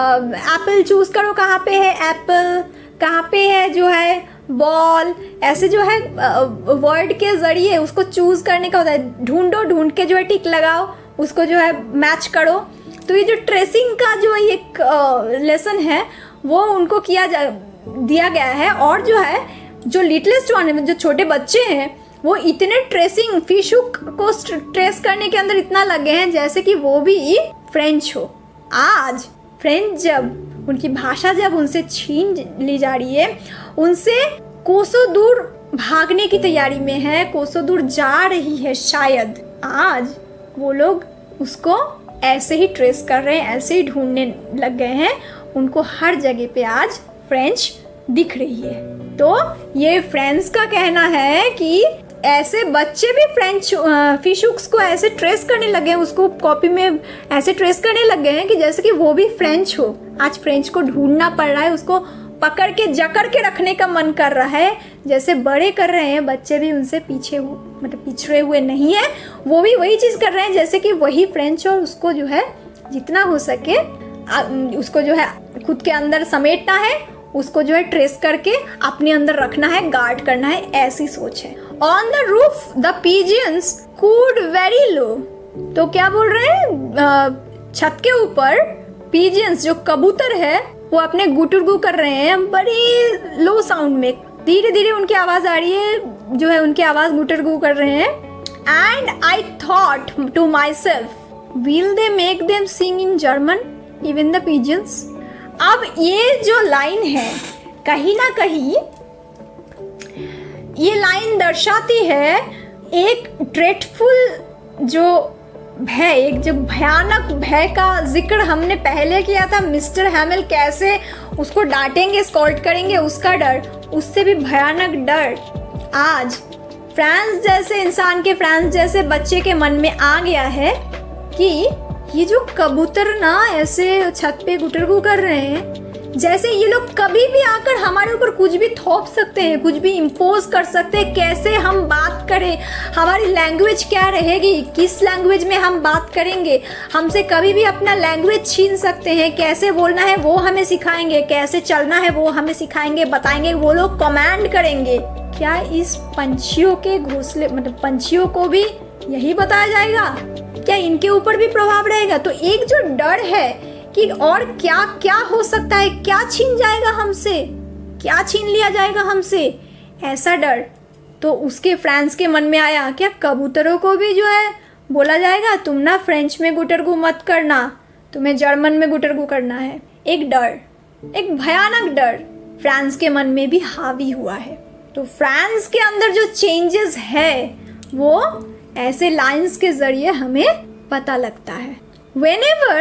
एप्पल चूज करो, कहाँ पे है एप्पल, कहाँ पे है जो है बॉल, ऐसे जो है वर्ड के जरिए उसको चूज करने का होता है। ढूंढो, ढूंढ के जो है टिक लगाओ, उसको जो है मैच करो। तो ये जो ट्रेसिंग का जो एक लेसन है वो उनको किया जा दिया गया है। और जो है जो लिटलेस्ट वन है, जो छोटे बच्चे हैं, वो इतने ट्रेसिंग फिश हुक को ट्रेस करने के अंदर इतना लगे हैं जैसे कि वो भी फ्रेंच हो। आज फ्रेंच जब उनकी भाषा जब उनसे छीन ली जा रही है, उनसे कोसों दूर भागने की तैयारी में है, कोसों दूर जा रही है, शायद आज वो लोग उसको ऐसे ही ट्रेस कर रहे हैं, ऐसे ही ढूंढने लग गए हैं। उनको हर जगह पे आज फ्रेंच दिख रही है। तो ये फ्रेंड्स का कहना है कि ऐसे बच्चे भी फ्रेंच फिश हुक्स को ऐसे ट्रेस करने लगे हैं, उसको कॉपी में ऐसे ट्रेस करने लग गए हैं कि जैसे कि वो भी फ्रेंच हो। आज फ्रेंच को ढूंढना पड़ रहा है, उसको पकड़ के जकड़ के रखने का मन कर रहा है। जैसे बड़े कर रहे हैं, बच्चे भी उनसे पीछे मतलब पिछड़े हुए नहीं है, वो भी वही चीज़ कर रहे हैं जैसे कि वही फ्रेंच। और उसको जो है जितना हो सके उसको जो है खुद के अंदर समेटना है, उसको जो है ट्रेस करके अपने अंदर रखना है, गार्ड करना है, ऐसी सोच है। On the roof the pigeons cooed very low. तो क्या बोल रहे हैं, छत के ऊपर पिजियंस जो कबूतर है वो अपने गुटुरगु कर रहे हैं बड़ी लो साउंड में। धीरे धीरे उनकी आवाज आ रही है, जो है उनकी आवाज गुटुरगु कर रहे हैं। And I thought to myself will they make them sing in German even the pigeons. अब ये जो लाइन है कहीं ना कहीं ये लाइन दर्शाती है एक ड्रेडफुल जो भय, एक जो भयानक भय का जिक्र हमने पहले किया था। मिस्टर हैमिल कैसे उसको डांटेंगे, स्कॉल्ड करेंगे, उसका डर, उससे भी भयानक डर आज फ्रांस जैसे इंसान के, फ्रांस जैसे बच्चे के मन में आ गया है कि ये जो कबूतर ना ऐसे छत पे गुटरगू कर रहे हैं, जैसे ये लोग कभी भी आकर हमारे ऊपर कुछ भी थोप सकते हैं, कुछ भी इम्पोज कर सकते हैं। कैसे हम बात करें, हमारी लैंग्वेज क्या रहेगी, किस लैंग्वेज में हम बात करेंगे, हमसे कभी भी अपना लैंग्वेज छीन सकते हैं। कैसे बोलना है वो हमें सिखाएंगे, कैसे चलना है वो हमें सिखाएंगे, बताएंगे, वो लोग कमांड करेंगे। क्या इस पंछियों के घोंसले मतलब पंछियों को भी यही बताया जाएगा? क्या इनके ऊपर भी प्रभाव रहेगा? तो एक जो डर है कि और क्या क्या हो सकता है, क्या छीन जाएगा हमसे, क्या छीन लिया जाएगा हमसे, ऐसा डर तो उसके फ्रांस के मन में आया। क्या कबूतरों को भी जो है बोला जाएगा तुम ना फ्रेंच में गुटरगू मत करना, तुम्हें जर्मन में गुटरगू करना है? एक डर, एक भयानक डर फ्रांस के मन में भी हावी हुआ है। तो फ्रांस के अंदर जो चेंजेस है वो ऐसे लाइंस के जरिए हमें पता लगता है। Whenever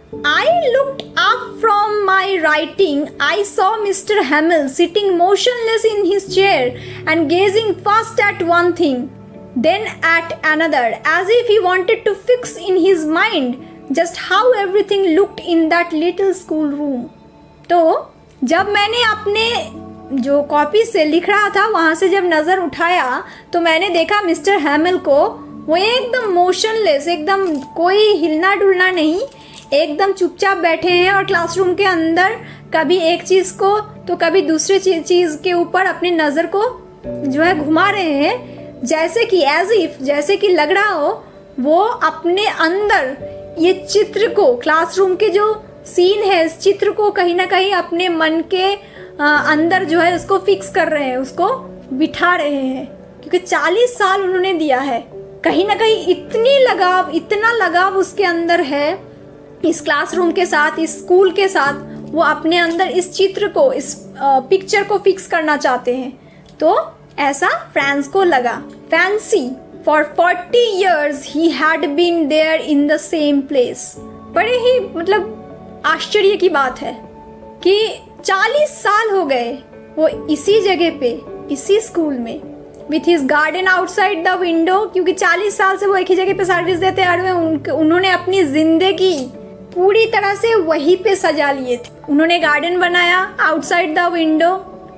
I looked up from my writing, I saw Mister Hamill sitting motionless in his chair and gazing first at one thing, then at another, as if he wanted to fix in his mind just how everything looked in that little school room. तो जब मैंने अपने जो copy से लिख रहा था वहाँ से जब नज़र उठाया तो मैंने देखा मिस्टर हैमिल को, वो एकदम मोशनलेस, एकदम कोई हिलना डुलना नहीं, एकदम चुपचाप बैठे हैं और क्लासरूम के अंदर कभी एक चीज़ को तो कभी दूसरे चीज़ के ऊपर अपनी नज़र को जो है घुमा रहे हैं, जैसे कि एज इफ जैसे कि लग रहा हो वो अपने अंदर ये चित्र को, क्लासरूम के जो सीन है इस चित्र को कहीं ना कहीं अपने मन के अंदर जो है उसको फिक्स कर रहे हैं, उसको बिठा रहे हैं। क्योंकि चालीस साल उन्होंने दिया है, कहीं ना कहीं इतनी लगाव, इतना लगाव उसके अंदर है इस क्लासरूम के साथ, इस स्कूल के साथ, वो अपने अंदर इस चित्र को, इस पिक्चर को फिक्स करना चाहते हैं। तो ऐसा फ्रांस को लगा। Fancy for forty years he had been there in the same place. बड़े ही मतलब आश्चर्य की बात है कि चालीस साल हो गए वो इसी जगह पे, इसी स्कूल में, with his garden outside the window. क्योंकि चालीस साल से वो एक ही जगह पे सर्विस देते आ रहे हैं, उन्होंने अपनी जिंदगी पूरी तरह से वहीं पे सजा लिए थे। उन्होंने गार्डन बनाया आउटसाइड द विंडो,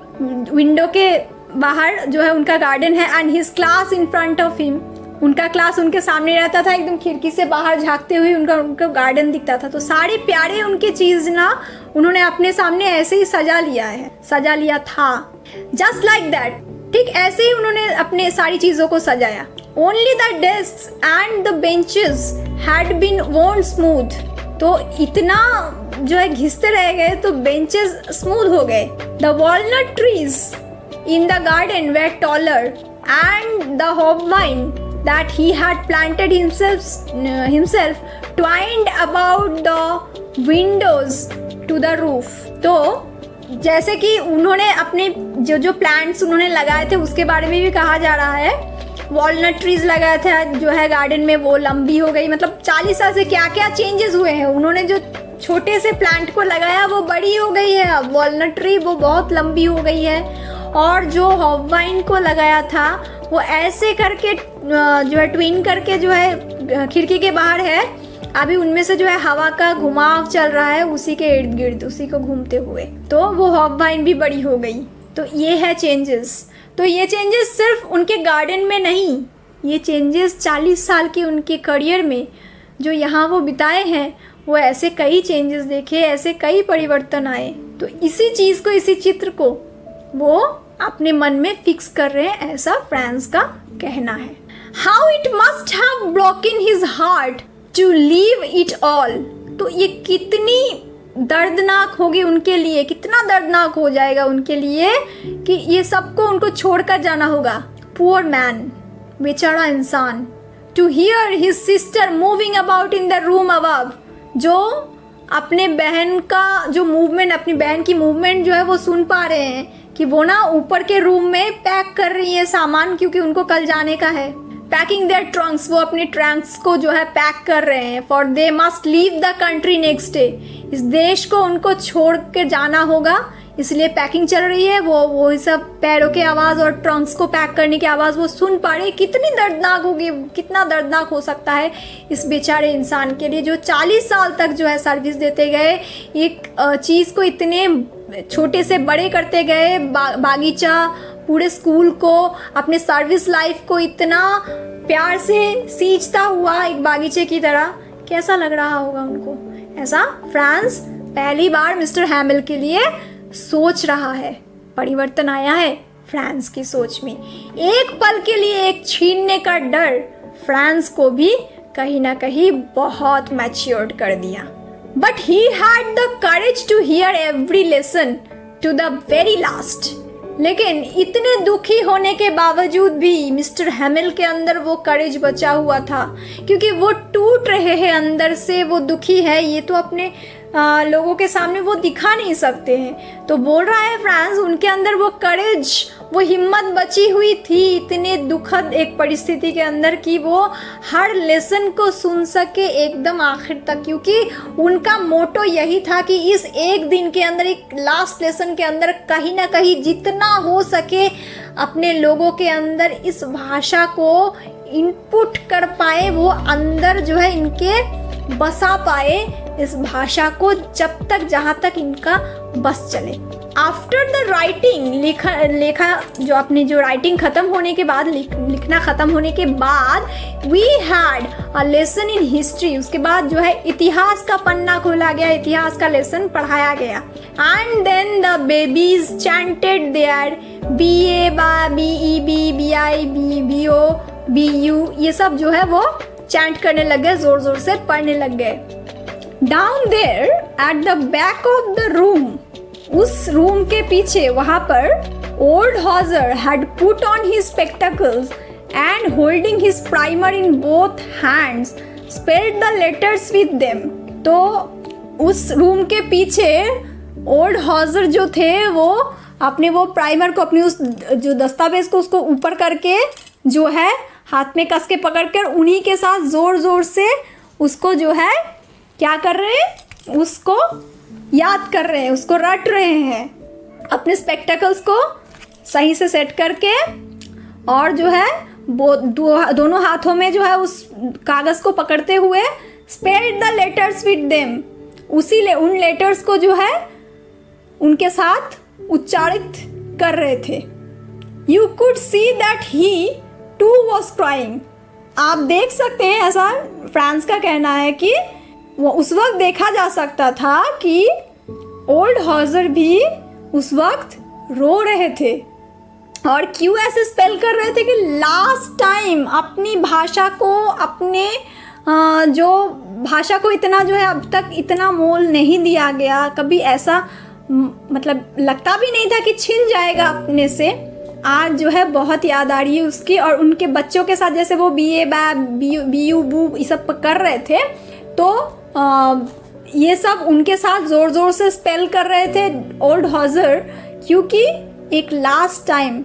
विंडो के बाहर जो है उनका गार्डन है। And his class in front of him, उनका क्लास उनके सामने रहता था, एकदम खिड़की से बाहर झांकते हुए उनका उनका गार्डन दिखता था। तो सारे प्यारे उनके चीज ना उन्होंने अपने सामने ऐसे ही सजा लिया है, सजा लिया था, जस्ट लाइक दैट। ठीक ऐसे ही उन्होंने अपने सारी चीजों को सजाया। Only the desk and the benches had been worn smooth. तो इतना जो है घिसते रह गए तो बेंचेस स्मूथ हो गए। The walnut trees in the garden were taller and the hopvine that he had planted himself himself twined about the windows to the roof। तो जैसे कि उन्होंने अपने जो जो प्लांट्स उन्होंने लगाए थे उसके बारे में भी कहा जा रहा है वॉलनट ट्रीज लगाया था जो है गार्डन में, वो लंबी हो गई। मतलब चालीस साल से क्या क्या चेंजेस हुए हैं। उन्होंने जो छोटे से प्लांट को लगाया वो बड़ी हो गई है, अब वॉलनट ट्री वो बहुत लंबी हो गई है। और जो हॉपवाइन को लगाया था वो ऐसे करके जो है ट्विन करके जो है खिड़की के बाहर है, अभी उनमें से जो है हवा का घुमाव चल रहा है उसी के इर्द गिर्द, उसी को घूमते हुए, तो वो हॉपवाइन भी बड़ी हो गई। तो ये है चेंजेस। तो ये चेंजेस सिर्फ उनके गार्डन में नहीं, ये चेंजेस चालीस साल के उनके करियर में जो यहाँ वो बिताए हैं, वो ऐसे कई चेंजेस देखे, ऐसे कई परिवर्तन आए। तो इसी चीज़ को, इसी चित्र को वो अपने मन में फिक्स कर रहे हैं, ऐसा फ्रांस का कहना है। How it must have broken his heart to leave it all. तो ये कितनी दर्दनाक होगी उनके लिए, कितना दर्दनाक हो जाएगा उनके लिए कि ये सबको उनको छोड़कर जाना होगा। पुअर मैन, बेचारा इंसान। To hear his sister moving about in the room above, जो अपने बहन का जो मूवमेंट, अपनी बहन की मूवमेंट जो है वो सुन पा रहे हैं कि वो ना ऊपर के रूम में पैक कर रही है सामान, क्योंकि उनको कल जाने का है। पैकिंग देयर ट्रंक्स, वो अपने ट्रंक्स को जो है पैक कर रहे हैं। For they must leave the country next day, इस देश को उनको छोड़ के जाना होगा, इसलिए पैकिंग चल रही है। वो वो सब पैरों के आवाज़ और ट्रंक्स को पैक करने की आवाज़ वो सुन पा रहे। कितनी दर्दनाक होगी, कितना दर्दनाक हो सकता है इस बेचारे इंसान के लिए, जो चालीस साल तक जो है सर्विस देते गए, एक चीज़ को इतने छोटे से बड़े करते गए, बा, बागीचा, पूरे स्कूल को, अपने सर्विस लाइफ को इतना प्यार से सींचता हुआ एक बागीचे की तरह। कैसा लग रहा होगा उनको। ऐसा फ्रांस पहली बार मिस्टर हैमिल के लिए सोच रहा है। परिवर्तन आया है फ्रांस की सोच में। एक पल के लिए एक छीनने का डर फ्रांस को भी कहीं ना कहीं बहुत मैच्योर्ड कर दिया। But he had the courage to hear every lesson to the very last. लेकिन इतने दुखी होने के बावजूद भी मिस्टर हैमिल के अंदर वो करेज बचा हुआ था, क्योंकि वो टूट रहे हैं अंदर से, वो दुखी है। ये तो अपने आ, लोगों के सामने वो दिखा नहीं सकते हैं। तो बोल रहा है फ्रांस, उनके अंदर वो करेज, वो हिम्मत बची हुई थी इतने दुखद एक परिस्थिति के अंदर कि वो हर लेसन को सुन सके एकदम आखिर तक, क्योंकि उनका मोटो यही था कि इस एक दिन के अंदर, एक लास्ट लेसन के अंदर कहीं ना कहीं जितना हो सके अपने लोगों के अंदर इस भाषा को इनपुट कर पाए, वो अंदर जो है इनके बसा पाए इस भाषा को, जब तक जहाँ तक इनका बस चले। आफ्टर द राइटिंग, लिखा लेखा जो अपनी जो राइटिंग खत्म होने के बाद, लिख, लिखना खत्म होने के बाद, we had a lesson in history, उसके बाद जो है इतिहास का पन्ना खोला गया, इतिहास का लेसन पढ़ाया गया। And then the babies chanted their B A ba B E B B I B B O B U, ये सब जो है वो चैंट करने लग गए, जोर जोर से पढ़ने लग गए। Down there at the back of the room, उस रूम के पीछे वहां पर old Hauser had put on his spectacles and holding his primer in both hands spelled the letters with them. तो उस रूम के पीछे ओल्ड हॉजर जो थे वो अपने वो प्राइमर को, अपनी उस जो दस्तावेज को उसको ऊपर करके जो है हाथ में कस के पकड़कर उन्हीं के साथ जोर जोर से उसको जो है क्या कर रहे हैं, उसको याद कर रहे हैं, उसको रट रहे हैं। अपने स्पेक्टेकल्स को सही से सेट करके और जो है वो दो, दोनों हाथों में जो है उस कागज़ को पकड़ते हुए spelled the letters with them, उसी ले उन लेटर्स को जो है उनके साथ उच्चारित कर रहे थे। You could see that he too was crying, आप देख सकते हैं, ऐसा फ्रांस का कहना है कि वो उस वक्त देखा जा सकता था कि ओल्ड हॉजर भी उस वक्त रो रहे थे। और क्यों ऐसे स्पेल कर रहे थे कि लास्ट टाइम अपनी भाषा को, अपने जो भाषा को इतना जो है अब तक इतना मोल नहीं दिया गया, कभी ऐसा मतलब लगता भी नहीं था कि छिन जाएगा अपने से। आज जो है बहुत याद आ रही है उसकी, और उनके बच्चों के साथ जैसे वो B A bab B U bu ये सब कर रहे थे, तो आ, ये सब उनके साथ ज़ोर ज़ोर से स्पेल कर रहे थे ओल्ड हॉजर, क्योंकि एक लास्ट टाइम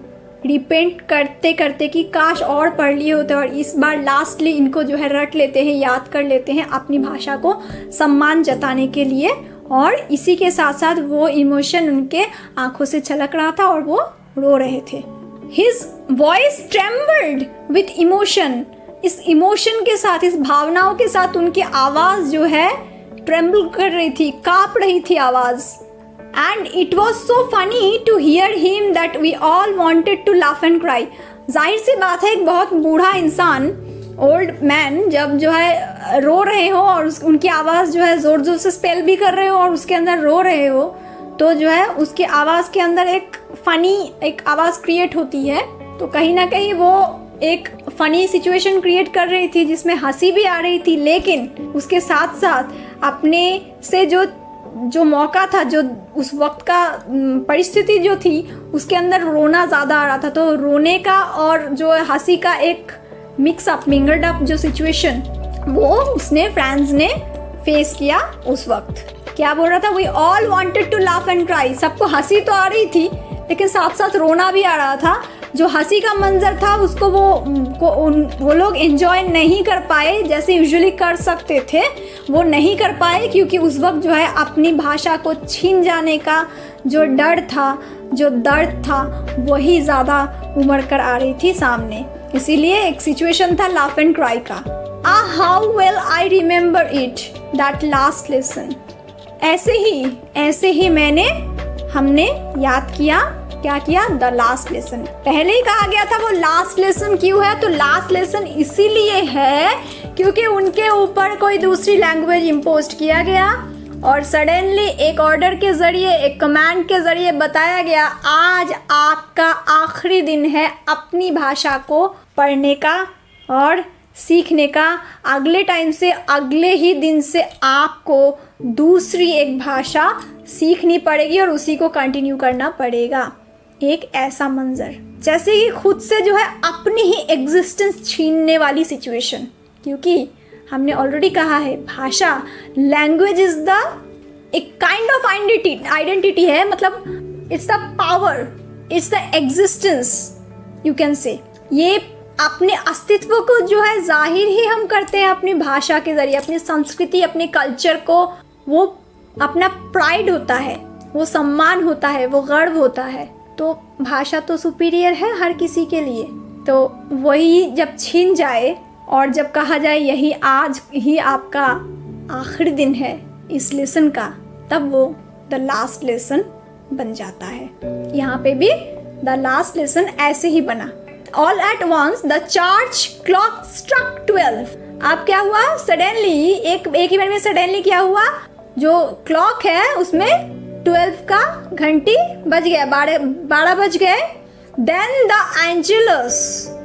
रिपेंट करते करते कि काश और पढ़ लिए होते और इस बार लास्टली इनको जो है रट लेते हैं, याद कर लेते हैं अपनी भाषा को सम्मान जताने के लिए। और इसी के साथ साथ वो इमोशन उनके आंखों से छलक रहा था और वो रो रहे थे। His voice trembled with emotion। इस इमोशन के साथ, इस भावनाओं के साथ उनकी आवाज़ जो है ट्रेम्बल कर रही थी, काँप रही थी आवाज़। And it was so funny to hear him that we all wanted to laugh and cry। जाहिर सी बात है, एक बहुत बूढ़ा इंसान, ओल्ड मैन, जब जो है रो रहे हो और उस, उनकी आवाज़ जो है ज़ोर ज़ोर से स्पेल भी कर रहे हो और उसके अंदर रो रहे हो, तो जो है उसकी आवाज़ के अंदर एक फ़नी एक आवाज़ क्रिएट होती है। तो कहीं ना कहीं वो एक फ़नी सिचुएशन क्रिएट कर रही थी जिसमें हंसी भी आ रही थी, लेकिन उसके साथ साथ अपने से जो जो मौका था, जो उस वक्त का परिस्थिति जो थी, उसके अंदर रोना ज़्यादा आ रहा था। तो रोने का और जो हंसी का एक मिक्स अप, मिंगल्ड अप जो सिचुएशन, वो उसने फ्रेंड्स ने फेस किया उस वक्त। क्या बोल रहा था? We all wanted to laugh and cry. सबको हंसी तो आ रही थी लेकिन साथ साथ रोना भी आ रहा था। जो हंसी का मंजर था उसको वो को उन वो लोग एंजॉय नहीं कर पाए जैसे यूजुअली कर सकते थे, वो नहीं कर पाए क्योंकि उस वक्त जो है अपनी भाषा को छीन जाने का जो डर था, जो दर्द था, वही ज़्यादा उमड़ कर आ रही थी सामने। इसीलिए एक सिचुएशन था लाफ एंड क्राई का। Ah how well I remember it that last lesson. ऐसे ही ऐसे ही मैंने हमने याद किया, क्या किया? The last lesson. पहले ही कहा गया था वो लास्ट लेसन क्यों है? तो लास्ट लेसन इसीलिए है क्योंकि उनके ऊपर कोई दूसरी लैंग्वेज इम्पोज किया गया और सडनली एक ऑर्डर के जरिए, एक कमांड के जरिए बताया गया, आज आपका आखिरी दिन है अपनी भाषा को पढ़ने का और सीखने का। अगले टाइम से, अगले ही दिन से आपको दूसरी एक भाषा सीखनी पड़ेगी और उसी को कंटिन्यू करना पड़ेगा। एक ऐसा मंजर जैसे कि खुद से जो है अपनी ही एग्जिस्टेंस छीनने वाली सिचुएशन, क्योंकि हमने ऑलरेडी कहा है भाषा, लैंग्वेज इज द एक काइंड ऑफ आइडेंटिटी है, मतलब it's the power, it's the existence, you can say. ये अपने अस्तित्व को जो है जाहिर ही हम करते हैं अपनी भाषा के जरिए, अपनी संस्कृति, अपने कल्चर को। वो अपना प्राइड होता है, वो सम्मान होता है, वो गर्व होता है। तो भाषा तो सुपीरियर है हर किसी के लिए। तो वही जब छीन जाए और जब कहा जाए यही आज ही आपका आखिरी दिन है इस लेसन का, तब वो द लास्ट लेसन बन जाता है। यहाँ पे भी द लास्ट लेसन ऐसे ही बना। All at once the church clock struck twelve। अब क्या हुआ? सडनली एक एक इवेंट में सडनली क्या हुआ? जो क्लॉक है उसमें ट्वेल्व का घंटी बज गया, बारह बारह बज गए। Then the angelus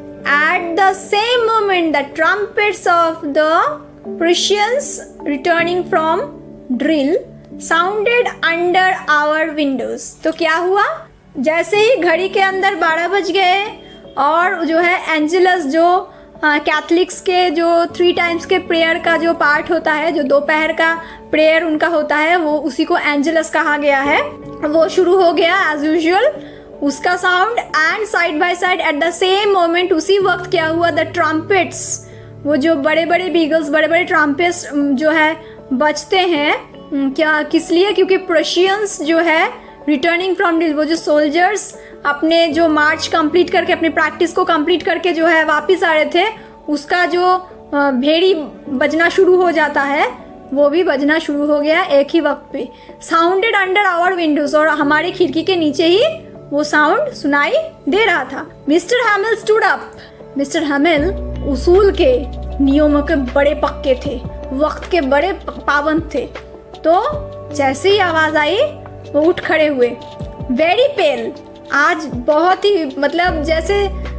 at the same moment the trumpets of the Prussians returning from drill sounded under our windows। तो क्या हुआ? जैसे ही घड़ी के अंदर बारह बज गए और जो है एंजेलस, जो कैथलिक्स के जो थ्री टाइम्स के प्रेयर का जो पार्ट होता है, जो दोपहर का प्रेयर उनका होता है, वो उसी को एंजेलस कहा गया है, वो शुरू हो गया एज यूजुअल उसका sound. And side by side at the same moment, उसी वक्त क्या हुआ? द ट्रम्पेट्स, वो जो बड़े बड़े बीगल्स, बड़े बड़े ट्रम्पेट्स जो है बजते हैं, क्या किस लिए? क्योंकि प्रशियंस जो है रिटर्निंग फ्रॉम ड्रिल, वो जो सोल्जर्स अपने जो मार्च कंप्लीट करके, अपनी प्रैक्टिस को कंप्लीट करके जो है वापस आ रहे थे, उसका जो भेड़ी बजना शुरू हो जाता है, वो भी बजना शुरू हो गया एक ही वक्त पे। साउंडेड अंडर आवर विंडोज, और हमारी खिड़की के नीचे ही वो साउंड सुनाई दे रहा था। Mister Hamel stood up. Mister Hamel उसूल के नियमों के बड़े पक्के थे, वक्त के बड़े पाबंद थे। तो जैसे ही आवाज आई वो उठ खड़े हुए। वेरी पेल, आज बहुत ही मतलब जैसे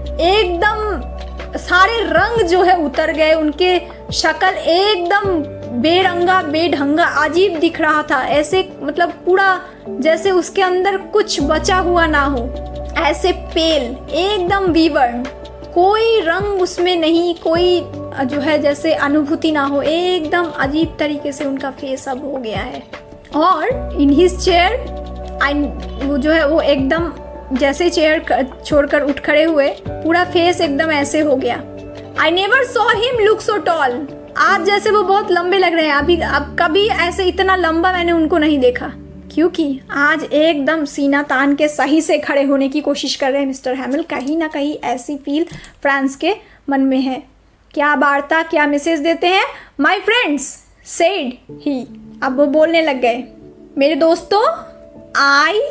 एकदम सारे रंग जो है उतर गए, उनके शक्ल एकदम बेरंगा बेढंगा अजीब दिख रहा था। ऐसे मतलब पूरा जैसे उसके अंदर कुछ बचा हुआ ना हो, ऐसे पेल, एकदम विवर्ण, कोई रंग उसमें नहीं, कोई जो है जैसे अनुभूति ना हो, एकदम अजीब तरीके से उनका फेस अब हो गया है। और इन हिज चेयर, वो जो है वो एकदम जैसे चेयर छोड़कर उठ खड़े हुए, पूरा फेस एकदम ऐसे हो गया। I never saw him look so tall. आज जैसे वो बहुत लंबे लग रहे हैं, अभी अब कभी ऐसे इतना लंबा मैंने उनको नहीं देखा, क्योंकि आज एकदम सीना तान के सही से खड़े होने की कोशिश कर रहे हैं मिस्टर हैमिल। कहीं ना कहीं ऐसी फील फ्रांस के मन में है। क्या वार्ता, क्या मैसेज देते हैं? My friends said he. अब वो बोलने लग गए, मेरे दोस्तों, आई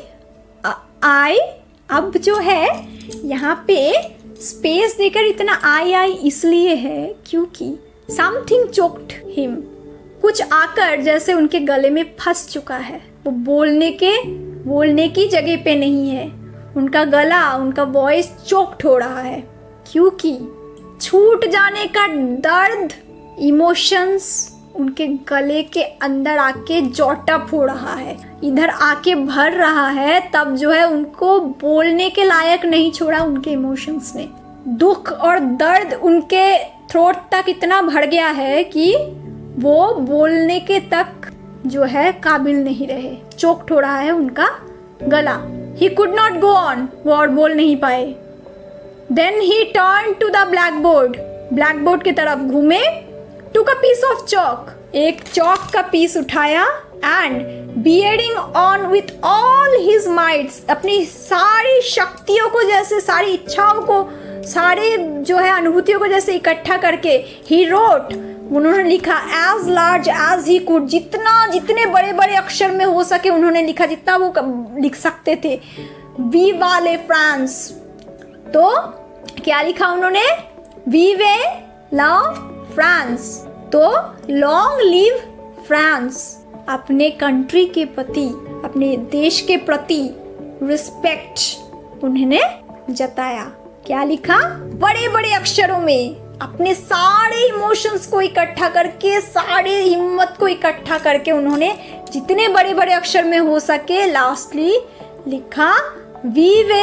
आई अब जो है यहाँ पे स्पेस देकर इतना आई आई इसलिए है क्योंकि समथिंग चोक्ड हिम, कुछ आकर जैसे उनके गले में फंस चुका है। वो बोलने के बोलने की जगह पे नहीं है, उनका गला, उनका वॉइस चोक्ड हो रहा है क्योंकि छूट जाने का दर्द, इमोशंस उनके गले के अंदर आके जॉटअप हो रहा है, इधर आके भर रहा है। तब जो है उनको बोलने के लायक नहीं छोड़ा उनके इमोशंस ने। दुख और दर्द उनके थ्रोट तक इतना भर गया है कि वो बोलने के तक जो है काबिल नहीं रहे। चोक्ड हो रहा है उनका गला। He could not go on, वो और बोल नहीं पाए। Then he turn to the blackboard, blackboard की तरफ घूमे। took a piece of chalk, एक चौक का पीस उठाया and bearing on with all his mights, अपनी सारी शक्तियों को, जैसे सारी इच्छाओं को, सारे जो है अनुभूतियों को जैसे इकट्ठा करके he wrote, उन्होंने लिखा as large as he could, जितना जितने बड़े बड़े अक्षर में हो सके उन्होंने लिखा, जितना वो लिख सकते थे। वी वाले फ्रांस, तो क्या लिखा उन्होंने? वीवे लव फ्रांस, तो लॉन्ग लिव फ्रांस। अपने कंट्री के प्रति, अपने देश के प्रति रिस्पेक्ट उन्होंने जताया। क्या लिखा? बड़े बड़े अक्षरों में अपने सारे इमोशंस को इकट्ठा करके, सारे हिम्मत को इकट्ठा करके उन्होंने जितने बड़े बड़े अक्षर में हो सके लास्टली लिखा vive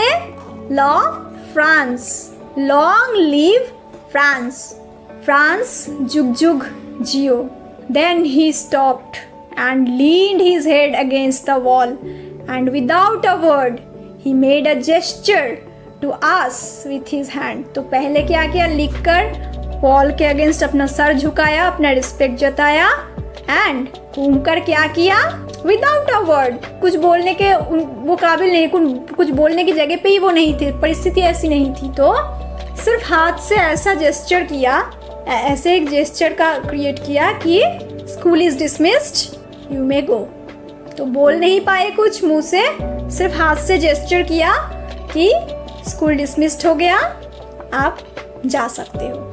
la France, long live France, France जुग जुग जियो। Then he stopped and leaned his head against the wall, and without a word he made a gesture to us with his hand. तो पहले क्या किया? लिखकर wall के against अपना sir झुकाया, अपना रिस्पेक्ट जताया, एंड घूम कर क्या किया? विदाउट अ वर्ड, कुछ बोलने के वो काबिल नहीं, कुछ बोलने की जगह पे ही वो नहीं थे, परिस्थिति ऐसी नहीं थी, तो सिर्फ हाथ से ऐसा जेस्चर किया, ऐसे एक जेस्चर का क्रिएट किया कि school is dismissed, you may go. तो बोल नहीं पाए कुछ मुंह से, सिर्फ हाथ से जेस्चर किया कि स्कूल डिसमिस्ड हो गया, आप जा सकते हो।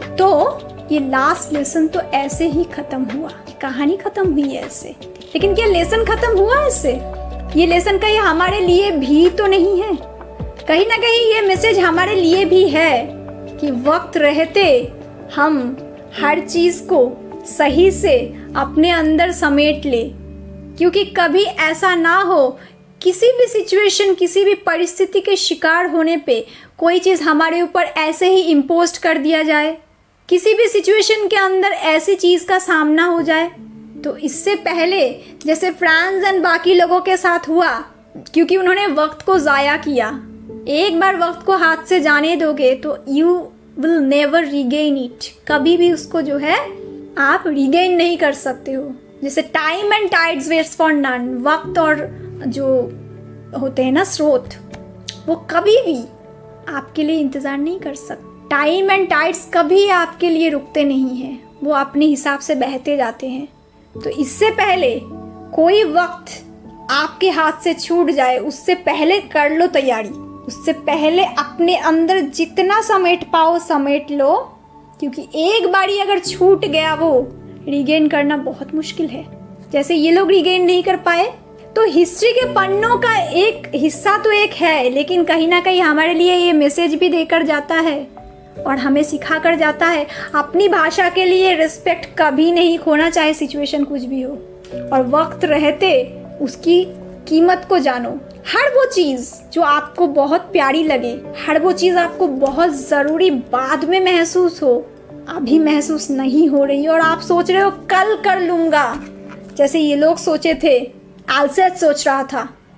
तो ये लास्ट लेसन तो ऐसे ही खत्म हुआ, कहानी खत्म हुई ऐसे। लेकिन क्या लेसन खत्म हुआ ऐसे? ये लेसन कहीं हमारे लिए भी तो नहीं है? कहीं ना कहीं ये मैसेज हमारे लिए भी है कि वक्त रहते हम हर चीज को सही से अपने अंदर समेट ले, क्योंकि कभी ऐसा ना हो किसी भी सिचुएशन, किसी भी परिस्थिति के शिकार होने पे कोई चीज हमारे ऊपर ऐसे ही इम्पोज कर दिया जाए, किसी भी सिचुएशन के अंदर ऐसी चीज का सामना हो जाए। तो इससे पहले जैसे फ्रांस एंड बाकी लोगों के साथ हुआ, क्योंकि उन्होंने वक्त को जाया किया, एक बार वक्त को हाथ से जाने दोगे तो you will never regain it, कभी भी उसको जो है आप रिगेन नहीं कर सकते हो। जैसे time and tides waits for none, वक्त और जो होते हैं ना स्रोत, वो कभी भी आपके लिए इंतजार नहीं कर सकते। टाइम एंड टाइड्स कभी आपके लिए रुकते नहीं हैं, वो अपने हिसाब से बहते जाते हैं। तो इससे पहले कोई वक्त आपके हाथ से छूट जाए, उससे पहले कर लो तैयारी, उससे पहले अपने अंदर जितना समेट पाओ समेट लो, क्योंकि एक बारी अगर छूट गया वो रिगेन करना बहुत मुश्किल है। जैसे ये लोग रिगेन नहीं कर पाए, तो हिस्ट्री के पन्नों का एक हिस्सा तो एक है, लेकिन कहीं ना कहीं हमारे लिए ये मैसेज भी देकर जाता है और हमें सिखा कर जाता है अपनी भाषा के लिए रिस्पेक्ट कभी नहीं खोना, चाहे सिचुएशन कुछ भी हो, और वक्त रहते उसकी कीमत को जानो। हर वो चीज़ जो आपको बहुत प्यारी लगे, हर वो चीज़ आपको बहुत ज़रूरी बाद में महसूस हो, अभी महसूस नहीं हो रही और आप सोच रहे हो कल कर लूँगा, जैसे ये लोग सोचे थे, एलसेट सोच रहा था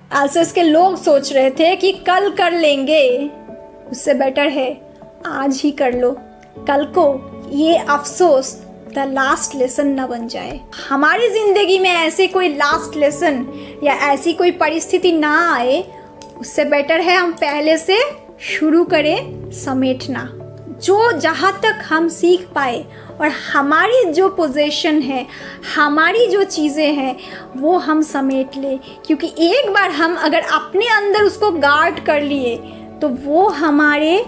एल्सेस के लोग सोच रहे थे कि कल कर लेंगे, उससे बेटर है आज ही कर लो, कल को ये अफसोस द लास्ट लेसन न बन जाए। हमारी जिंदगी में ऐसे कोई लास्ट लेसन या ऐसी कोई परिस्थिति ना आए, उससे बेटर है हम पहले से शुरू करें समेटना, जो जहाँ तक हम सीख पाए और हमारी जो पोजीशन है, हमारी जो चीज़ें हैं वो हम समेट ले, क्योंकि एक बार हम अगर अपने अंदर उसको गार्ड कर लिए तो वो हमारे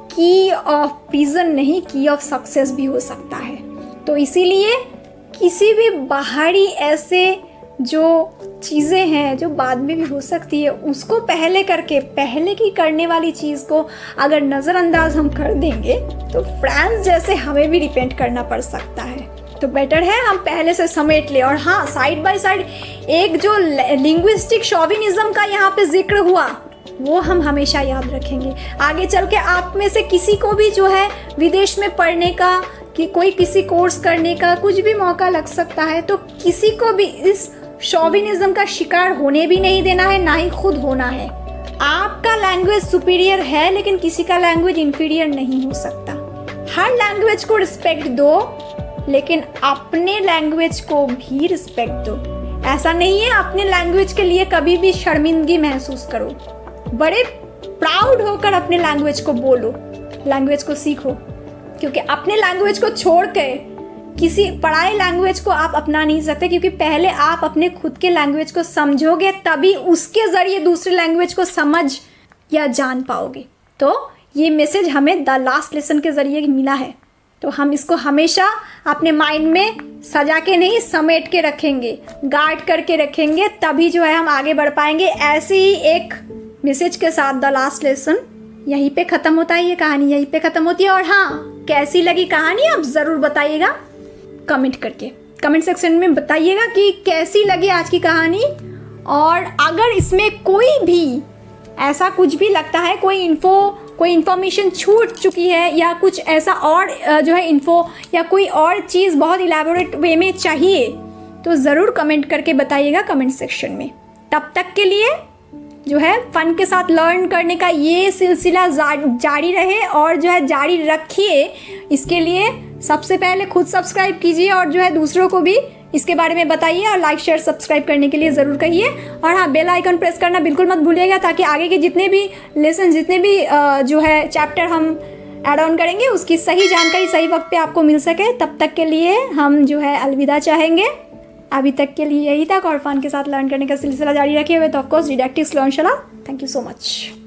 की ऑफ प्रिजन नहीं, की ऑफ सक्सेस भी हो सकता है। तो इसीलिए किसी भी बाहरी ऐसे जो चीज़ें हैं जो बाद में भी हो सकती है, उसको पहले करके, पहले की करने वाली चीज़ को अगर नज़रअंदाज हम कर देंगे तो फ्रांस जैसे हमें भी रिपेंट करना पड़ सकता है। तो बेटर है हम पहले से समेट ले। और हाँ, साइड बाय साइड एक जो लिंग्विस्टिक शॉविनिज्म का यहाँ पे जिक्र हुआ वो हम हमेशा याद रखेंगे। आगे चल के आप में से किसी को भी जो है विदेश में पढ़ने का, कि कोई किसी कोर्स करने का कुछ भी मौका लग सकता है, तो किसी को भी इस शॉविनिज्म का शिकार होने भी नहीं देना है, ना ही खुद होना है। आपका लैंग्वेज सुपीरियर है लेकिन किसी का लैंग्वेज इंफीरियर नहीं हो सकता। हर लैंग्वेज को रिस्पेक्ट दो लेकिन अपने लैंग्वेज को भी रिस्पेक्ट दो। ऐसा नहीं है अपने लैंग्वेज के लिए कभी भी शर्मिंदगी महसूस करो, बड़े प्राउड होकर अपने लैंग्वेज को बोलो, लैंग्वेज को सीखो, क्योंकि अपने लैंग्वेज को छोड़ के किसी पढ़ाई लैंग्वेज को आप अपना नहीं सकते, क्योंकि पहले आप अपने खुद के लैंग्वेज को समझोगे तभी उसके ज़रिए दूसरे लैंग्वेज को समझ या जान पाओगे। तो ये मैसेज हमें द लास्ट लेसन के ज़रिए मिला है, तो हम इसको हमेशा अपने माइंड में सजा के नहीं, समेट के रखेंगे, गार्ड करके रखेंगे, तभी जो है हम आगे बढ़ पाएंगे। ऐसे ही एक मैसेज के साथ द लास्ट लेसन यहीं पे ख़त्म होता है, ये कहानी यहीं पे ख़त्म होती है। और हाँ, कैसी लगी कहानी आप ज़रूर बताइएगा कमेंट करके, कमेंट सेक्शन में बताइएगा कि कैसी लगी आज की कहानी। और अगर इसमें कोई भी ऐसा कुछ भी लगता है, कोई इन्फो कोई इन्फॉर्मेशन छूट चुकी है या कुछ ऐसा और जो है इन्फो या कोई और चीज़ बहुत इलेबोरेट वे में चाहिए, तो ज़रूर कमेंट करके बताइएगा कमेंट सेक्शन में। तब तक के लिए जो है फन के साथ लर्न करने का ये सिलसिला जारी रहे और जो है जारी रखिए। इसके लिए सबसे पहले खुद सब्सक्राइब कीजिए और जो है दूसरों को भी इसके बारे में बताइए और लाइक शेयर सब्सक्राइब करने के लिए ज़रूर कहिए। और हाँ, बेल आइकन प्रेस करना बिल्कुल मत भूलिएगा, ताकि आगे के जितने भी लेसन, जितने भी जो है चैप्टर हम ऐड ऑन करेंगे उसकी सही जानकारी सही वक्त पे आपको मिल सके। तब तक के लिए हम जो है अलविदा चाहेंगे। अभी तक के लिए यही तक, और फन के साथ लर्न करने का सिलसिला जारी रखे हुए तो of course didactics Learnshala. Thank you so much.